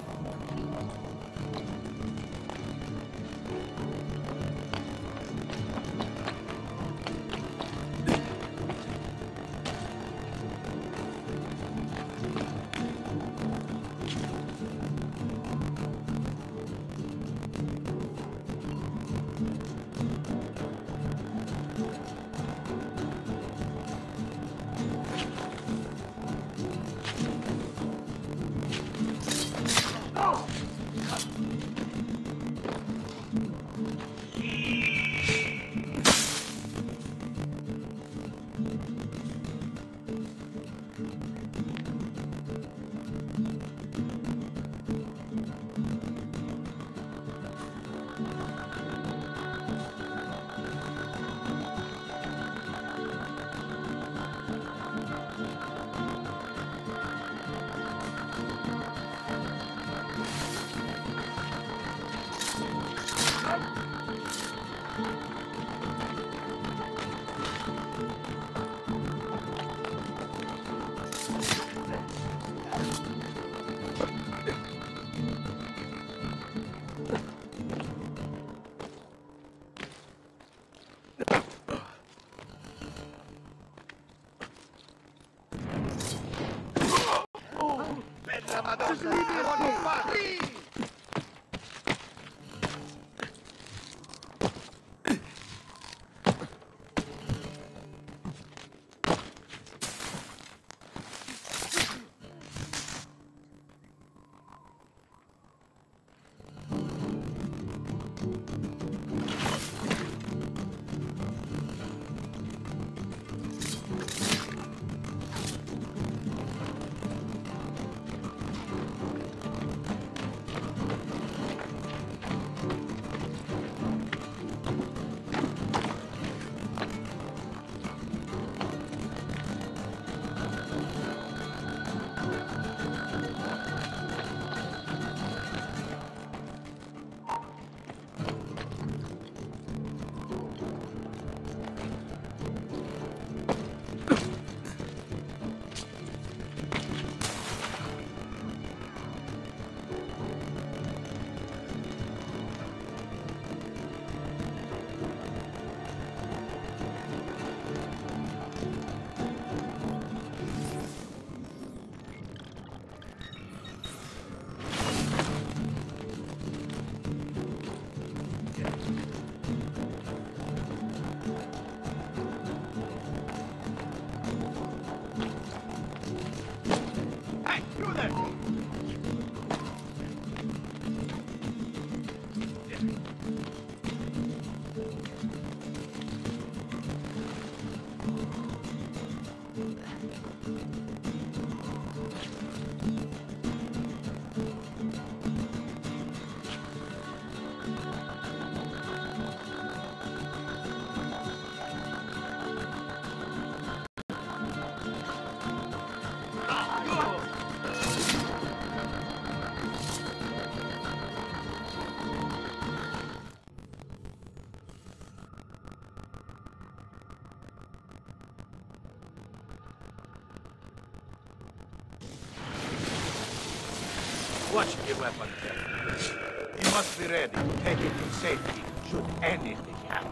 Watch your weapon carefully. You must be ready to take it to safety should anything happen.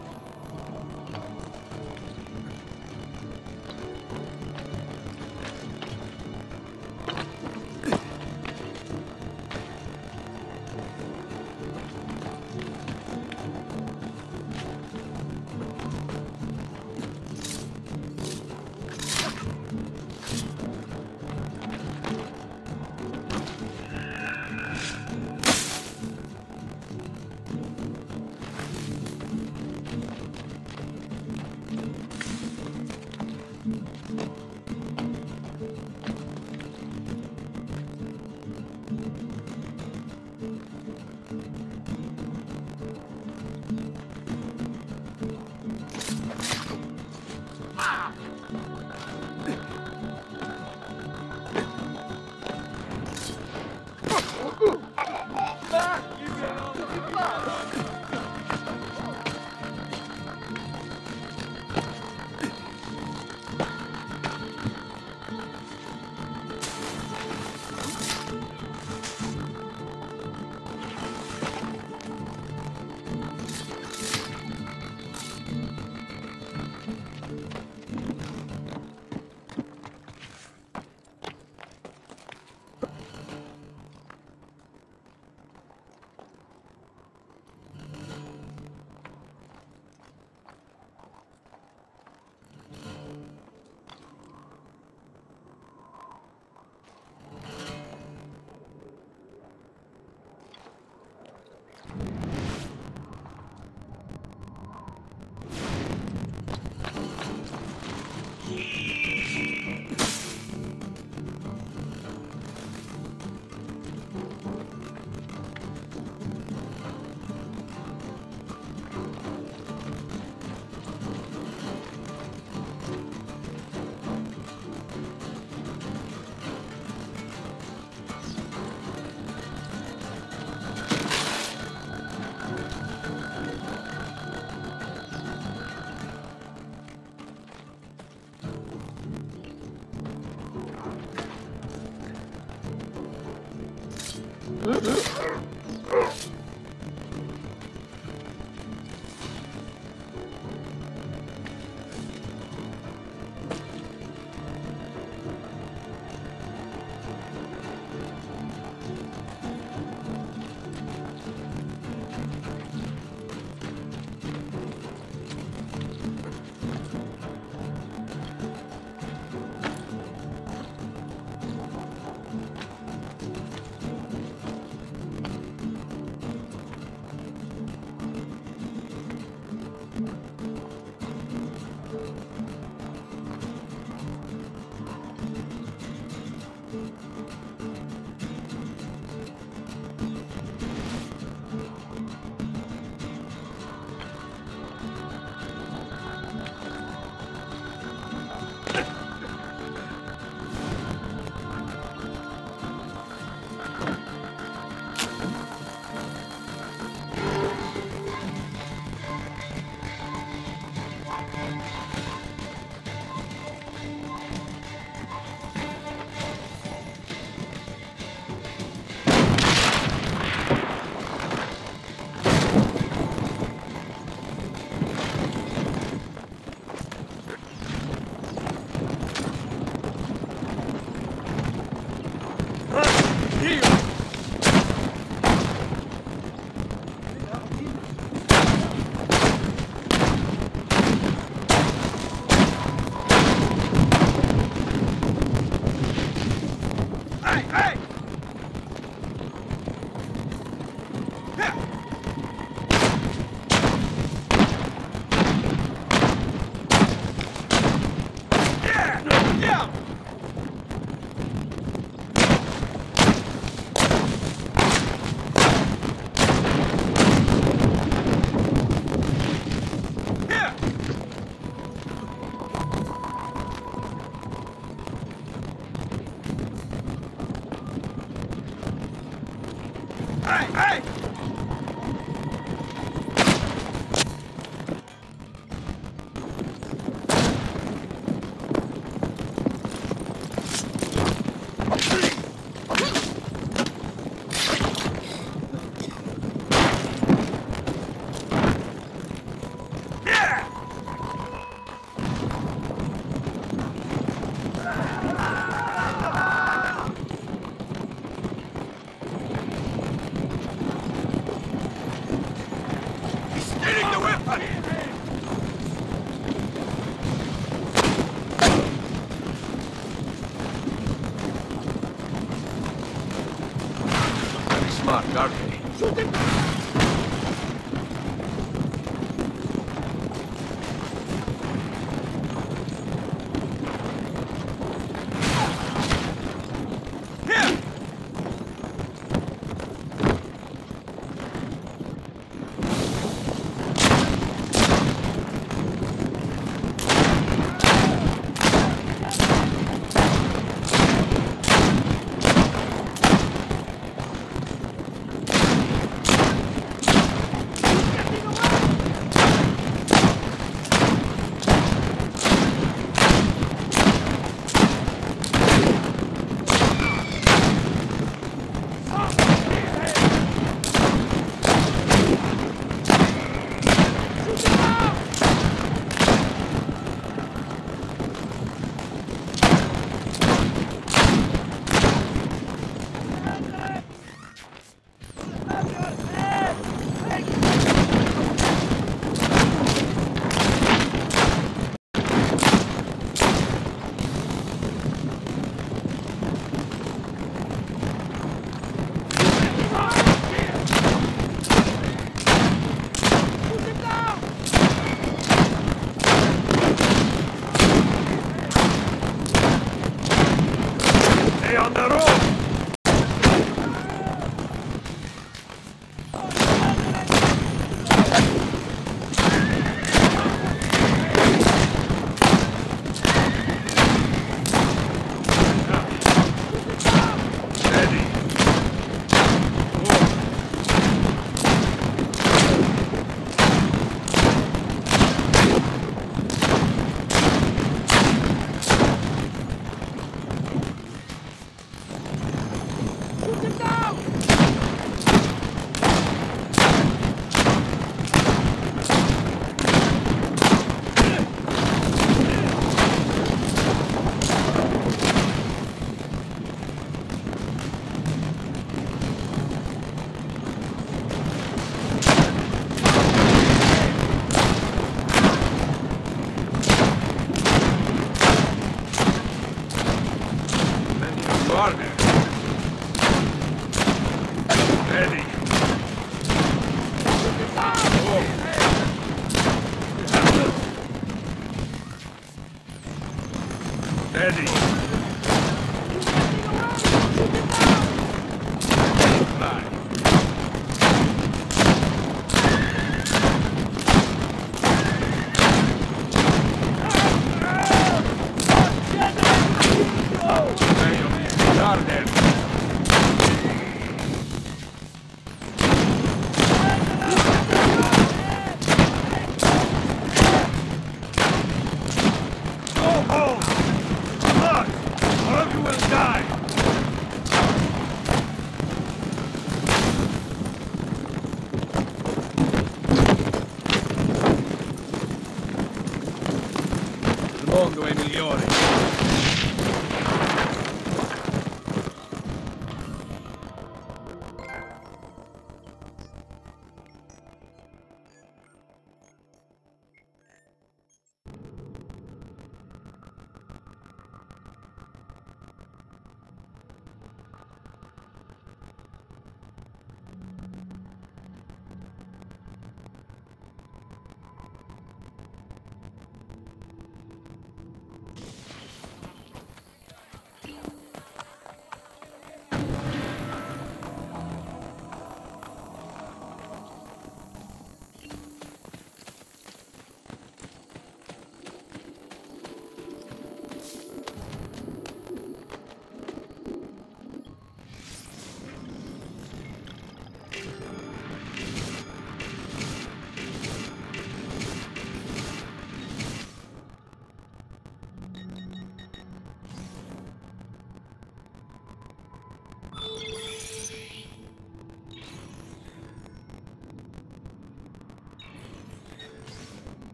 Very smart, aren't they? Shoot him!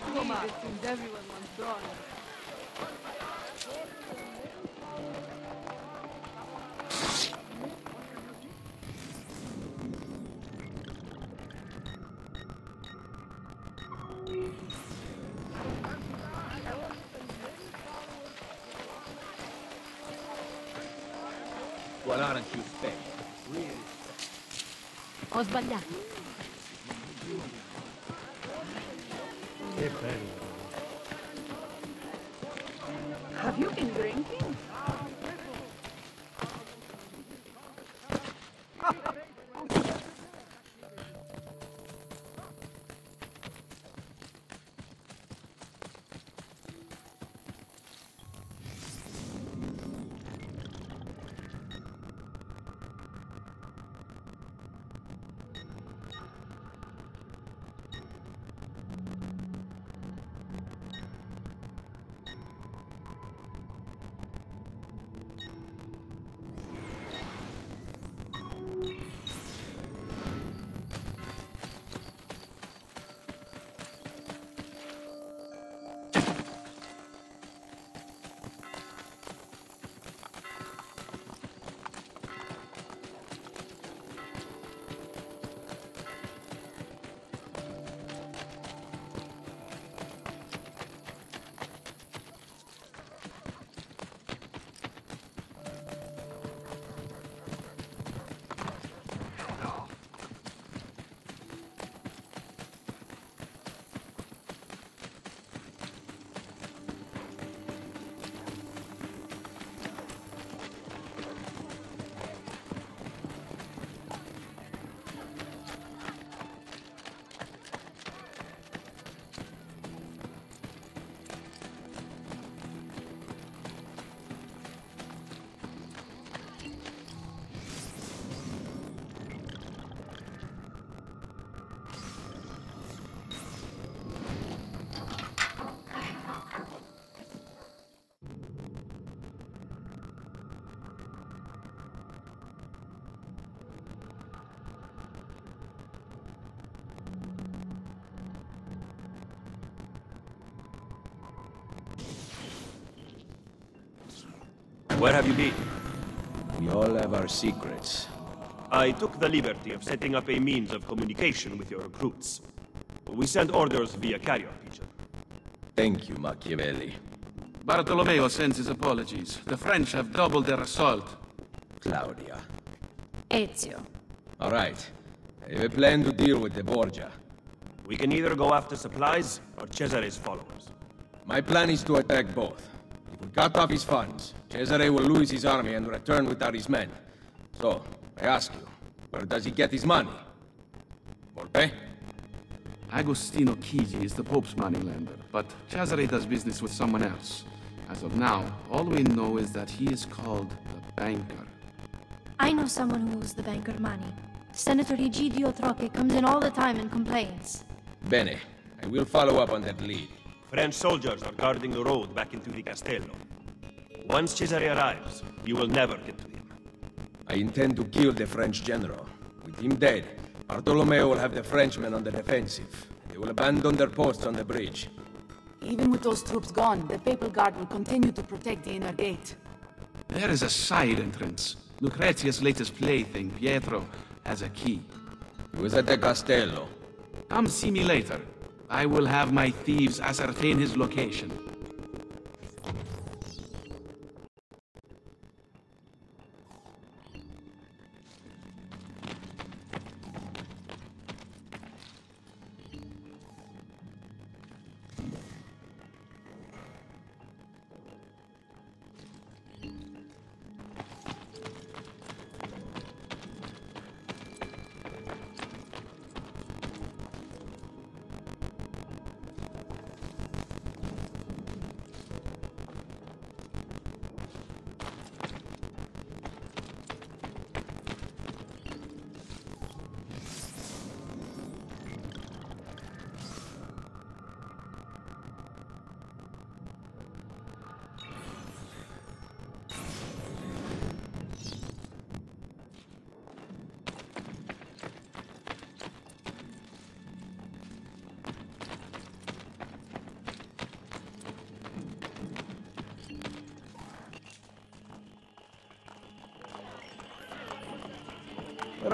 Indeed, it seems everyone wants gone. What aren't you expecting? Ho sbagliato. Che bello. Have you been drinking? Where have you been? We all have our secrets. I took the liberty of setting up a means of communication with your recruits. We send orders via carrier pigeon. Thank you, Machiavelli. Bartolomeo sends his apologies. The French have doubled their assault. Claudia. Ezio. All right. I have a plan to deal with the Borgia. We can either go after supplies or Cesare's followers. My plan is to attack both. If we cut off his funds, Cesare will lose his army and return without his men. So, I ask you, where does he get his money? Volpe? Agostino Chigi is the Pope's moneylender, but Cesare does business with someone else. As of now, all we know is that he is called the Banker. I know someone who owes the banker money. Senator Egidio Troche comes in all the time and complains. Bene. I will follow up on that lead. French soldiers are guarding the road back into the Castello. Once Cesare arrives, you will never get to him. I intend to kill the French general. With him dead, Bartolomeo will have the Frenchmen on the defensive. They will abandon their posts on the bridge. Even with those troops gone, the Papal Guard will continue to protect the inner gate. There is a side entrance. Lucrezia's latest plaything, Pietro, has a key. He was at the Castello. Come see me later. I will have my thieves ascertain his location.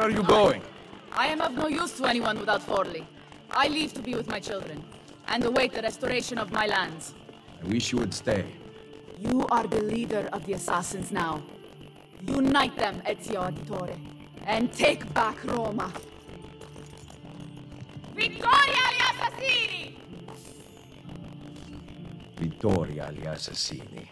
are you going? I am of no use to anyone without Forley. I leave to be with my children, and await the restoration of my lands. I wish you would stay. You are the leader of the assassins now. Unite them, Ezio Auditore, and take back Roma. Vittoria agli assassini! Vittoria agli assassini.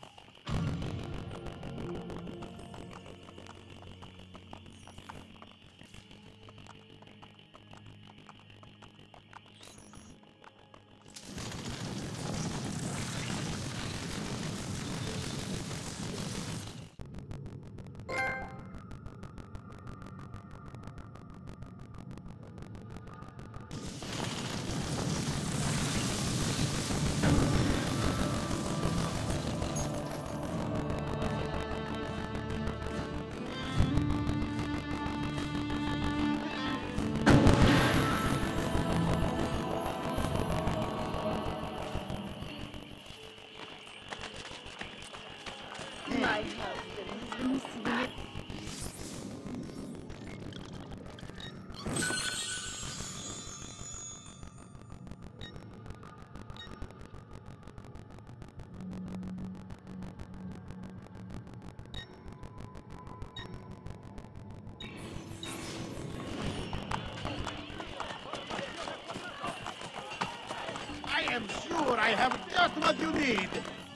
I am sure I have just what you need.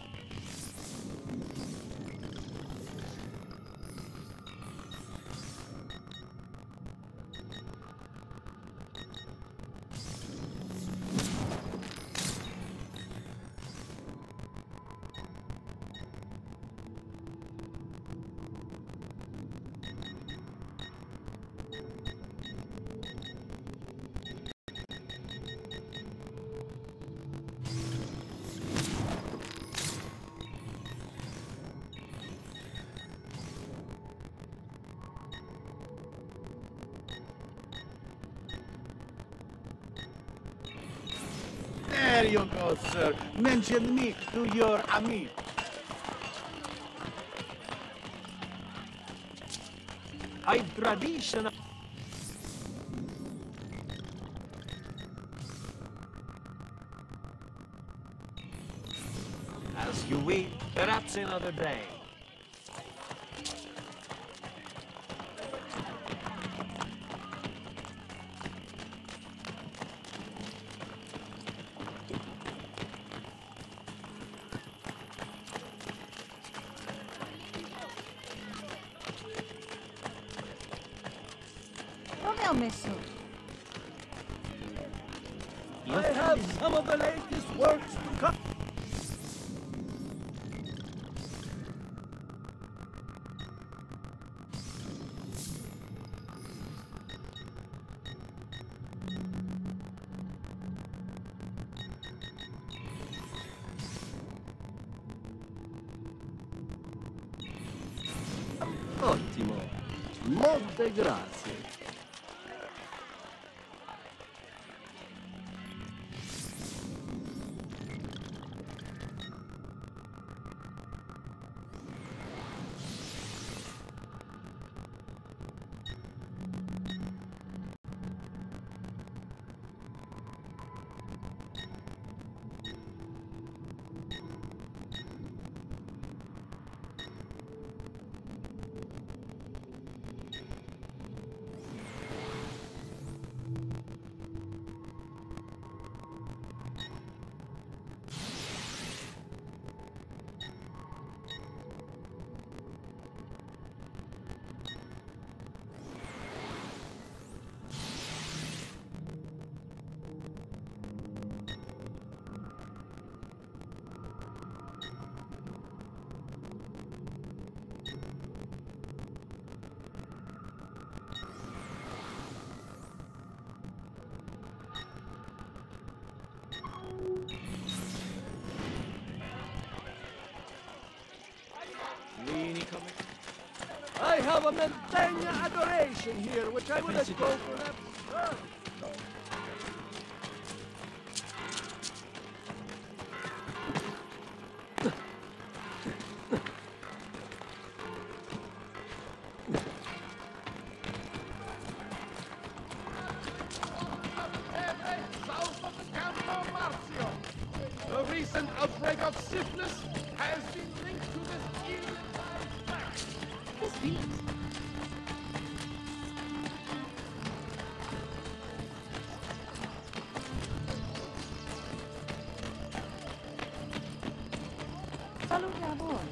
There you go, sir. Mention me to your amic. I tradition. As you will, perhaps another day. Dove ho messo? I have some of the latest works to come. Ottimo. Molte grazie. I have a Mantegna adoration here, which I would have go perhaps. An outbreak of syphilis has been linked to this ill-advised fact. Salute a voi.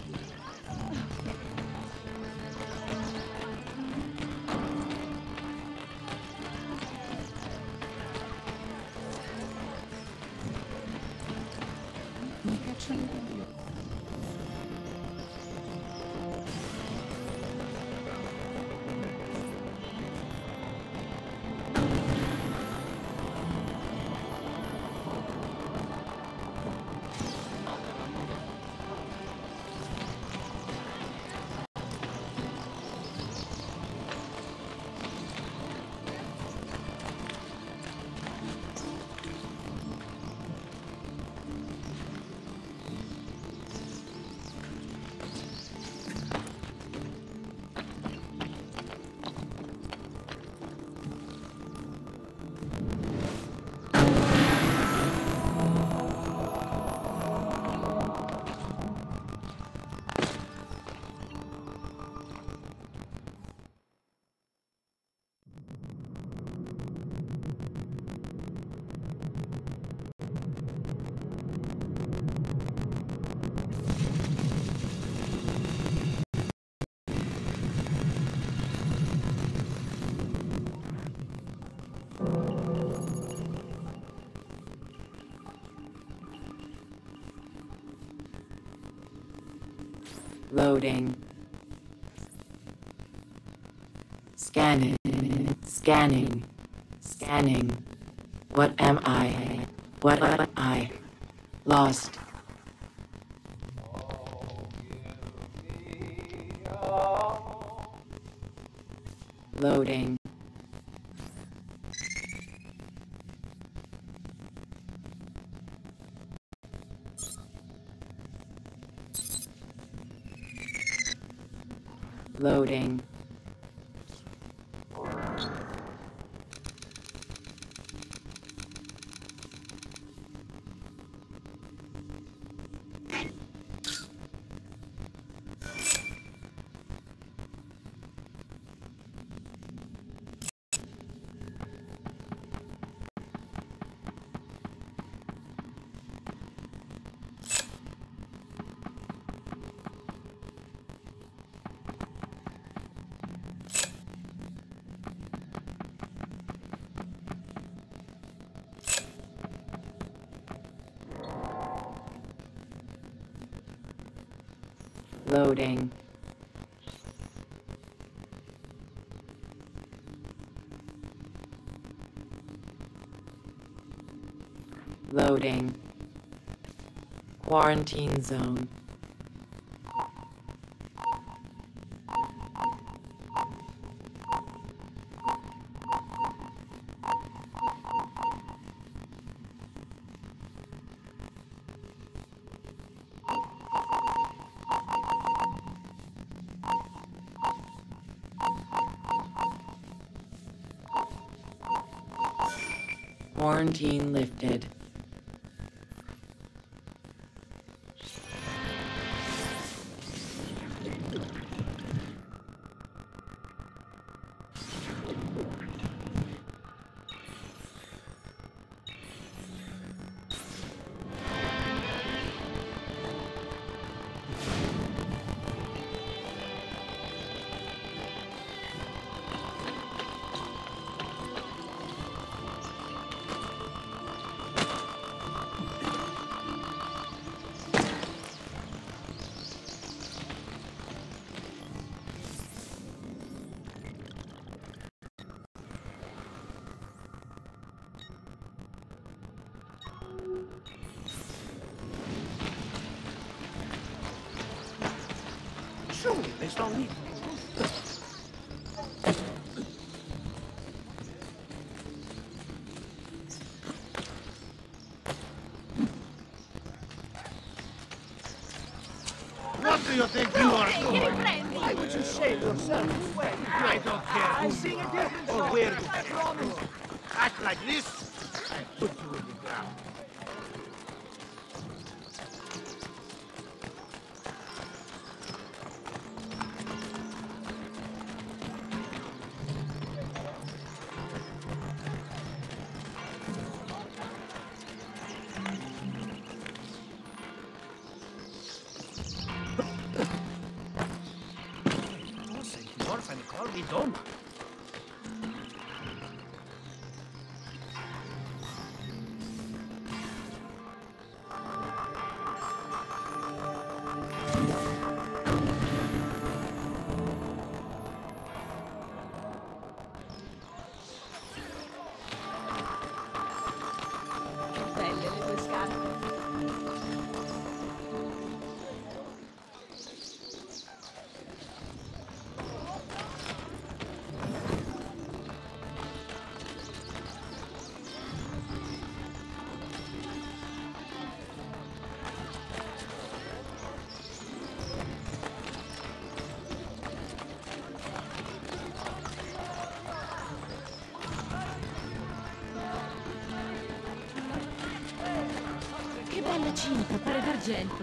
Loading. Scanning. Scanning. Scanning. What am I? What am I? Lost. Loading. Loading. Loading. Loading. Quarantine zone. Quarantine lifted. Surely there's no need. What do you think you are doing? Why would you shave yourself? Well, I don't care I who see you a are difference. or where you come from. Act like this, I put you in the ground. I'll be done. Belle le tue scarpe. Che bella cinta, pare d'argento.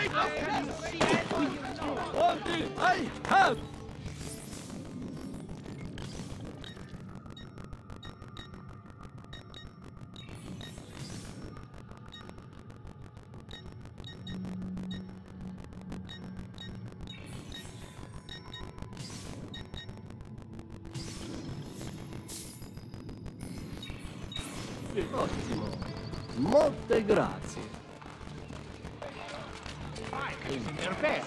I have! Ottimo. Molte grazie. Perfetto.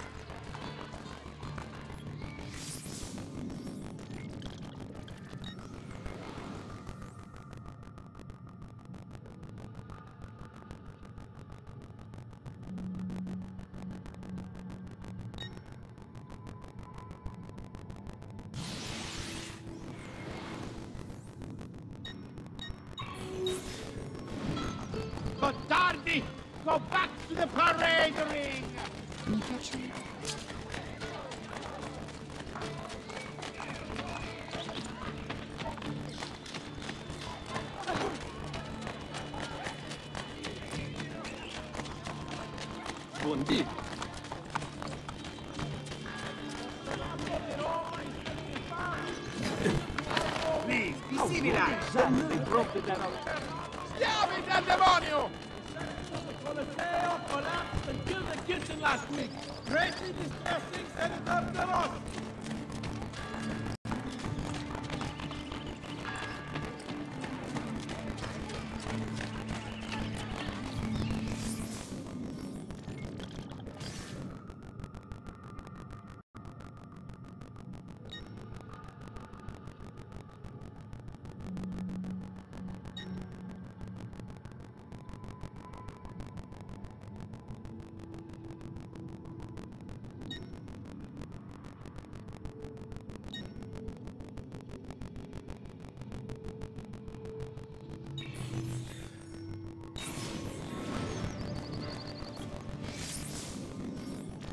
Tardi! Go back to the parade ring! Mi piace. Buondì. Please, be civilized! Stiavi dal demonio! The Colosseo collapsed and killed the kitchen last week. Greatly distressing Senator De Rossi.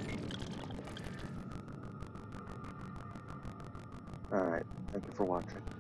Alright, thank you for watching.